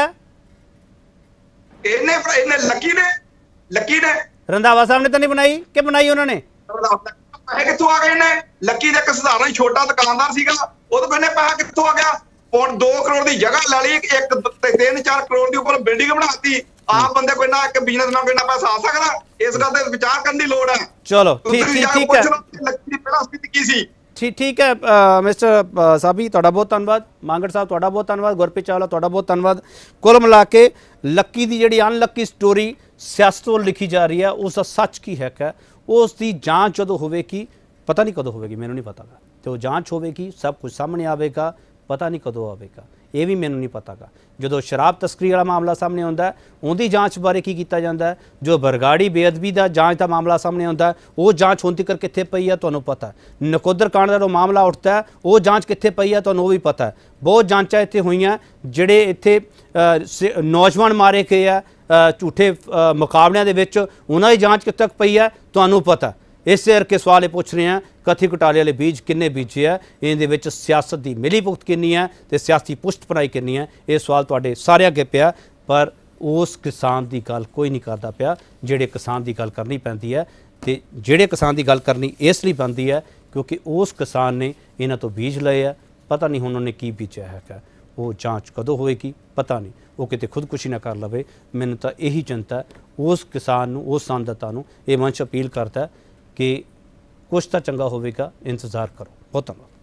[SPEAKER 7] ਇਹਨੇ ਲੱਕੀ ਨੇ
[SPEAKER 1] ਰੰਧਾਵਾ ਸਾਹਿਬ ਨੇ ਤਾਂ ਨਹੀਂ ਬਣਾਈ ਕਿ ਬਣਾਈ ਉਹਨਾਂ ਨੇ?
[SPEAKER 7] ਪੈਸੇ ਕਿੱਥੋਂ ਆ ਗਏ ਨੇ? ਲੱਕੀ ਦਾ ਇੱਕ ਸਧਾਰਨ ਛੋਟਾ ਦੁਕਾਨਦਾਰ ਸੀਗਾ, ਉਹਦੇ ਕੋਲ ਪੈਸਾ ਕਿੱਥੋਂ ਆ ਗਿਆ? ਹੁਣ 2 ਕਰੋੜ ਦੀ ਜਗ੍ਹਾ ਲੈ ਲਈ, 3-4 ਕਰੋੜ ਦੀ ਉੱਪਰ ਬਿਲਡਿੰਗ ਬਣਾਤੀ। ਆਮ ਬੰਦੇ ਕੋਈ ਨਾ ਇੱਕ ਬਿਜ਼ਨਸਮੈਨ ਕੋਈ ਨਾ ਪੈਸਾ ਆ ਸਕਦਾ? ਇਸ ਗੱਲ ਤੇ ਵਿਚਾਰ ਕਰਨ ਦੀ ਲੋੜ ਹੈ।
[SPEAKER 1] ਚਲੋ ਠੀਕ ਹੈ,
[SPEAKER 7] ਲੱਕੀ ਦੀ ਪਹਿਲਾਂ ਸਥਿਤੀ ਕੀ ਸੀ?
[SPEAKER 1] ਠੀਕ ਹੈ ਮਿਸਟਰ ਸਾਬੀ, ਤੁਹਾਡਾ ਬਹੁਤ ਧੰਨਵਾਦ। ਮਾਂਗੜ ਸਾਹਿਬ ਤੁਹਾਡਾ ਬਹੁਤ ਧੰਨਵਾਦ। ਗੁਰਪ੍ਰੀਤ ਚਾਵਲਾ ਤੁਹਾਡਾ ਬਹੁਤ ਧੰਨਵਾਦ। ਕੁੱਲ ਮਿਲਾ ਕੇ ਲੱਕੀ ਦੀ ਜਿਹੜੀ ਅਨਲੱਕੀ ਸਟੋਰੀ ਸਿਆਸਤ ਵੱਲ ਲਿਖੀ ਜਾ ਰਹੀ ਹੈ, ਉਸ ਦਾ ਸੱਚ ਕੀ ਹੈ ਉਸ ਦੀ ਜਾਂਚ ਜਦੋਂ ਹੋਵੇਗੀ, ਪਤਾ ਨਹੀਂ ਕਦੋਂ ਹੋਵੇਗੀ, ਮੈਨੂੰ ਨਹੀਂ ਪਤਾ ਗਾ। ਤੇ ਉਹ ਜਾਂਚ ਹੋਵੇਗੀ, ਸਭ ਕੁਝ ਸਾਹਮਣੇ ਆਵੇਗਾ, ਪਤਾ ਨਹੀਂ ਕਦੋਂ ਆਵੇਗਾ, ਇਹ ਵੀ ਮੈਨੂੰ ਨਹੀਂ ਪਤਾ ਗਾ। ਜਦੋਂ ਸ਼ਰਾਬ ਤਸਕਰੀ ਵਾਲਾ ਮਾਮਲਾ ਸਾਹਮਣੇ ਆਉਂਦਾ ਉਹਦੀ ਜਾਂਚ ਬਾਰੇ ਕੀ ਕੀਤਾ ਜਾਂਦਾ, ਜੋ ਬਰਗਾੜੀ ਬੇਅਦਬੀ ਦਾ ਜਾਂਚ ਦਾ ਮਾਮਲਾ ਸਾਹਮਣੇ ਆਉਂਦਾ ਉਹ ਜਾਂਚ ਹੁਣ ਤੱਕ ਕਿੱਥੇ ਪਈ ਹੈ ਤੁਹਾਨੂੰ ਪਤਾ। ਨਕੋਦਰ ਕਾਂਡ ਦਾ ਜੋ ਮਾਮਲਾ ਉੱਠਦਾ ਉਹ ਜਾਂਚ ਕਿੱਥੇ ਪਈ ਹੈ ਤੁਹਾਨੂੰ ਉਹ ਵੀ ਪਤਾ। ਬਹੁਤ ਜਾਂਚਾਂ ਇੱਥੇ ਹੋਈਆਂ, ਜਿਹੜੇ ਇੱਥੇ ਨੌਜਵਾਨ ਮਾਰੇ ਗਏ ਆ ਝੂਠੇ ਮੁਕਾਬਲਿਆਂ ਦੇ ਵਿੱਚ, ਉਹਨਾਂ ਦੀ ਜਾਂਚ ਕਿੱਥੇ ਤੱਕ ਪਈ ਹੈ ਤੁਹਾਨੂੰ ਪਤਾ। ਇਸੇ ਕਰਕੇ ਸਵਾਲ ਇਹ ਪੁੱਛ ਰਹੇ ਹਾਂ ਕਥਿਤ ਘੁਟਾਲੇ ਵਾਲੇ ਬੀਜ ਕਿੰਨੇ ਬੀਜੇ ਆ, ਇਹਦੇ ਵਿੱਚ ਸਿਆਸਤ ਦੀ ਮਿਲੀ ਭੁਗਤ ਕਿੰਨੀ ਹੈ ਤੇ ਸਿਆਸੀ ਪੁਸ਼ਟ ਪਨਾਈ ਕਿੰਨੀ ਹੈ। ਇਹ ਸਵਾਲ ਤੁਹਾਡੇ ਸਾਰਿਆਂ ਅੱਗੇ ਪਿਆ, ਪਰ ਉਸ ਕਿਸਾਨ ਦੀ ਗੱਲ ਕੋਈ ਨਹੀਂ ਕਰਦਾ ਪਿਆ ਜਿਹੜੇ ਕਿਸਾਨ ਦੀ ਗੱਲ ਕਰਨੀ ਪੈਂਦੀ ਹੈ। ਤੇ ਜਿਹੜੇ ਕਿਸਾਨ ਦੀ ਗੱਲ ਕਰਨੀ ਇਸ ਲਈ ਪੈਂਦੀ ਹੈ ਕਿਉਂਕਿ ਉਸ ਕਿਸਾਨ ਨੇ ਇਹਨਾਂ ਤੋਂ ਬੀਜ ਲਏ ਆ, ਪਤਾ ਨਹੀਂ ਹੁਣ ਉਹਨੇ ਕੀ ਬੀਜਿਆ ਹੈਗਾ। ਉਹ ਜਾਂਚ ਕਦੋਂ ਹੋਏਗੀ ਪਤਾ ਨਹੀਂ, ਉਹ ਕਿਤੇ ਖੁਦਕੁਸ਼ੀ ਨਾ ਕਰ ਲਵੇ। ਮੈਨੂੰ ਤਾਂ ਇਹੀ ਚਿੰਤਾ ਉਸ ਕਿਸਾਨ ਨੂੰ, ਉਸ ਸੰਨਦਾਤਾ ਨੂੰ। ਇਹ ਮੰਚ ਅਪੀਲ ਕਰਦਾ ਕਿ ਕੁਛ ਤਾਂ ਚੰਗਾ ਹੋਵੇਗਾ, ਇੰਤਜ਼ਾਰ ਕਰੋ। ਬਹੁਤ ਧੰਨਵਾਦ।